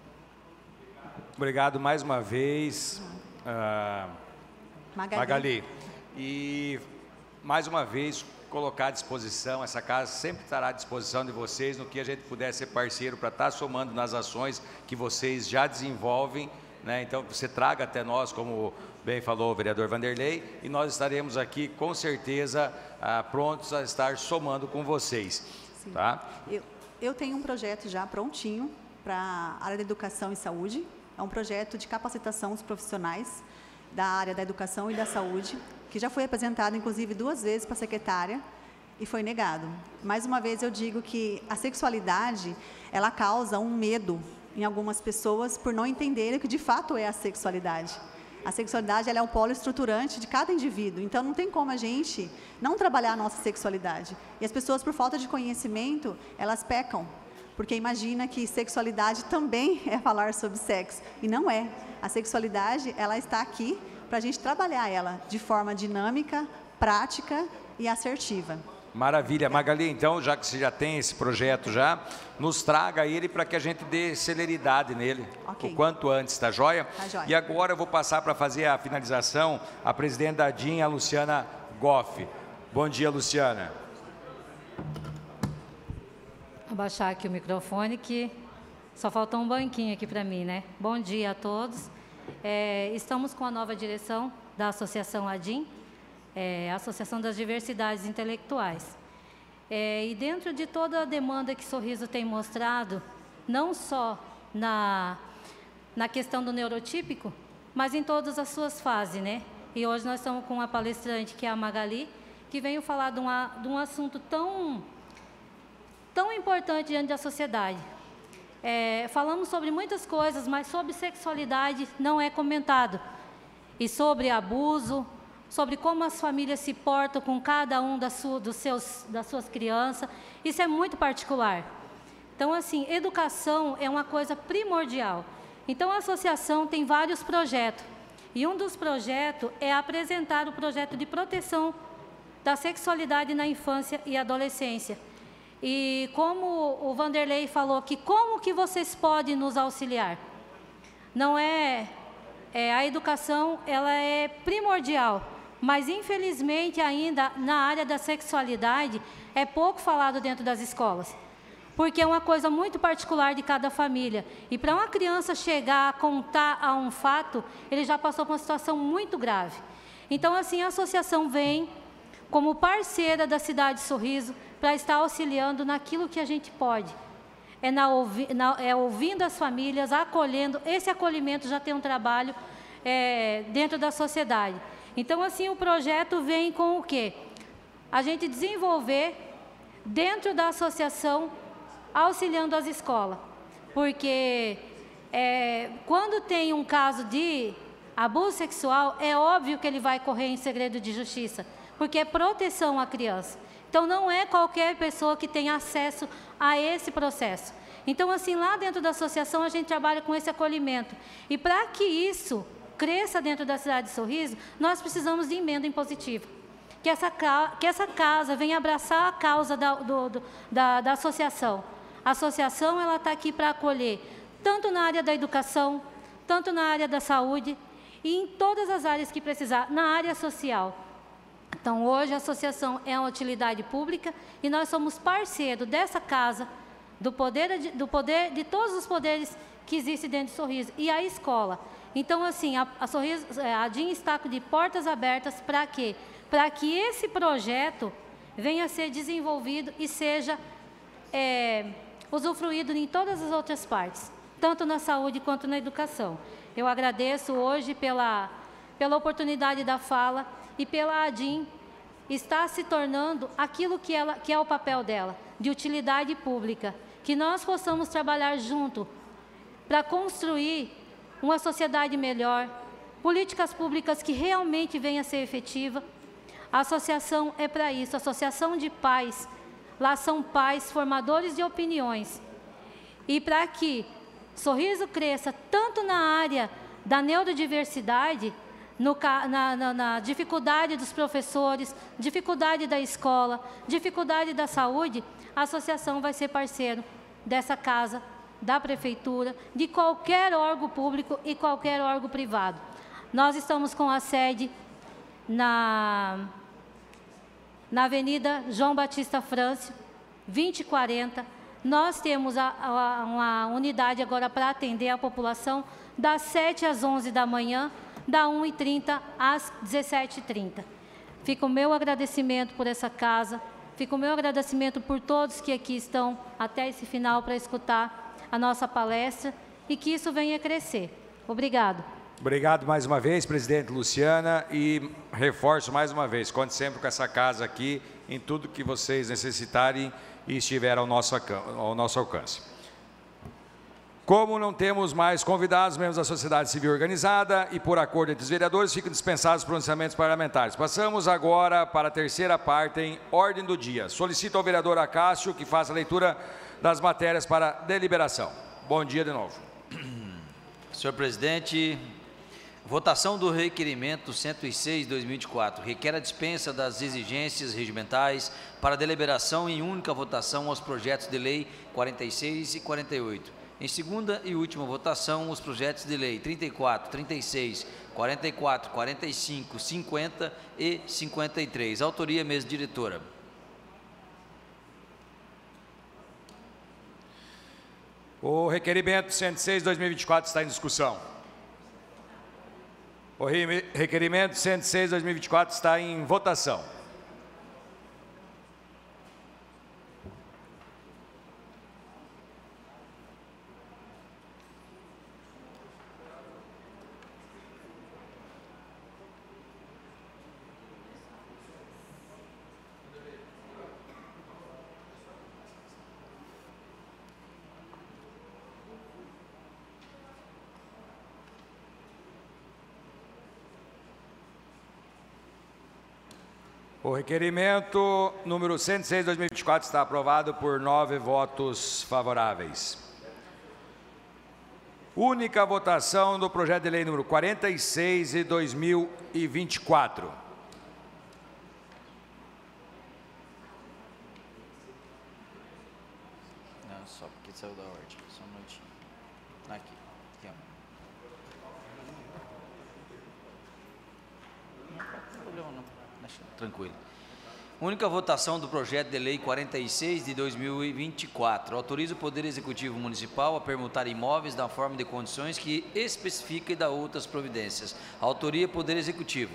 Obrigado mais uma vez. Uh, Magali. Magali, e mais uma vez colocar à disposição, essa casa sempre estará à disposição de vocês no que a gente puder ser parceiro para estar somando nas ações que vocês já desenvolvem, né? Então você traga até nós, como bem falou o vereador Vanderlei, e nós estaremos aqui com certeza uh, prontos a estar somando com vocês. Sim. Tá? Eu, eu tenho um projeto já prontinho para a área da educação e saúde. É um projeto de capacitação dos profissionais da área da educação e da saúde, que já foi apresentado, inclusive, duas vezes para a secretária e foi negado. Mais uma vez, eu digo que a sexualidade, ela causa um medo em algumas pessoas por não entenderem o que, de fato, é a sexualidade. A sexualidade ela é um polo estruturante de cada indivíduo, então não tem como a gente não trabalhar a nossa sexualidade. E as pessoas, por falta de conhecimento, elas pecam. Porque imagina que sexualidade também é falar sobre sexo, e não é. A sexualidade, ela está aqui para a gente trabalhar ela de forma dinâmica, prática e assertiva. Maravilha. Magali, então, já que você já tem esse projeto já, nos traga ele para que a gente dê celeridade nele, okay, o quanto antes, tá joia? Tá joia. E agora eu vou passar para fazer a finalização a presidente da D I M, a Luciana Goff. Bom dia, Luciana. Vou baixar aqui o microfone, que só faltou um banquinho aqui para mim, né? Bom dia a todos. É, estamos com a nova direção da Associação A D I M, é, Associação das Diversidades Intelectuais. É, e dentro de toda a demanda que Sorriso tem mostrado, não só na, na questão do neurotípico, mas em todas as suas fases, né? E hoje nós estamos com uma palestrante, que é a Magali, que veio falar de, uma, de um assunto tão... tão importante diante da sociedade. É, falamos sobre muitas coisas, mas sobre sexualidade não é comentado. E sobre abuso, sobre como as famílias se portam com cada um das, su, dos seus, das suas crianças, isso é muito particular. Então, assim, educação é uma coisa primordial. Então, a associação tem vários projetos. E um dos projetos é apresentar o projeto de proteção da sexualidade na infância e adolescência. E como o Vanderlei falou, que como que vocês podem nos auxiliar? Não é, é a educação, ela é primordial Mas, infelizmente, ainda na área da sexualidade, é pouco falado dentro das escolas, porque é uma coisa muito particular de cada família. E para uma criança chegar a contar a um fato, ele já passou por uma situação muito grave. Então, assim, a associação vem como parceira da cidade de Sorriso para estar auxiliando naquilo que a gente pode. É, na, na, é ouvindo as famílias, acolhendo. Esse acolhimento já tem um trabalho é, dentro da sociedade. Então, assim, o projeto vem com o quê? A gente desenvolver dentro da associação, auxiliando as escolas. Porque é, quando tem um caso de abuso sexual, é óbvio que ele vai correr em segredo de justiça, porque é proteção à criança. Então, não é qualquer pessoa que tem acesso a esse processo. Então, assim, lá dentro da associação, a gente trabalha com esse acolhimento. E para que isso cresça dentro da cidade de Sorriso, nós precisamos de emenda impositiva. Que essa, que essa casa venha abraçar a causa da, do, do, da, da associação. A associação está aqui para acolher, tanto na área da educação, tanto na área da saúde, e em todas as áreas que precisar, na área social. Então, hoje, a associação é uma utilidade pública e nós somos parceiro dessa casa, do poder de, do poder, de todos os poderes que existem dentro de Sorriso, e a escola. Então, assim, a, a, Sorriso, a ADIM está de portas abertas para quê? Para que esse projeto venha a ser desenvolvido e seja é, usufruído em todas as outras partes, tanto na saúde quanto na educação. Eu agradeço hoje pela, pela oportunidade da fala e pela ADIM estar se tornando aquilo que, ela, que é o papel dela, de utilidade pública, que nós possamos trabalhar junto para construir uma sociedade melhor, políticas públicas que realmente venham a ser efetiva. A associação é para isso, a associação de pais, lá são pais formadores de opiniões. E para que Sorriso cresça tanto na área da neurodiversidade, no, na, na, na dificuldade dos professores, dificuldade da escola, dificuldade da saúde, a associação vai ser parceiro dessa casa, da prefeitura, de qualquer órgão público e qualquer órgão privado. Nós estamos com a sede na, na Avenida João Batista Frâncio, vinte e quarenta. Nós temos a, a, uma unidade agora para atender a população das sete às onze da manhã, da uma e trinta às dezessete e trinta. Fica o meu agradecimento por essa casa, fica o meu agradecimento por todos que aqui estão até esse final para escutar a nossa palestra e que isso venha a crescer. Obrigado. Obrigado mais uma vez, presidente Luciana, e reforço mais uma vez, conte sempre com essa casa aqui em tudo que vocês necessitarem e estiver ao nosso, ao nosso alcance. Como não temos mais convidados, membros da sociedade civil organizada e por acordo entre os vereadores, ficam dispensados os pronunciamentos parlamentares. Passamos agora para a terceira parte em ordem do dia. Solicito ao vereador Acácio que faça a leitura das matérias para deliberação. Bom dia de novo. Senhor presidente, votação do requerimento cento e seis de dois mil e vinte e quatro requer a dispensa das exigências regimentais para deliberação em única votação aos projetos de lei quarenta e seis e quarenta e oito. Em segunda e última votação, os projetos de lei trinta e quatro, trinta e seis, quarenta e quatro, quarenta e cinco, cinquenta e cinquenta e três. Autoria, mesa diretora. O requerimento cento e seis de dois mil e vinte e quatro está em discussão. O requerimento cento e seis de dois mil e vinte e quatro está em votação. O requerimento número cento e seis de dois mil e vinte e quatro está aprovado por nove votos favoráveis. Única votação do projeto de lei número quarenta e seis de dois mil e vinte e quatro. Não, só porque saiu da ordem. Só um minutinho. Aqui. Aqui, ó. Não, não, não. Acho tranquilo. Única votação do projeto de lei quarenta e seis de dois mil e vinte e quatro. Autoriza o Poder Executivo Municipal a permutar imóveis na forma de condições que especifica e dá outras providências. Autoria Poder Executivo.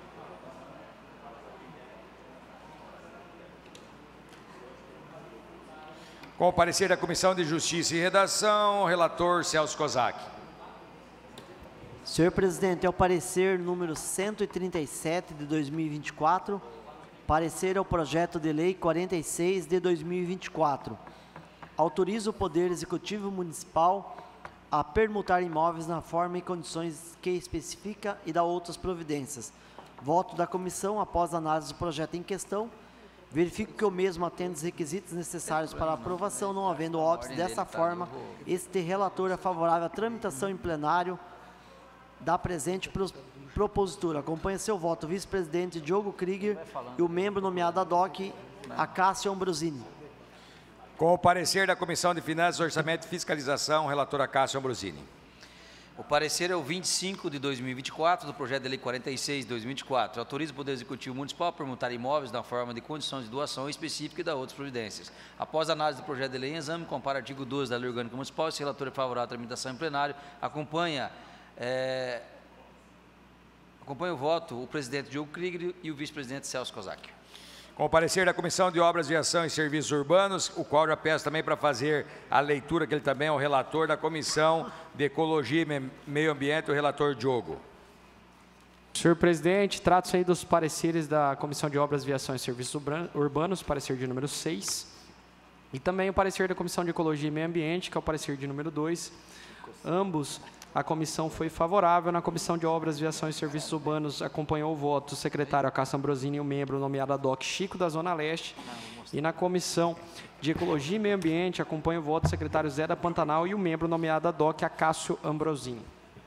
Com o parecer da Comissão de Justiça e Redação, o relator Celso Kozak. Senhor presidente, é o parecer número cento e trinta e sete de dois mil e vinte e quatro. Parecer ao projeto de lei quarenta e seis de dois mil e vinte e quatro. Autoriza o Poder Executivo Municipal a permutar imóveis na forma e condições que especifica e dá outras providências. Voto da comissão após análise do projeto em questão. Verifico que o mesmo atende os requisitos necessários para a aprovação, não havendo óbice. Dessa forma, este relator é favorável à tramitação em plenário da presente propositura. Acompanha seu voto o vice-presidente Diogo Krieger e o membro nomeado ad hoc, Acácio Ambrosini. Com o parecer da Comissão de Finanças, Orçamento e Fiscalização, relator Acácio Ambrosini. O parecer é o vinte e cinco de dois mil e vinte e quatro do projeto de lei quarenta e seis de dois mil e vinte e quatro. Autoriza o Poder Executivo Municipal a permutar imóveis na forma de condições de doação específica e da outras providências. Após a análise do projeto de lei em exame, compara o artigo doze da Lei Orgânica Municipal. Esse relator é favorável à tramitação em plenário. Acompanha, é, acompanha o voto o presidente Diogo Krieger e o vice-presidente Celso Kozak. Com o parecer da Comissão de Obras, Viação e Serviços Urbanos, o qual já peço também para fazer a leitura, que ele também é o relator da Comissão de Ecologia e Meio Ambiente, o relator Diogo. Senhor presidente, trato-se aí dos pareceres da Comissão de Obras, Viação e Serviços Urbanos, parecer de número seis, e também o parecer da Comissão de Ecologia e Meio Ambiente, que é o parecer de número dois. Ambos, a comissão foi favorável. Na Comissão de Obras, Viação e Serviços Urbanos, acompanhou o voto do secretário Acácio Ambrosini e o membro nomeado ad hoc Chico da Zona Leste. E na Comissão de Ecologia e Meio Ambiente, acompanha o voto do secretário Zé da Pantanal e o membro nomeado ad hoc Acácio Ambrosini.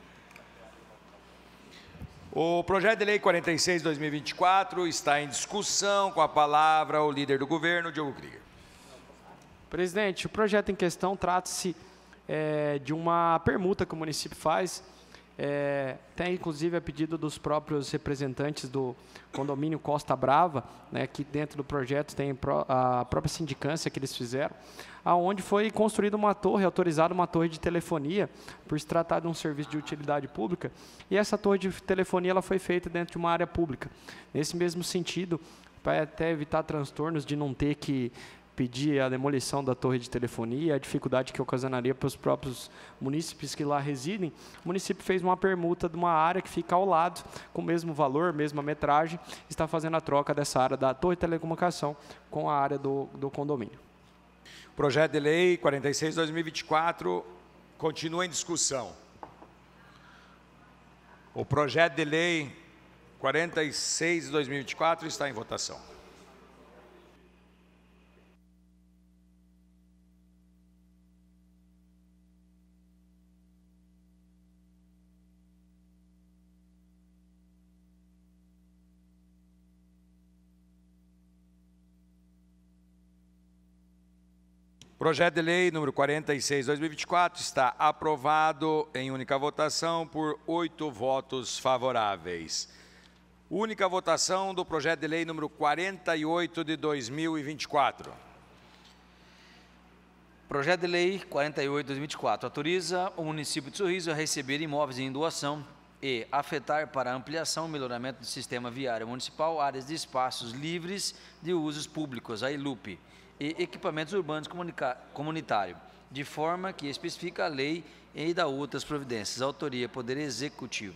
O projeto de lei quarenta e seis de dois mil e vinte e quatro está em discussão. Com a palavra o líder do governo, Diogo Krieger. Presidente, o projeto em questão trata-se É, de uma permuta que o município faz, é, tem inclusive a pedido dos próprios representantes do condomínio Costa Brava, né, que dentro do projeto tem a própria sindicância que eles fizeram, aonde foi construída uma torre, autorizada uma torre de telefonia, por se tratar de um serviço de utilidade pública, e essa torre de telefonia ela foi feita dentro de uma área pública. Nesse mesmo sentido, para até evitar transtornos de não ter que pedir a demolição da torre de telefonia, a dificuldade que ocasionaria para os próprios munícipes que lá residem, o município fez uma permuta de uma área que fica ao lado, com o mesmo valor, mesma metragem, está fazendo a troca dessa área da torre de telecomunicação com a área do, do condomínio. Projeto de lei quarenta e seis de dois mil e vinte e quatro continua em discussão. O projeto de lei quarenta e seis de dois mil e vinte e quatro está em votação. Projeto de lei número quarenta e seis de dois mil e vinte e quatro está aprovado em única votação por oito votos favoráveis. Única votação do projeto de lei número quarenta e oito de dois mil e vinte e quatro. Projeto de lei quarenta e oito de dois mil e vinte e quatro autoriza o município de Sorriso a receber imóveis em doação e afetar para ampliação e melhoramento do sistema viário municipal, áreas de espaços livres de usos públicos, a ELUP, e equipamentos urbanos comunitários, de forma que especifica a lei e dá outras providências. Autoria, Poder Executivo.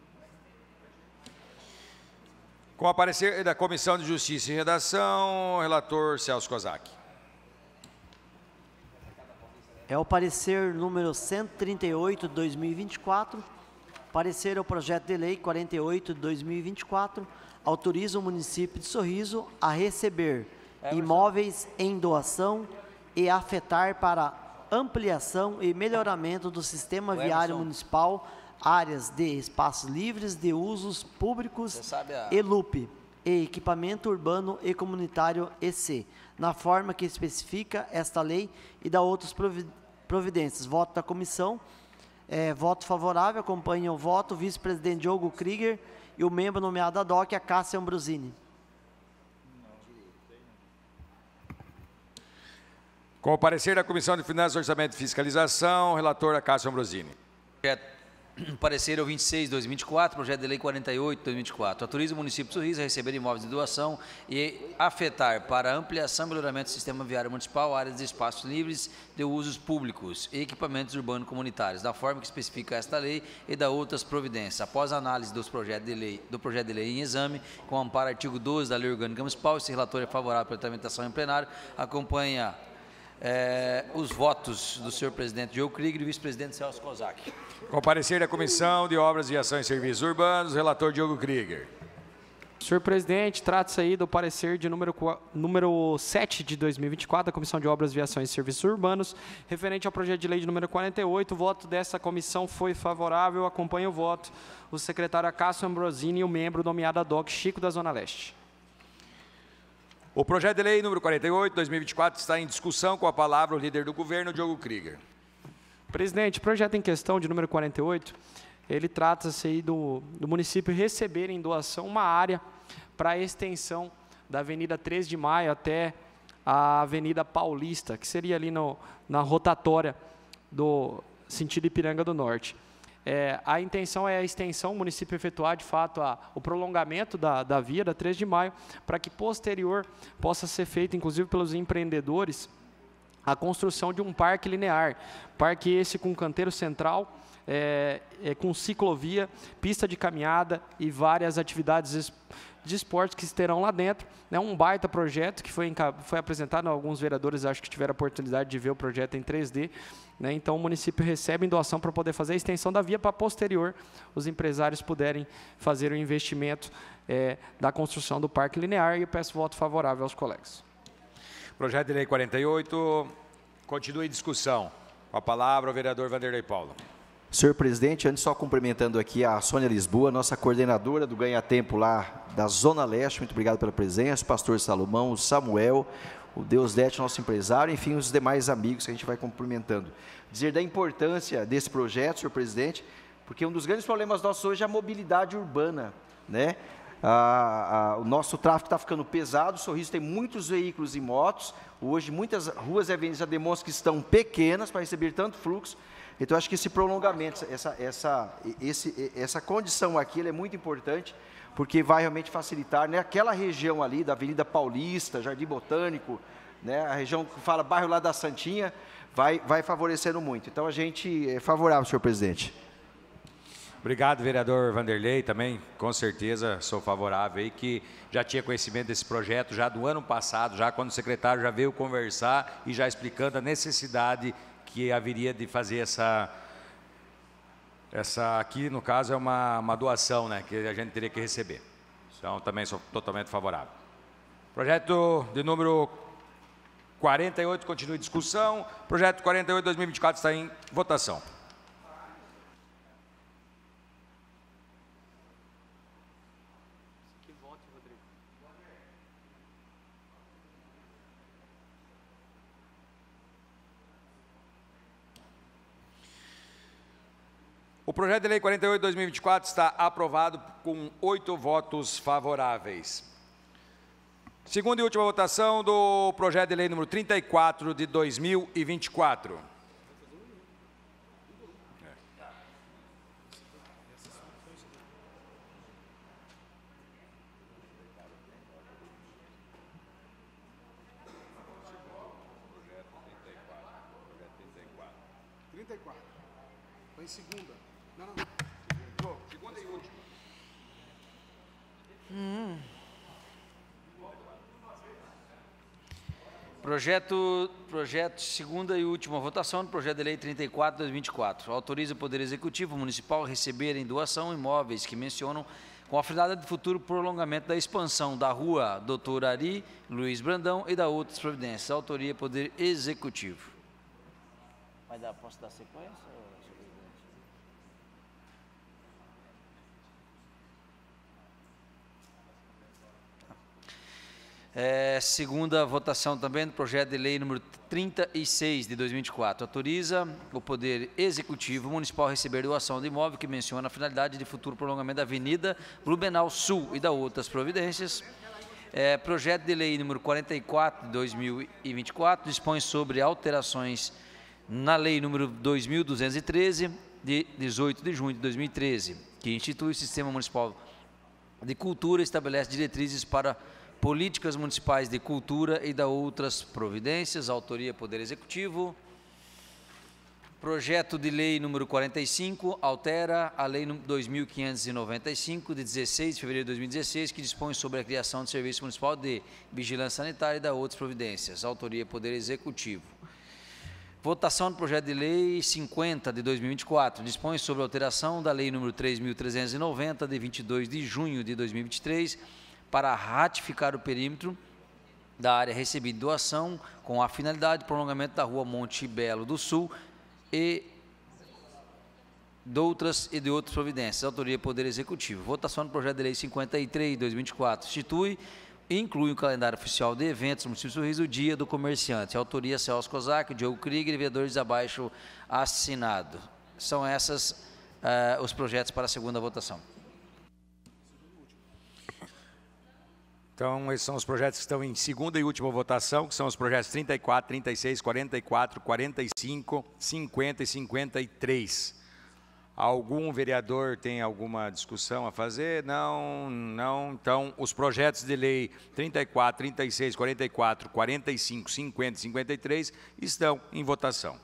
Com o parecer da Comissão de Justiça e Redação, relator Celso Kozak. É o parecer número cento e trinta e oito de dois mil e vinte e quatro. Parecer ao projeto de lei quarenta e oito de dois mil e vinte e quatro. Autoriza o município de Sorriso a receber imóveis em doação e afetar para ampliação e melhoramento do sistema viário municipal, áreas de espaços livres de usos públicos, ELUP, e equipamento urbano e comunitário E C, na forma que especifica esta lei e dá outras providências. Voto da comissão, é, voto favorável, acompanha o voto o vice-presidente Diogo Krieger e o membro nomeado ad hoc, Acácio Ambrosini. Com o parecer da Comissão de Finanças, Orçamento e Fiscalização, relatora Cássio Ambrosini. Parecer ao vinte e seis de dois mil e vinte e quatro, projeto de lei quarenta e oito de dois mil e vinte e quatro. Autoriza o município de Sorriso a receber imóveis de doação e afetar para ampliação e melhoramento do sistema viário municipal, áreas de espaços livres de usos públicos e equipamentos urbanos comunitários, da forma que especifica esta lei e da outras providências. Após a análise dos projetos de lei, do projeto de lei em exame, com amparo ao artigo doze da Lei Orgânica Municipal, esse relatório é favorável pela tramitação em plenário, acompanha É, os votos do senhor presidente Diogo Krieger e vice-presidente Celso Kozak. Com o parecer da Comissão de Obras, Viação e Serviços Urbanos, relator Diogo Krieger. Senhor presidente, trata-se aí do parecer de número, número sete de dois mil e vinte e quatro da Comissão de Obras, Viação e Serviços Urbanos, referente ao projeto de lei de número quarenta e oito. O voto dessa comissão foi favorável. Acompanha o voto o secretário Cássio Ambrosini e o membro nomeado ad hoc Chico da Zona Leste. O projeto de lei número quarenta e oito, dois mil e vinte e quatro, está em discussão. Com a palavra o líder do governo, Diogo Krieger. Presidente, o projeto em questão, de número quarenta e oito, ele trata-se aí do, do município receber em doação uma área para a extensão da Avenida três de maio até a Avenida Paulista, que seria ali no, na rotatória do sentido Ipiranga do Norte. É, a intenção é a extensão, o município efetuar, de fato, a, o prolongamento da, da via da três de maio, para que posterior possa ser feito, inclusive pelos empreendedores, a construção de um parque linear. Parque esse com canteiro central, é, é, com ciclovia, pista de caminhada e várias atividades de esporte que estarão lá dentro. É um baita projeto que foi, foi apresentado, alguns vereadores acho que tiveram a oportunidade de ver o projeto em três D. Né? Então, o município recebe em doação para poder fazer a extensão da via, para posterior os empresários puderem fazer o investimento é, da construção do parque linear, e eu peço voto favorável aos colegas. Projeto de lei quarenta e oito, continua em discussão. Com a palavra o vereador Vanderlei Paulo. Senhor presidente, antes só cumprimentando aqui a Sônia Lisboa, nossa coordenadora do Ganha Tempo lá da Zona Leste, muito obrigado pela presença, o pastor Salomão, o Samuel, o Deusdete, nosso empresário, enfim, os demais amigos que a gente vai cumprimentando. Dizer da importância desse projeto, senhor presidente, porque um dos grandes problemas nossos hoje é a mobilidade urbana, né? Ah, ah, o nosso tráfego está ficando pesado, o Sorriso tem muitos veículos e motos, hoje muitas ruas e avenidas já demonstram que estão pequenas para receber tanto fluxo. Então, acho que esse prolongamento, essa, essa, esse, essa condição aqui, ela é muito importante, porque vai realmente facilitar, né, aquela região ali da Avenida Paulista, Jardim Botânico, né, a região que fala bairro lá da Santinha, vai, vai favorecendo muito. Então, a gente é favorável, senhor presidente. Obrigado, vereador Vanderlei, também, com certeza, sou favorável aí, que já tinha conhecimento desse projeto já do ano passado, já quando o secretário já veio conversar e já explicando a necessidade que haveria de fazer essa, essa aqui, no caso, é uma, uma doação, né, que a gente teria que receber. Então, também sou totalmente favorável. Projeto de número quarenta e oito, continua em discussão. Projeto quarenta e oito, dois mil e vinte e quatro, está em votação. O projeto de lei quarenta e oito, dois mil e vinte e quatro está aprovado com oito votos favoráveis. Segunda e última votação do projeto de lei número trinta e quatro de dois mil e vinte e quatro. trinta e quatro. Foi em segunda. Não, não, não. Segunda e última. Hum. Projeto, projeto, segunda e última votação do projeto de lei trinta e quatro, dois mil e vinte e quatro. Autoriza o Poder Executivo Municipal a receber em doação imóveis que mencionam com a finalidade de futuro prolongamento da expansão da rua Doutor Ari, Luiz Brandão e da outras providências. Autoria Poder Executivo. Vai dar, posso dar sequência? É, segunda votação também do projeto de lei número trinta e seis de dois mil e vinte e quatro. Autoriza o Poder Executivo Municipal a receber doação de imóvel que menciona a finalidade de futuro prolongamento da Avenida Blumenau Sul e da outras providências. É, projeto de lei número quarenta e quatro de dois mil e vinte e quatro dispõe sobre alterações na lei número dois mil duzentos e treze, de dezoito de junho de dois mil e treze, que institui o Sistema Municipal de Cultura e estabelece diretrizes para políticas municipais de cultura e da outras providências. Autoria Poder Executivo. Projeto de lei número quarenta e cinco altera a lei dois mil quinhentos e noventa e cinco, de dezesseis de fevereiro de dois mil e dezesseis, que dispõe sobre a criação de Serviço Municipal de Vigilância Sanitária e da outras providências. Autoria Poder Executivo. Votação do projeto de lei cinquenta de dois mil e vinte e quatro, dispõe sobre a alteração da lei número três mil trezentos e noventa, de vinte e dois de junho de dois mil e vinte e três, para ratificar o perímetro da área recebida de doação com a finalidade de prolongamento da rua Monte Belo do Sul e de outras e de outras providências. Autoria Poder Executivo. Votação do projeto de lei cinquenta e três de dois mil e vinte e quatro, institui e inclui o calendário oficial de eventos do município de Sorriso, o Dia do Comerciante. Autoria Celso Kozak, Diogo Krieger e vereadores abaixo assinado. São essas uh, os projetos para a segunda votação. Então, esses são os projetos que estão em segunda e última votação, que são os projetos trinta e quatro, trinta e seis, quarenta e quatro, quarenta e cinco, cinquenta e cinquenta e três. Algum vereador tem alguma discussão a fazer? Não, não. Então, os projetos de lei trinta e quatro, trinta e seis, quarenta e quatro, quarenta e cinco, cinquenta e cinquenta e três estão em votação.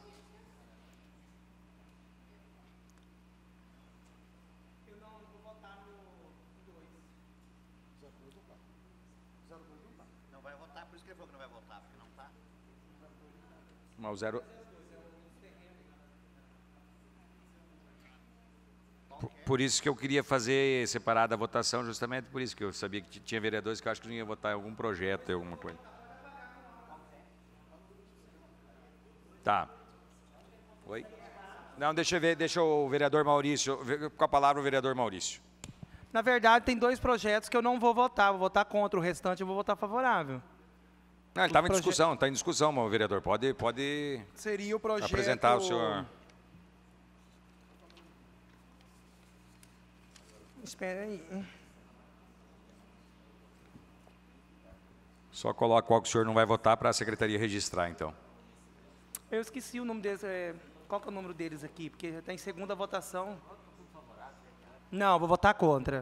Não vai votar, por isso que ele falou que não vai votar, porque não está. Mas o zero... Por, por isso que eu queria fazer separada a votação, justamente por isso que eu sabia que tinha vereadores que eu acho que não ia votar em algum projeto, alguma coisa. Tá. Oi? Não, deixa eu ver, deixa o vereador Maurício, com a palavra o vereador Maurício. Na verdade, tem dois projetos que eu não vou votar, vou votar contra, o restante eu vou votar favorável. Não, ele estava em discussão, está em discussão, meu vereador, pode, pode Seria o projeto... apresentar o senhor... Espera aí. Só coloca qual que o senhor não vai votar para a secretaria registrar, então. Eu esqueci o nome deles. É, qual que é o número deles aqui? Porque está em segunda votação. Não, vou votar contra.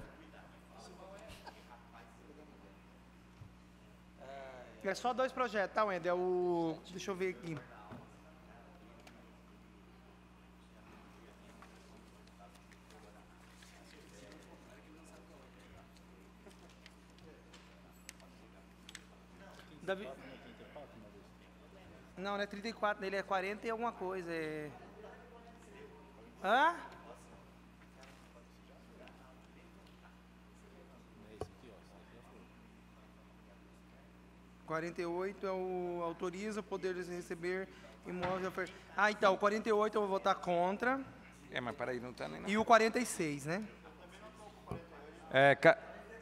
É só dois projetos, tá, Wendel? É o... Deixa eu ver aqui. Davi... Não, não é trinta e quatro, ele é quarenta e alguma coisa. É... Hã? quarenta e oito é o autoriza o poder de receber imóvel. Ah, então, o quarenta e oito eu vou votar contra. É, mas peraí, não está nem... Não. E o quarenta e seis, né? É, ca...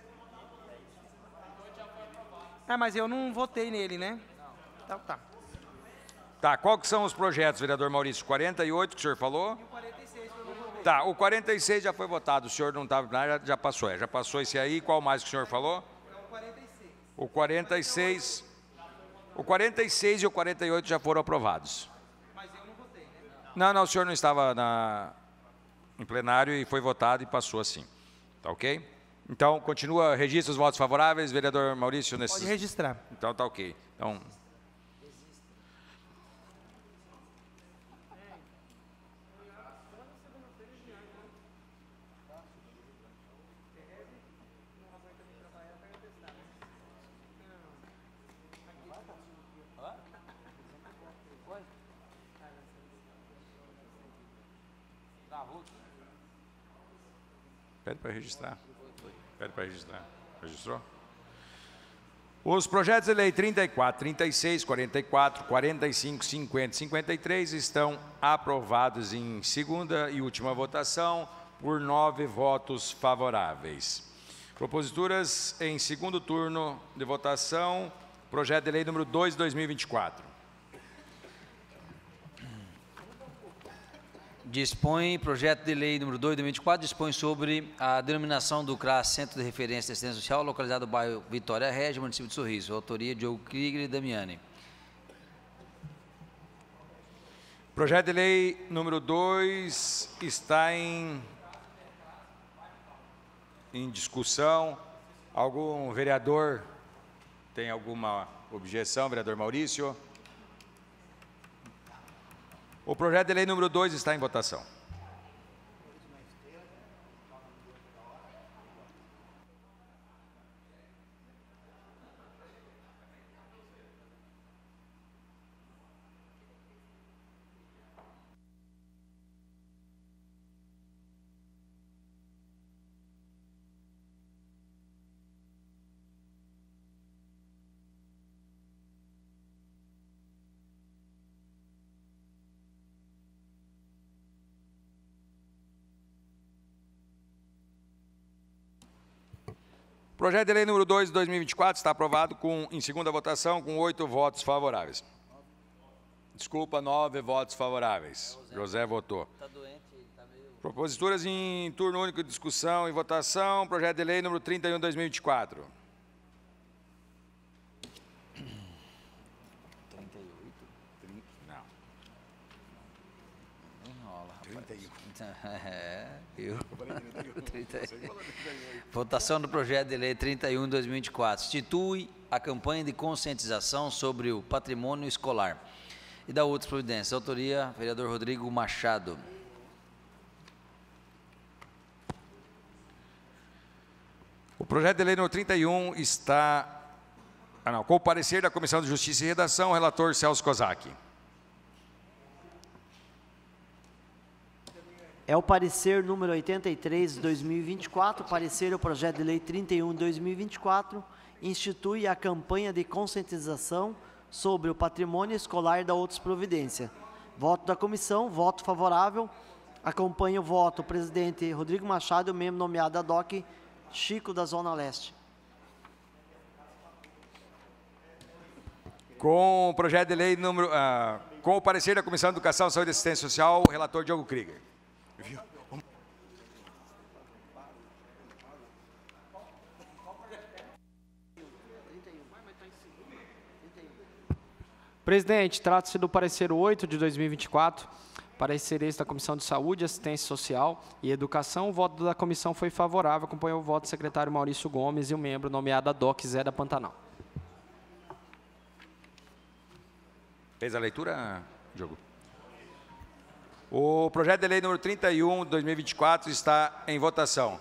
Ah, mas eu não votei nele, né? Então, tá. Tá, qual que são os projetos, vereador Maurício? quarenta e oito que o senhor falou? E o quarenta e seis que eu não votei. Tá, o quarenta e seis já foi votado, o senhor não estava, já, já passou, é, já passou esse aí. Qual mais que o senhor falou? É o quarenta e seis. O quarenta e seis. O quarenta e seis e o quarenta e oito já foram aprovados. Mas eu não votei, né? Não, não, o senhor não estava na, em plenário e foi votado e passou assim. Tá ok? Então, continua, registra os votos favoráveis, vereador Maurício. Nesses... Pode registrar. Então, tá ok. Então... Pede para registrar. Pede para registrar. Registrou? Os projetos de lei trinta e quatro, trinta e seis, quarenta e quatro, quarenta e cinco, cinquenta e cinquenta e três estão aprovados em segunda e última votação por nove votos favoráveis. Proposituras em segundo turno de votação, projeto de lei número dois de dois mil e vinte e quatro. Dispõe, projeto de lei número dois de dois mil e vinte e quatro, dispõe sobre a denominação do C R A S, Centro de Referência de Assistência Social, localizado no bairro Vitória Régia, município de Sorriso. Autoria, Diogo Krieger e Damiani. Projeto de lei número dois está em, em discussão. Algum vereador tem alguma objeção? Vereador Maurício? O projeto de lei número dois está em votação. Projeto de lei número dois de dois mil e vinte e quatro está aprovado com, em segunda votação com oito votos favoráveis. Desculpa, nove votos favoráveis. José votou. Proposituras em turno único de discussão e votação. Projeto de lei número trinta e um de dois mil e vinte e quatro. trinta e oito? Não. Enrola, rapaz. trinta e um. É, viu? trinta e um. Votação do projeto de lei trinta e um de dois mil e vinte e quatro. Institui a campanha de conscientização sobre o patrimônio escolar e da outras providências. Autoria, vereador Rodrigo Machado. O projeto de lei número trinta e um está... Ah, não, com o parecer da Comissão de Justiça e Redação, relator Celso Kozak. É o parecer número oitenta e três de dois mil e vinte e quatro, parecer ao projeto de lei trinta e um de dois mil e vinte e quatro, institui a campanha de conscientização sobre o patrimônio escolar e da outras providências. Voto da comissão, voto favorável. Acompanha o voto o presidente Rodrigo Machado e o membro nomeado ad hoc Chico da Zona Leste. Com o projeto de lei número... Ah, com o parecer da Comissão de Educação, Saúde e Assistência Social, o relator Diogo Krieger. Viu? Presidente, trata-se do parecer oito de dois mil e vinte e quatro, parecer esse da Comissão de Saúde, Assistência Social e Educação. O voto da comissão foi favorável, acompanhou o voto do secretário Maurício Gomes e o membro nomeado ad hoc Zé da Pantanal. Fez a leitura, Diogo? O projeto de lei número trinta e um de dois mil e vinte e quatro está em votação.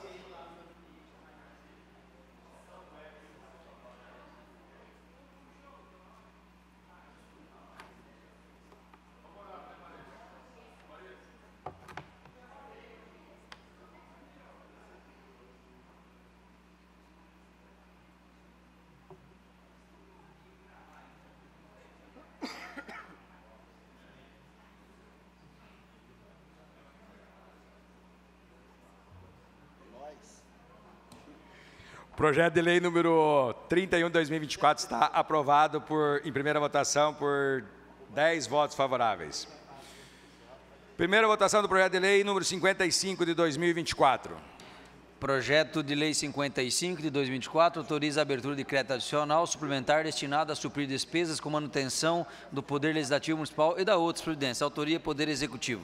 O projeto de lei número trinta e um de dois mil e vinte e quatro está aprovado por, em primeira votação por dez votos favoráveis. Primeira votação do projeto de lei número cinquenta e cinco de dois mil e vinte e quatro. Projeto de lei cinquenta e cinco de dois mil e vinte e quatro autoriza a abertura de crédito adicional suplementar destinado a suprir despesas com manutenção do Poder Legislativo Municipal e da outras providências. Autoria, Poder Executivo.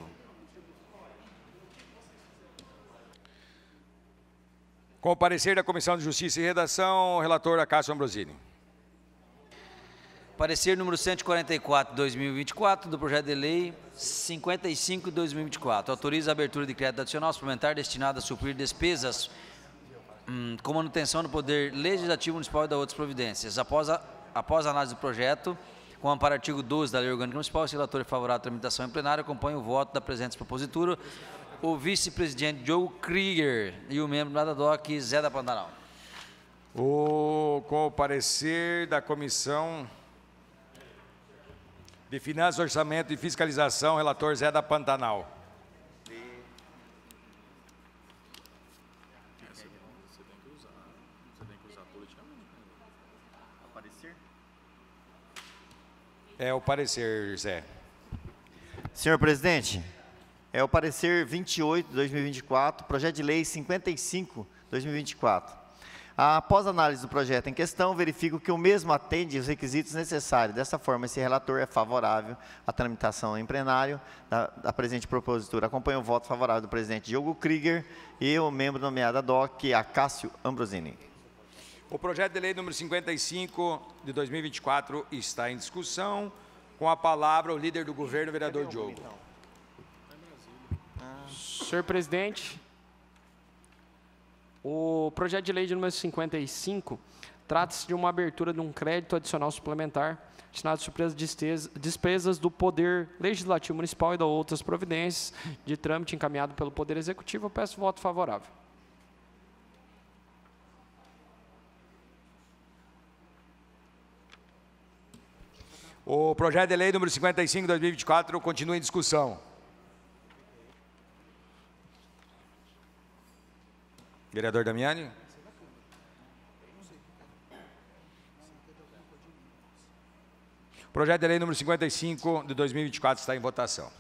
Com o parecer da Comissão de Justiça e Redação, o relator Acácio Ambrosini. Parecer número cento e quarenta e quatro de dois mil e vinte e quatro do projeto de lei cinquenta e cinco de dois mil e vinte e quatro. Autoriza a abertura de crédito adicional suplementar destinado a suprir despesas hum, com manutenção do Poder Legislativo Municipal e da outras providências. Após a, após a análise do projeto, com o amparo artigo doze da Lei Orgânica Municipal, o relator é favorável à tramitação em plenário, acompanha o voto da presente propositura o vice-presidente Diogo Krieger e o membro da D O C, Zé da Pantanal. O, com o parecer da Comissão de Finanças, Orçamento e Fiscalização, relator Zé da Pantanal. É o parecer, Zé. Senhor presidente, é o parecer vinte e oito de dois mil e vinte e quatro, projeto de lei cinquenta e cinco de dois mil e vinte e quatro. Após análise do projeto em questão, verifico que o mesmo atende os requisitos necessários. Dessa forma, esse relator é favorável à tramitação em plenário da, da presente propositura. Acompanho o voto favorável do presidente Diogo Krieger e o membro nomeado ad hoc, Acácio Ambrosini. O projeto de lei número cinquenta e cinco de dois mil e vinte e quatro está em discussão. Com a palavra, o líder do governo, vereador Diogo. Senhor presidente, o projeto de lei de número cinquenta e cinco trata-se de uma abertura de um crédito adicional suplementar destinado a suprir as despesas do Poder Legislativo Municipal e de outras providências de trâmite encaminhado pelo Poder Executivo. Eu peço voto favorável. O projeto de lei número cinquenta e cinco de dois mil e vinte e quatro continua em discussão. Vereador Damiani. O projeto de lei número cinquenta e cinco de dois mil e vinte e quatro está em votação.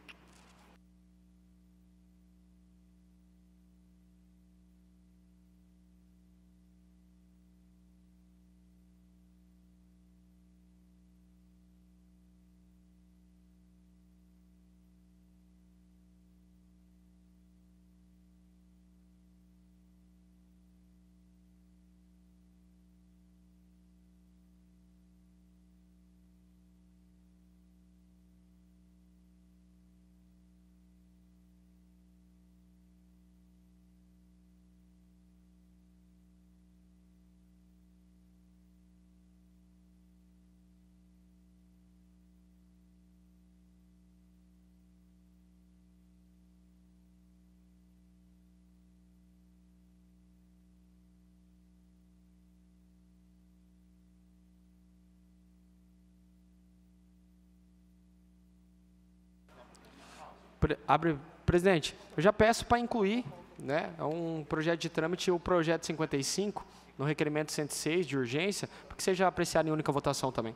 Abre, presidente, eu já peço para incluir, né, um projeto de trâmite, o projeto cinquenta e cinco, no requerimento cento e seis de urgência, para que seja apreciado em única votação também.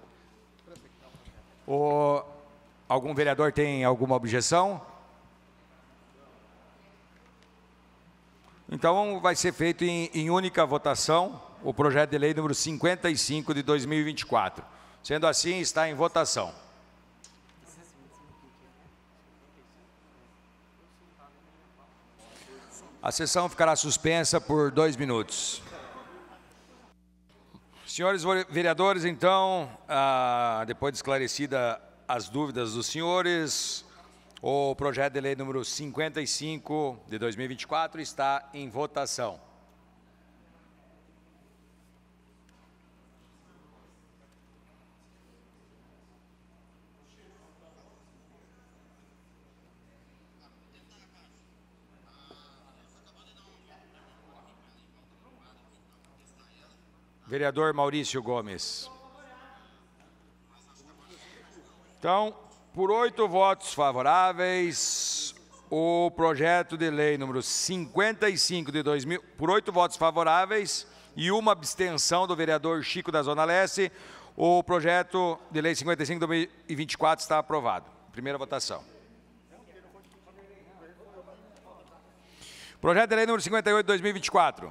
O, algum vereador tem alguma objeção? Então, vai ser feito em, em única votação o projeto de lei número cinquenta e cinco de dois mil e vinte e quatro. Sendo assim, está em votação. A sessão ficará suspensa por dois minutos. Senhores vereadores, então, ah, depois de esclarecida as dúvidas dos senhores, o projeto de lei número cinquenta e cinco de dois mil e vinte e quatro está em votação. Vereador Maurício Gomes. Então, por oito votos favoráveis, o projeto de lei número cinquenta e cinco de dois mil, por oito votos favoráveis e uma abstenção do vereador Chico da Zona Leste, o projeto de lei cinquenta e cinco de dois mil e vinte e quatro está aprovado. Primeira votação. Projeto de lei número cinquenta e oito de dois mil e vinte e quatro.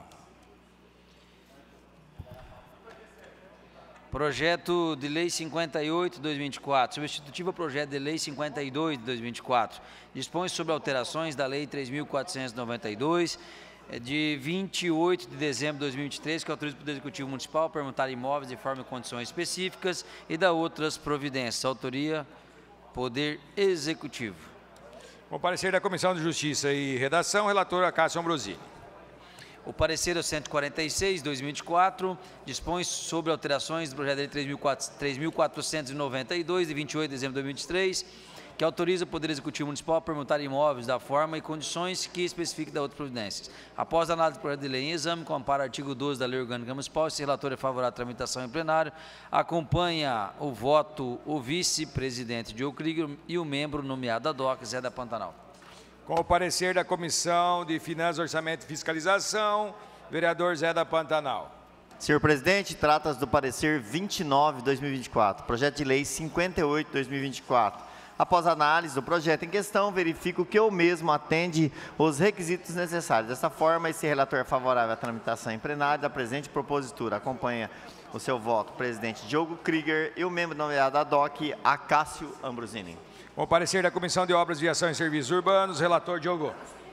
Projeto de lei cinquenta e oito de dois mil e vinte e quatro, substitutivo ao projeto de lei cinquenta e dois de dois mil e vinte e quatro, dispõe sobre alterações da lei três mil quatrocentos e noventa e dois, de vinte e oito de dezembro de dois mil e vinte e três, que autoriza o Poder Executivo Municipal a permutar imóveis de forma e condições específicas e da outras providências. Autoria, Poder Executivo. Com parecer da Comissão de Justiça e Redação, relator Acácio Ambrosini. O parecer é o cento e quarenta e seis de dois mil e vinte e quatro, dispõe sobre alterações do projeto de lei três mil quatrocentos e noventa e dois, de vinte e oito de dezembro de dois mil e vinte e três, que autoriza o Poder Executivo Municipal a permutar imóveis da forma e condições que especifique da outra providências. Após a análise do projeto de lei em exame, com amparo ao artigo doze da Lei Orgânica Municipal, esse relator é favorável à tramitação em plenário. Acompanha o voto o vice-presidente Diogo Krieger e o membro nomeado ad hoc, Zé da Pantanal. Com o parecer da Comissão de Finanças, Orçamento e Fiscalização, vereador Zé da Pantanal. Senhor presidente, trata-se do parecer vinte e nove de dois mil e vinte e quatro, projeto de lei cinquenta e oito de dois mil e vinte e quatro, Após a análise do projeto em questão, verifico que o mesmo atende os requisitos necessários. Dessa forma, esse relator é favorável à tramitação em plenário da presente propositura. Acompanha o seu voto o presidente Diogo Krieger e o membro nomeado ad hoc, Acácio Ambrosini. Com o parecer da Comissão de Obras, Viação e Serviços Urbanos, relator Diogo.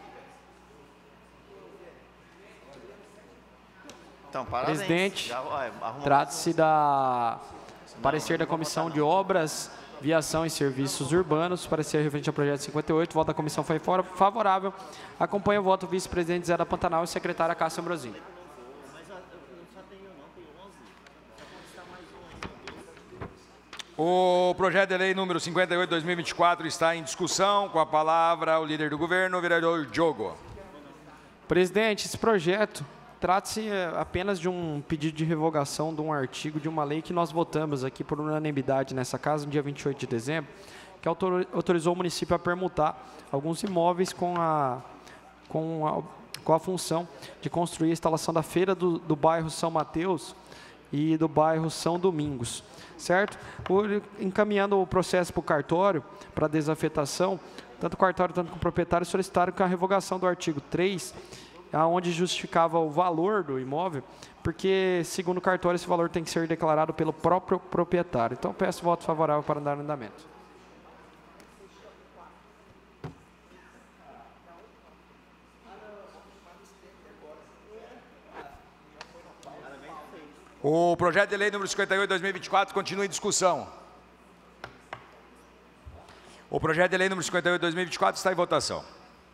Então, parabéns. Presidente, Já, ó, arruma- trata-se da parecer da Comissão de Obras, Viação e Serviços Urbanos, parecer referente ao projeto cinquenta e oito, o voto da comissão foi fora- favorável. Acompanha o voto do vice-presidente Zé da Pantanal e secretária Cássia Ambrosini. O projeto de lei número cinquenta e oito, dois mil e vinte e quatro está em discussão. Com a palavra, o líder do governo, o vereador Diogo. Presidente, esse projeto trata-se eh, apenas de um pedido de revogação de um artigo de uma lei que nós votamos aqui por unanimidade nessa casa, no dia vinte e oito de dezembro, que autor- autorizou o município a permutar alguns imóveis com a, com a, com a função de construir a instalação da feira do, do bairro São Mateus e do bairro São Domingos, certo? Por, encaminhando o processo para o cartório, para desafetação, tanto o cartório quanto o proprietário solicitaram que a revogação do artigo três, aonde justificava o valor do imóvel, porque, segundo o cartório, esse valor tem que ser declarado pelo próprio proprietário. Então, peço voto favorável para dar andamento. O projeto de lei número cinquenta e oito, dois mil e vinte e quatro continua em discussão. O projeto de lei número cinquenta e oito, dois mil e vinte e quatro está em votação.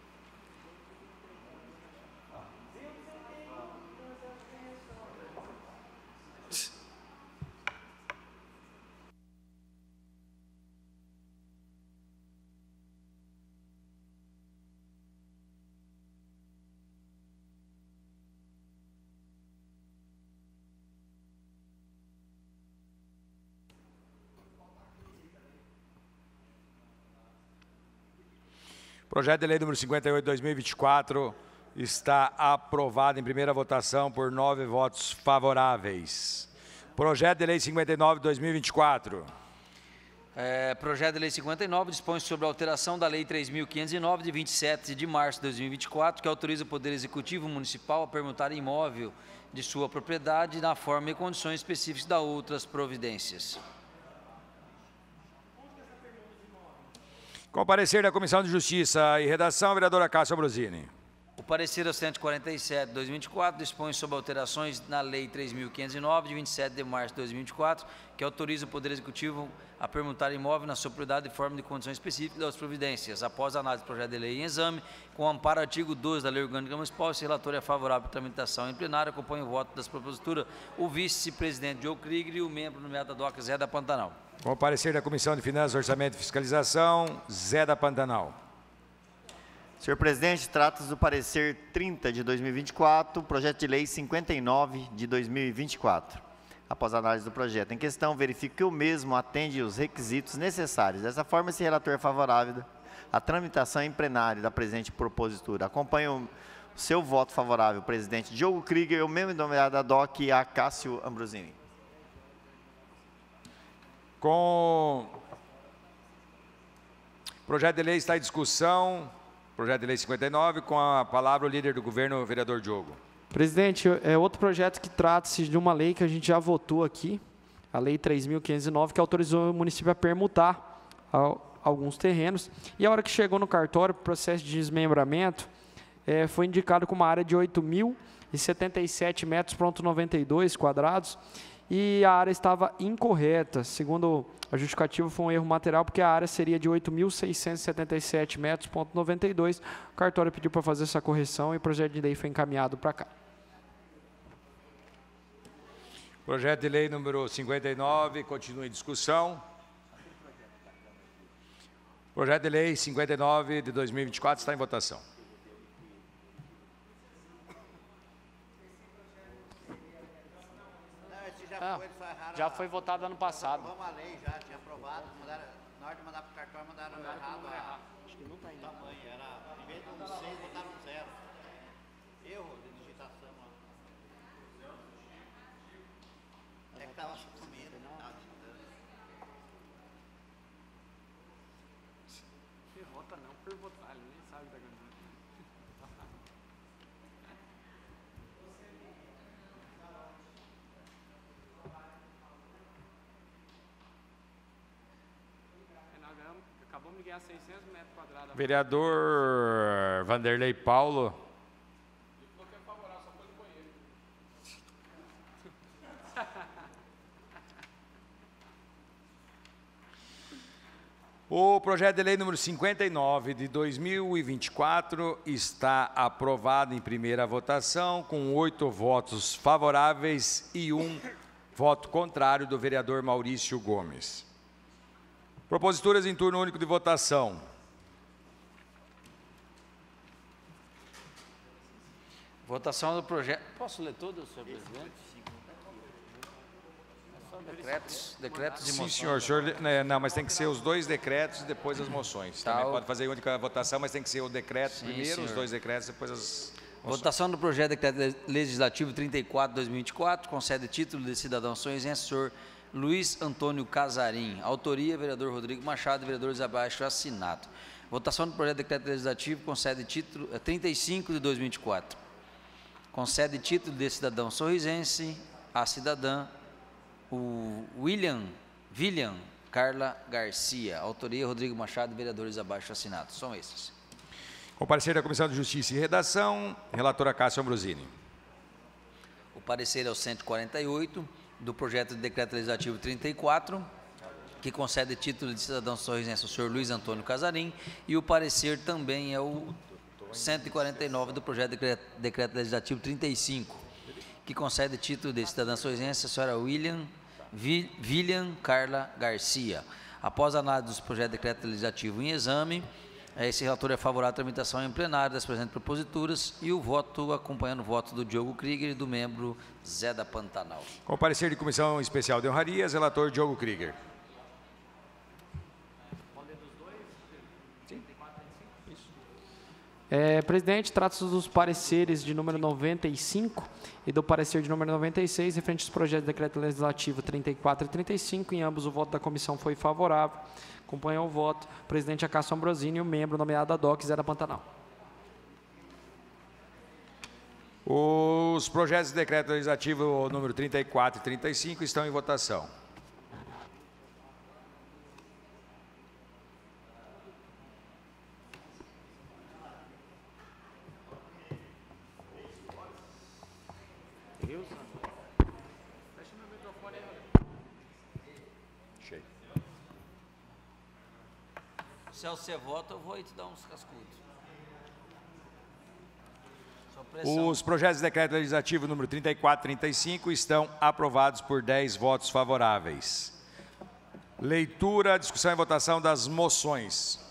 O projeto de lei número cinquenta e oito, dois mil e vinte e quatro está aprovado em primeira votação por nove votos favoráveis. Projeto de lei cinquenta e nove, dois mil e vinte e quatro. É, projeto de lei cinquenta e nove dispõe sobre a alteração da lei três mil quinhentos e nove, de vinte e sete de março de dois mil e vinte e quatro, que autoriza o Poder Executivo Municipal a permutar imóvel de sua propriedade na forma e condições específicas da outras providências. Com o parecer da Comissão de Justiça e Redação, a vereadora Cássia Ambrosini. O parecer ao cento e quarenta e sete, dois mil e vinte e quatro dispõe sobre alterações na Lei três mil quinhentos e nove, de vinte e sete de março de dois mil e vinte e quatro, que autoriza o Poder Executivo a permutar imóvel na sua propriedade de forma de condições específicas das providências. Após a análise do projeto de lei em exame, com amparo ao artigo doze da Lei Orgânica Municipal, esse relator é favorável à tramitação em plenário. Acompanha o voto das proposituras o vice-presidente Diogo Krieger e o membro nomeado ad hoc Zé da Pantanal. Com o parecer da Comissão de Finanças, Orçamento e Fiscalização, Zé da Pantanal. Senhor presidente, trata-se do parecer trinta de dois mil e vinte e quatro, projeto de lei cinquenta e nove de dois mil e vinte e quatro. Após a análise do projeto em questão, verifico que o mesmo atende os requisitos necessários. Dessa forma, esse relator é favorável à tramitação em plenário da presente propositura. Acompanho o seu voto favorável, presidente Diogo Krieger, o membro nomeado ad hoc, Acácio Ambrosini. Com o projeto de lei está em discussão, projeto de lei cinquenta e nove, com a palavra o líder do governo, o vereador Diogo. Presidente, é outro projeto que trata-se de uma lei que a gente já votou aqui, a Lei três mil quinhentos e nove, que autorizou o município a permutar a, alguns terrenos. E a hora que chegou no cartório, o processo de desmembramento, é, foi indicado com uma área de oito mil e setenta e sete metros, ponto noventa e dois quadrados, e a área estava incorreta. Segundo a justificativa, foi um erro material, porque a área seria de oito mil seiscentos e setenta e sete metros, ponto noventa e dois. O cartório pediu para fazer essa correção e o projeto de lei foi encaminhado para cá. Projeto de lei número cinquenta e nove, continua em discussão. Projeto de lei cinquenta e nove de dois mil e vinte e quatro está em votação. Ah, já foi votado ano passado. Vamos a lei, já tinha aprovado, mandaram, na hora de mandar para o cartório, mandaram errado. errado. Acho que não está indo. Tamanho, era, em vez de um seis, botaram um zero. Erro de digitação. É que estava sumindo. por votar, ele nem sabe o que está acontecendo. Nós ganhamos, acabamos de ganhar seiscentos metros quadrados. Vereador Vanderlei Paulo. O projeto de lei número cinquenta e nove de dois mil e vinte e quatro está aprovado em primeira votação com oito votos favoráveis e um voto contrário do vereador Maurício Gomes. Proposituras em turno único de votação. Votação do projeto. Posso ler tudo, senhor presidente? É só decretos, decretos e Sim, moções. senhor. senhor né, não, mas tem que ser os dois decretos e depois as moções. Tá, Também o- pode fazer única votação, mas tem que ser o decreto Sim, primeiro, os senhor. dois decretos, depois as moções. Votação do projeto de decreto legislativo trinta e quatro, dois mil e vinte e quatro, concede título de cidadão sonhense, senhor Luiz Antônio Casarim. Autoria, vereador Rodrigo Machado, vereadores abaixo, assinado. Votação do projeto de decreto legislativo, concede título, é, trinta e cinco de dois mil e vinte e quatro. Concede título de cidadão sorrisense à cidadã o William, William Carla Garcia. Autoria, Rodrigo Machado, vereadores abaixo, assinado. São esses. Com parecer da Comissão de Justiça e Redação, relatora Cássio Ambrosini. O parecer é o cento e quarenta e oito do projeto de decreto legislativo trinta e quatro, que concede título de cidadão sorrisense ao senhor Luiz Antônio Casarim, e o parecer também é o cento e quarenta e nove do projeto de decreto, decreto legislativo trinta e cinco, que concede título de cidadã sorrisense à senhora William, Vi, William Carla Garcia. Após a análise dos projetos de decreto legislativo em exame, esse relator é favorável à tramitação em plenário das presentes proposituras e o voto acompanhando o voto do Diogo Krieger e do membro Zé da Pantanal. Com parecer de Comissão Especial de Honrarias, relator Diogo Krieger. É, presidente, trata-se dos pareceres de número noventa e cinco e do parecer de número noventa e seis, referente aos projetos de decreto legislativo trinta e quatro e trinta e cinco. Em ambos, o voto da comissão foi favorável. Acompanhou o voto o presidente Acácio Ambrosini e o membro nomeado ad hoc, Zé da Pantanal. Os projetos de decreto legislativo número trinta e quatro e trinta e cinco estão em votação. Fecha meu microfone aí, Cheio. Se você vota, eu vou aí te dar uns cascudos. Só pressão. Os projetos de decreto legislativo número trinta e quatro e trinta e cinco estão aprovados por dez votos favoráveis. Leitura, discussão e votação das moções.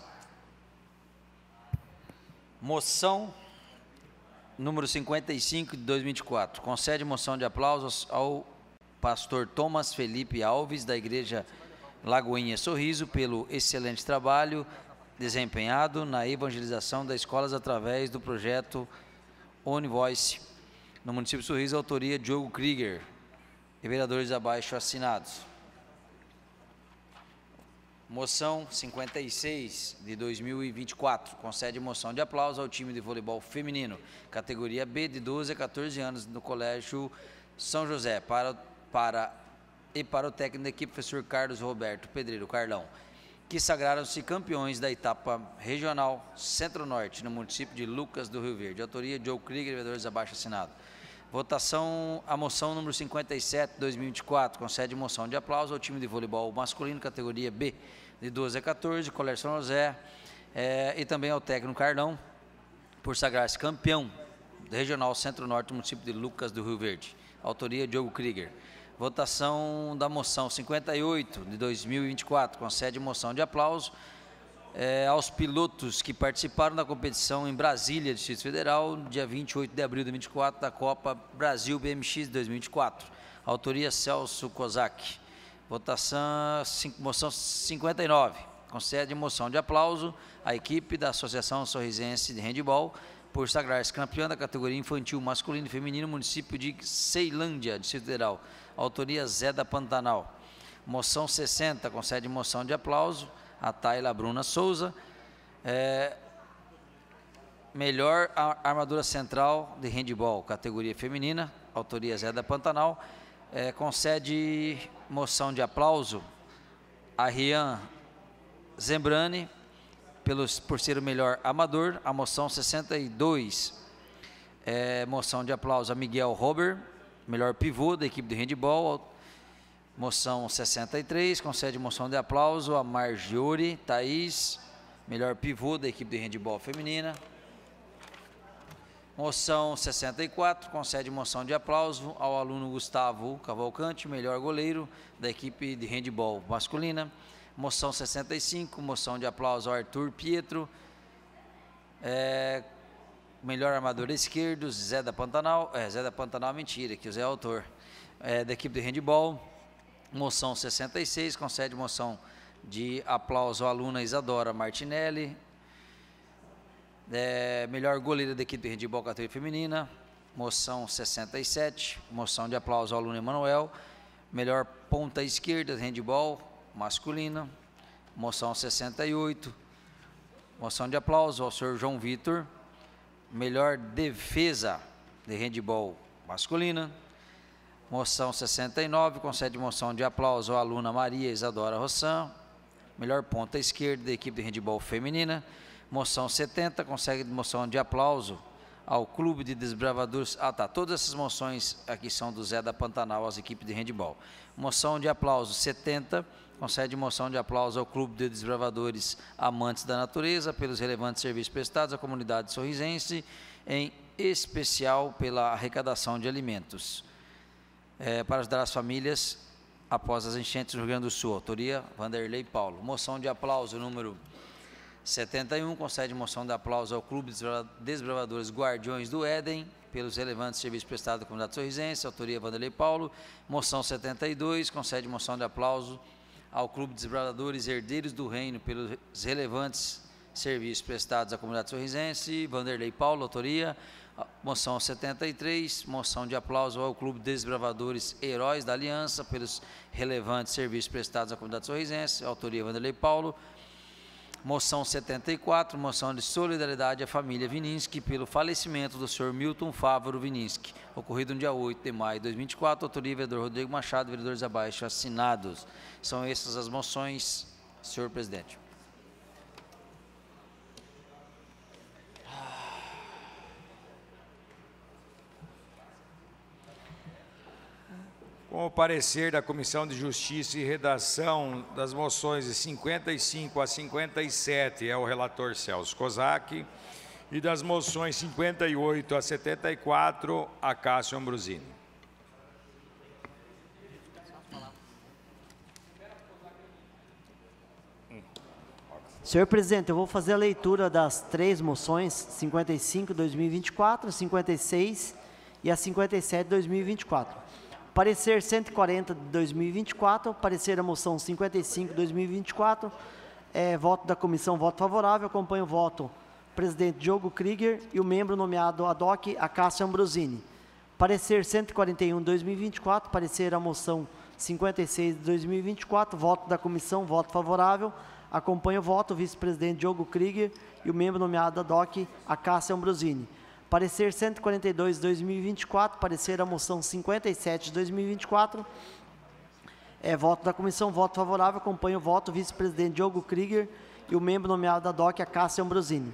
Moção número cinquenta e cinco de dois mil e vinte e quatro. Concede moção de aplausos ao pastor Thomas Felipe Alves, da Igreja Lagoinha Sorriso, pelo excelente trabalho desempenhado na evangelização das escolas através do projeto OniVoice, no município de Sorriso, autoria Diogo Krieger e vereadores abaixo assinados. Moção cinquenta e seis de dois mil e vinte e quatro, concede moção de aplauso ao time de voleibol feminino, categoria B, de doze a quatorze anos, no Colégio São José, para, para, e para o técnico da equipe, professor Carlos Roberto Pedreiro Carlão, que sagraram-se campeões da etapa regional Centro-Norte, no município de Lucas do Rio Verde. Autoria, Diogo Krieger, vereadores abaixo assinado. Votação, a moção número cinquenta e sete de dois mil e vinte e quatro, concede moção de aplauso ao time de voleibol masculino, categoria B, de doze a quatorze, Colégio São José, é, e também ao técnico Carlão, por sagrar-se campeão regional Centro-Norte, no município de Lucas do Rio Verde. Autoria, Diogo Krieger. Votação da moção cinquenta e oito de dois mil e vinte e quatro, concede moção de aplauso é, aos pilotos que participaram da competição em Brasília, Distrito Federal, dia vinte e oito de abril de vinte e quatro, da Copa Brasil B M X de dois mil e vinte e quatro. Autoria, Celso Kozak. Votação, moção cinquenta e nove, concede moção de aplauso à equipe da Associação Sorrisense de Handebol, por sagrar-se campeã da categoria infantil masculino e feminino, município de Ceilândia, Distrito Federal. Autoria, Zé da Pantanal. Moção sessenta, concede moção de aplauso a Tayla Bruna Souza, é, melhor armadura central de handebol, categoria feminina, autoria Zé da Pantanal, é, concede moção de aplauso a Rian Zembrani, pelos, por ser o melhor amador, a moção sessenta e dois, é, moção de aplauso a Miguel Rober, melhor pivô da equipe de handebol, moção sessenta e três, concede moção de aplauso a Marjorie Thaís, melhor pivô da equipe de handebol feminina. Moção sessenta e quatro, concede moção de aplauso ao aluno Gustavo Cavalcante, melhor goleiro da equipe de handebol masculina. Moção sessenta e cinco, moção de aplauso ao Arthur Pietro, é, melhor armador esquerdo, Zé da Pantanal, é, Zé da Pantanal, mentira, que o Zé é autor, é, da equipe de handebol. Moção sessenta e seis, concede moção de aplauso à aluna Isadora Martinelli, é, melhor goleira da equipe de handebol categoria feminina. Moção sessenta e sete, moção de aplauso ao aluno Emanuel, melhor ponta esquerda de handebol masculina. Moção sessenta e oito, moção de aplauso ao senhor João Vitor, melhor defesa de handebol masculina. Moção sessenta e nove, concede moção de aplauso à aluna Maria Isadora Rossan, melhor ponta esquerda da equipe de handebol feminina. Moção setenta, concede moção de aplauso ao Clube de Desbravadores. Ah, tá. Todas essas moções aqui são do Zé da Pantanal, às equipes de handebol. Moção de aplauso setenta, concede moção de aplauso ao Clube de Desbravadores Amantes da Natureza, pelos relevantes serviços prestados à comunidade sorrisense, em especial pela arrecadação de alimentos, é, para ajudar as famílias após as enchentes no Rio Grande do Sul. Autoria Vanderlei Paulo. Moção de aplauso número setenta e um, concede moção de aplauso ao Clube de Desbravadores Guardiões do Éden, pelos relevantes serviços prestados à comunidade sorrisense, autoria Vanderlei Paulo. Moção setenta e dois, concede moção de aplauso ao Clube de Desbravadores Herdeiros do Reino, pelos relevantes serviços prestados à comunidade sorrisense, Vanderlei Paulo, autoria. Moção setenta e três, moção de aplauso ao Clube de Desbravadores Heróis da Aliança, pelos relevantes serviços prestados à comunidade sorrisense, autoria Vanderlei Paulo. Moção setenta e quatro, moção de solidariedade à família Vininski pelo falecimento do senhor Milton Fávaro Vininski, ocorrido no dia oito de maio de dois mil e vinte e quatro, autoria vereador Rodrigo Machado, vereadores abaixo assinados. São essas as moções, senhor presidente. Com o parecer da Comissão de Justiça e Redação das moções de cinquenta e cinco a cinquenta e sete, é o relator Celso Kozak, e das moções cinquenta e oito a setenta e quatro, a Cássio Ambrosini. Senhor presidente, eu vou fazer a leitura das três moções, cinquenta e cinco, dois mil e vinte e quatro, cinquenta e seis e a cinquenta e sete, dois mil e vinte e quatro. Parecer cento e quarenta de dois mil e vinte e quatro, parecer a moção cinquenta e cinco de dois mil e vinte e quatro, é, voto da comissão, voto favorável, acompanho o voto presidente Diogo Krieger e o membro nomeado ad hoc, a Cássio Ambrosini. Parecer cento e quarenta e um de dois mil e vinte e quatro, parecer a moção cinquenta e seis de dois mil e vinte e quatro, voto da comissão, voto favorável, acompanho o voto vice-presidente Diogo Krieger e o membro nomeado ad hoc, a Cássio Ambrosini. Parecer cento e quarenta e dois de dois mil e vinte e quatro, parecer a moção cinquenta e sete de dois mil e vinte e quatro, é, voto da comissão, voto favorável, acompanho o voto vice-presidente Diogo Krieger e o membro nomeado ad hoc, a Cássio Ambrosini.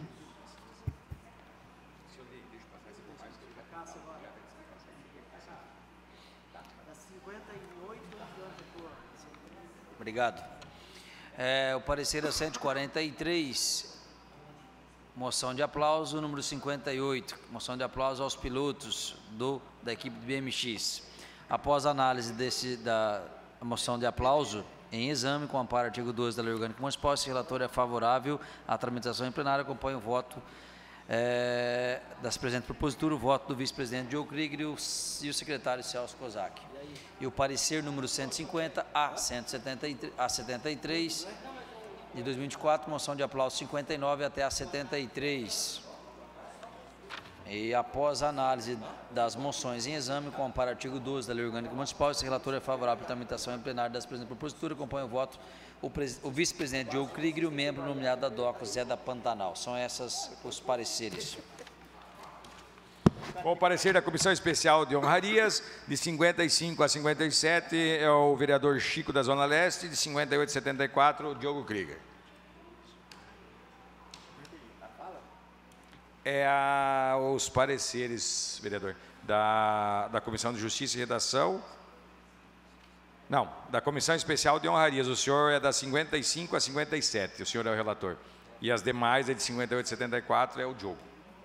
Obrigado. É, o parecer é cento e quarenta e três, moção de aplauso, número cinquenta e oito, moção de aplauso aos pilotos do, da equipe do B M X. Após a análise desse, da moção de aplauso em exame, com amparo artigo doze da Lei Orgânica Municipal, esse relator é favorável à tramitação em plenário, acompanha o voto é, das presentes proposituras, o voto do vice-presidente Diogo Krieger e o, e o secretário Celso Kozak. E o parecer número cento e cinquenta a cento e setenta e três, a setenta e três de dois mil e vinte e quatro, moção de aplauso cinquenta e nove até a setenta e três. E após a análise das moções em exame, compara o artigo doze da Lei Orgânica Municipal, esse relator é favorável à tramitação em plenário das presentes propositura. Acompanha o voto o, o vice-presidente Diogo Krieger e o membro nomeado da DOCA, Zé da Pantanal. São esses os pareceres. Com o parecer da Comissão Especial de Honrarias, de cinquenta e cinco a cinquenta e sete, é o vereador Chico da Zona Leste, de cinquenta e oito a setenta e quatro, o Diogo Krieger. É a, os pareceres, vereador, da, da Comissão de Justiça e Redação. Não, da Comissão Especial de Honrarias. O senhor é da cinquenta e cinco a cinquenta e sete, o senhor é o relator. E as demais, é de cinquenta e oito a setenta e quatro, é o Diogo.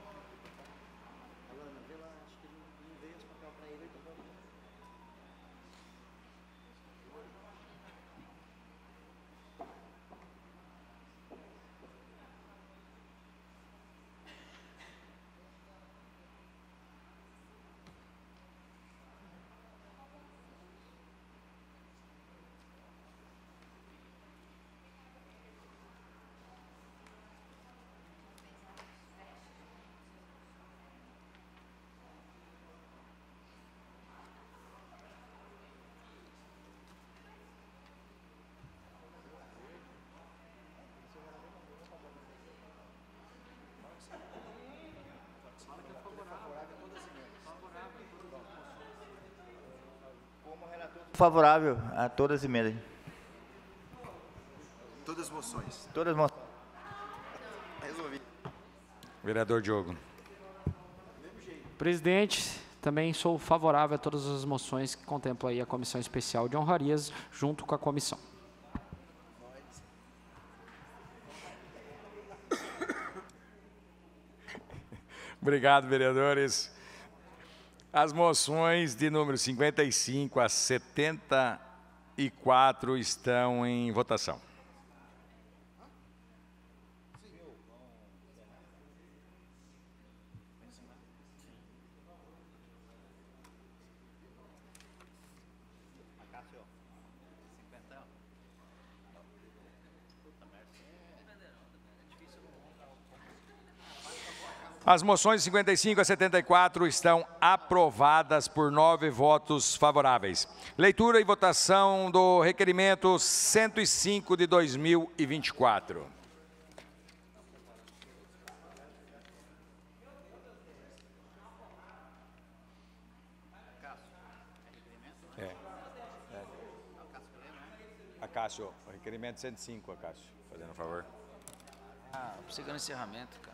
Favorável a todas as emendas. Todas as moções. Todas as moções. Resolvi. Vereador Diogo. Presidente, também sou favorável a todas as moções que contemplam aí a Comissão Especial de Honrarias, junto com a comissão. Obrigado, vereadores. As moções de número cinquenta e cinco a setenta e quatro estão em votação. As moções de cinquenta e cinco a setenta e quatro estão aprovadas por nove votos favoráveis. Leitura e votação do requerimento cento e cinco de dois mil e vinte e quatro. É. É. Acácio, o requerimento cento e cinco, Acácio, fazendo um favor. Ah, chegando encerramento, cara.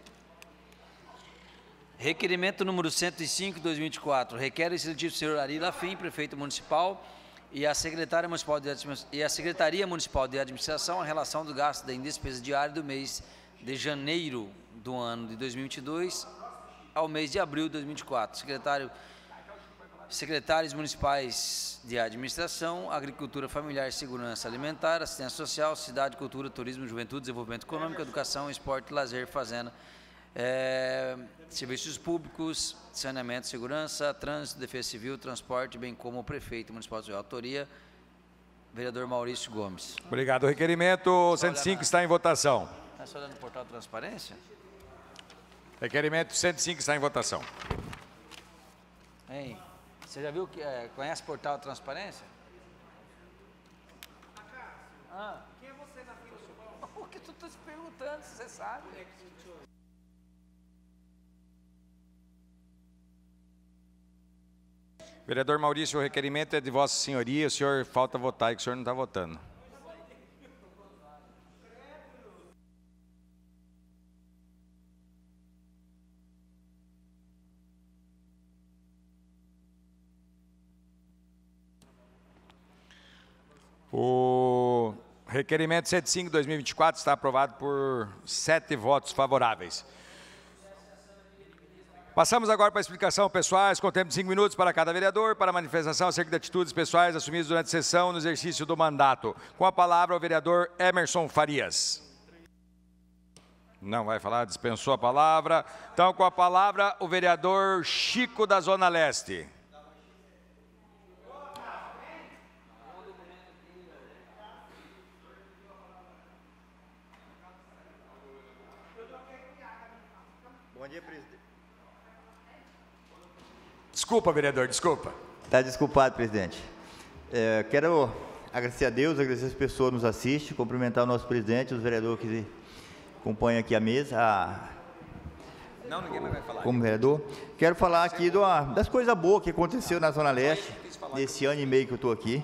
Requerimento número cento e cinco de dois mil e vinte e quatro. Requer o excelentíssimo senhor Ari Lafim, prefeito municipal, e a Secretaria Municipal de Administração, e a Secretaria Municipal de Administração a relação do gasto da despesa diária do mês de janeiro do ano de dois mil e vinte e dois ao mês de abril de dois mil e vinte e quatro. Secretário, secretários municipais de Administração, Agricultura Familiar e Segurança Alimentar, Assistência Social, Cidade, Cultura, Turismo, Juventude, Desenvolvimento Econômico, Educação, Esporte, Lazer, Fazenda, É, serviços públicos, saneamento, segurança, trânsito, defesa civil, transporte, bem como o prefeito municipal de autoria, vereador Maurício Gomes. Obrigado. O requerimento cento e cinco está em votação. Está só olhando no portal de transparência? Requerimento cento e cinco está em votação. Hein? Você já viu que é, conhece o portal de transparência? Ah. Quem é você na fila? O que tu está se perguntando, se você sabe? Vereador Maurício, o requerimento é de Vossa Senhoria, o senhor falta votar e que o senhor não está votando. O requerimento cento e cinco de dois mil e vinte e quatro está aprovado por sete votos favoráveis. Passamos agora para a explicação pessoais, com tempo de cinco minutos para cada vereador, para manifestação acerca de atitudes pessoais assumidas durante a sessão no exercício do mandato. Com a palavra o vereador Emerson Farias. Não vai falar, dispensou a palavra. Então, com a palavra o vereador Chico da Zona Leste. Bom dia, presidente. Desculpa, vereador, desculpa. Está desculpado, presidente. É, quero agradecer a Deus, agradecer as pessoas que nos assistem, cumprimentar o nosso presidente, os vereadores que acompanham aqui a mesa. A... Não, ninguém mais vai falar. Como vereador. Quero falar aqui do, das coisas boas que aconteceu na Zona Leste, nesse ano e meio que eu estou aqui.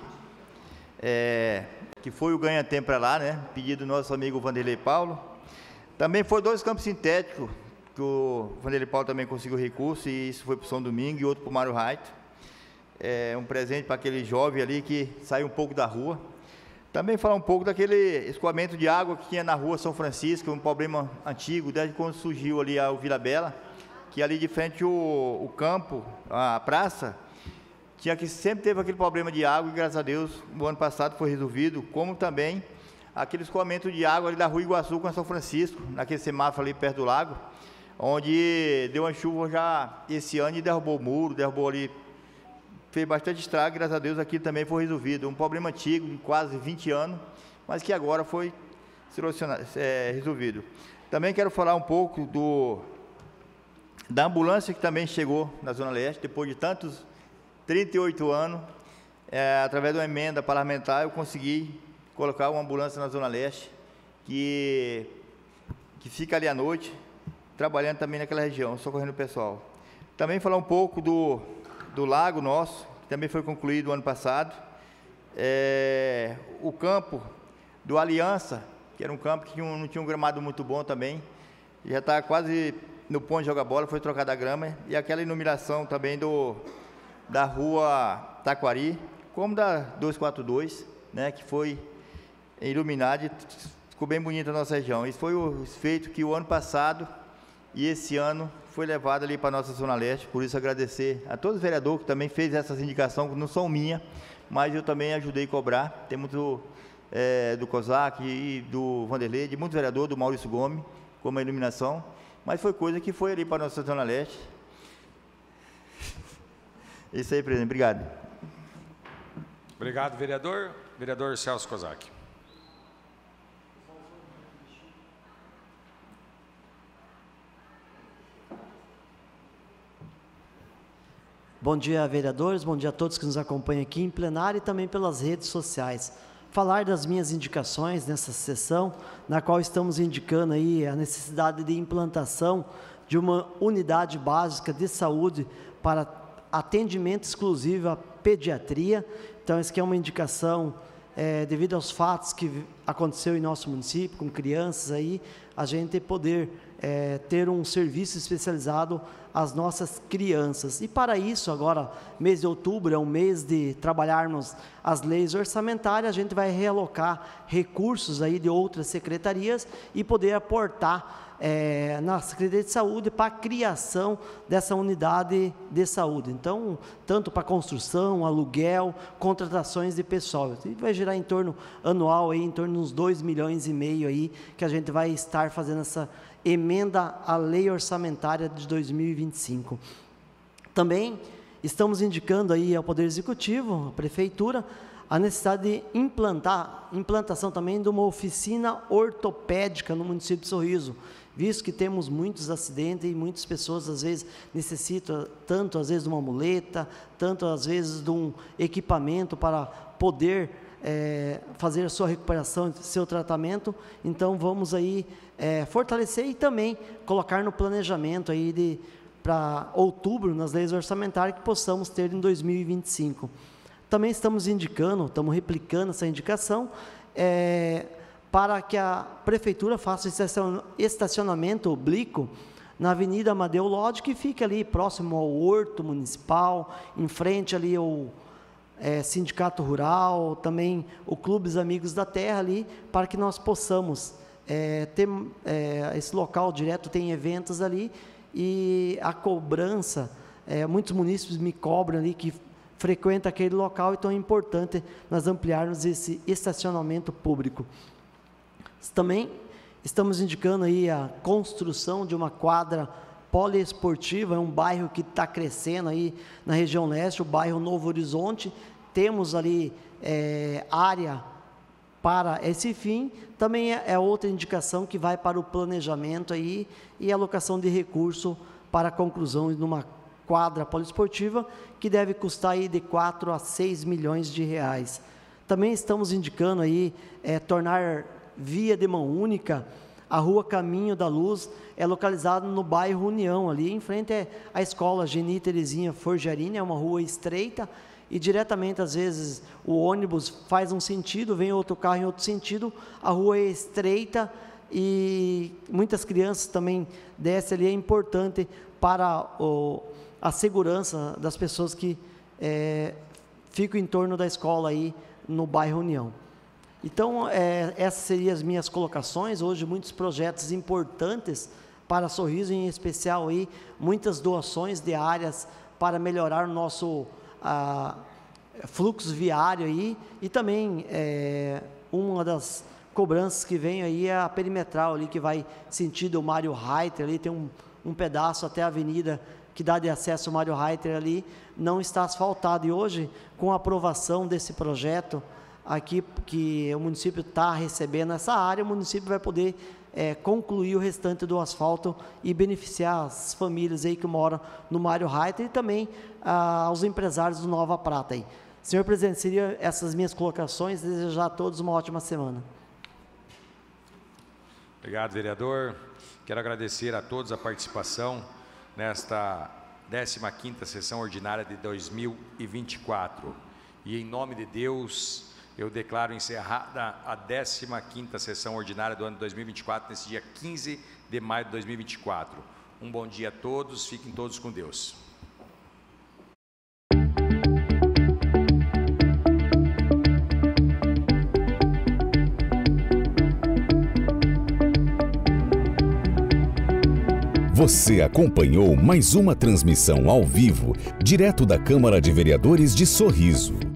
É, que foi o ganha-tempo para lá, né? Pedido do nosso amigo Vanderlei Paulo. Também foi dois campos sintéticos, que o Vanderlei Paulo também conseguiu recurso, e isso foi para o São Domingo e outro para o Mário Raito. É um presente para aquele jovem ali que saiu um pouco da rua. Também falar um pouco daquele escoamento de água que tinha na rua São Francisco, um problema antigo, desde quando surgiu ali a Vila Bela, que ali de frente o, o campo, a praça, tinha que sempre teve aquele problema de água, e graças a Deus o ano passado foi resolvido, como também aquele escoamento de água ali da Rua Iguaçu com a São Francisco, naquele semáforo ali perto do lago, onde deu uma chuva já esse ano e derrubou o muro, derrubou ali, fez bastante estrago, graças a Deus aquilo também foi resolvido. Um problema antigo, de quase vinte anos, mas que agora foi é, resolvido. Também quero falar um pouco do, da ambulância que também chegou na Zona Leste, depois de tantos, trinta e oito anos, é, através de uma emenda parlamentar, eu consegui colocar uma ambulância na Zona Leste, que, que fica ali à noite, trabalhando também naquela região, socorrendo o pessoal. Também falar um pouco do... do lago nosso, que também foi concluído ano passado, é, o campo do Aliança, que era um campo que tinha um, não tinha um gramado muito bom também, já está quase no ponto de jogar bola, foi trocada a grama, e aquela iluminação também do, da rua Taquari, como da duzentos e quarenta e dois, né, que foi iluminada e ficou bem bonita a nossa região. Isso foi o feito que o ano passado e esse ano foi levado ali para a nossa Zona Leste, por isso agradecer a todos os vereadores que também fez essas indicações, que não são minhas, mas eu também ajudei a cobrar. Tem muito é, do COSAC e do Vanderlei, de muitos vereadores, do Maurício Gomes, como a iluminação, mas foi coisa que foi ali para a nossa Zona Leste. Isso aí, presidente. Obrigado. Obrigado, vereador. Vereador Celso COSAC. Bom dia, vereadores, bom dia a todos que nos acompanham aqui em plenário e também pelas redes sociais. Falar das minhas indicações nessa sessão, na qual estamos indicando aí a necessidade de implantação de uma unidade básica de saúde para atendimento exclusivo à pediatria. Então, essa aqui é uma indicação, é, devido aos fatos que aconteceu em nosso município, com crianças aí, a gente poder é, ter um serviço especializado às nossas crianças. E para isso, agora, mês de outubro é um mês de trabalharmos as leis orçamentárias, a gente vai realocar recursos aí de outras secretarias e poder aportar é, na Secretaria de Saúde para a criação dessa unidade de saúde. Então, tanto para construção, aluguel, contratações de pessoal. E vai gerar em torno, anual, aí, em torno de uns dois milhões e meio aí, que a gente vai estar fazendo essa emenda à lei orçamentária de dois mil e vinte e cinco. Também estamos indicando aí ao Poder Executivo, à Prefeitura, a necessidade de implantar, implantação também de uma oficina ortopédica no município de Sorriso, visto que temos muitos acidentes e muitas pessoas, às vezes, necessitam tanto, às vezes, de uma muleta, tanto, às vezes, de um equipamento para poder é, fazer a sua recuperação, seu tratamento. Então, vamos aí é, fortalecer e também colocar no planejamento aí de para outubro, nas leis orçamentárias, que possamos ter em dois mil e vinte e cinco. Também estamos indicando, estamos replicando essa indicação, é, para que a Prefeitura faça estacionamento oblíquo na Avenida Amadeu Lodge, que fica ali próximo ao Horto Municipal, em frente ali ao é, Sindicato Rural, também o Clubes Amigos da Terra ali, para que nós possamos é, ter é, esse local direto, tem eventos ali, e a cobrança, é, muitos munícipes me cobram ali que frequenta aquele local, então é importante nós ampliarmos esse estacionamento público. Também estamos indicando aí a construção de uma quadra poliesportiva, é um bairro que está crescendo aí na região leste, o bairro Novo Horizonte, temos ali é, área para esse fim. Também é, é outra indicação que vai para o planejamento aí e alocação de recurso para a conclusão de uma quadra poliesportiva, que deve custar aí de quatro a seis milhões de reais. Também estamos indicando aí é, tornar via de mão única a rua Caminho da Luz, é localizada no bairro União, ali em frente à escola Geni Terezinha Forgiarini, é uma rua estreita, e diretamente, às vezes, o ônibus faz um sentido, vem outro carro em outro sentido, a rua é estreita e muitas crianças também descem ali, é importante para o, a segurança das pessoas que é, ficam em torno da escola aí no bairro União. Então, é, essas seriam as minhas colocações. Hoje, muitos projetos importantes para Sorriso, em especial aí, muitas doações de áreas para melhorar o nosso a, fluxo viário aí, e também é, uma das cobranças que vem aí é a perimetral ali, que vai sentido o Mário Reiter, ali tem um, um pedaço até a avenida que dá de acesso ao Mário Reiter ali, não está asfaltado, e hoje, com a aprovação desse projeto aqui, que o município está recebendo essa área, o município vai poder é, concluir o restante do asfalto e beneficiar as famílias aí que moram no Mário Reiter e também ah, aos empresários do Nova Prata aí. Senhor presidente, seriam essas minhas colocações, desejar a todos uma ótima semana. Obrigado, vereador. Quero agradecer a todos a participação nesta décima quinta sessão ordinária de dois mil e vinte e quatro. E em nome de Deus, eu declaro encerrada a décima quinta sessão ordinária do ano de dois mil e vinte e quatro, nesse dia quinze de maio de dois mil e vinte e quatro. Um bom dia a todos, fiquem todos com Deus. Você acompanhou mais uma transmissão ao vivo, direto da Câmara de Vereadores de Sorriso.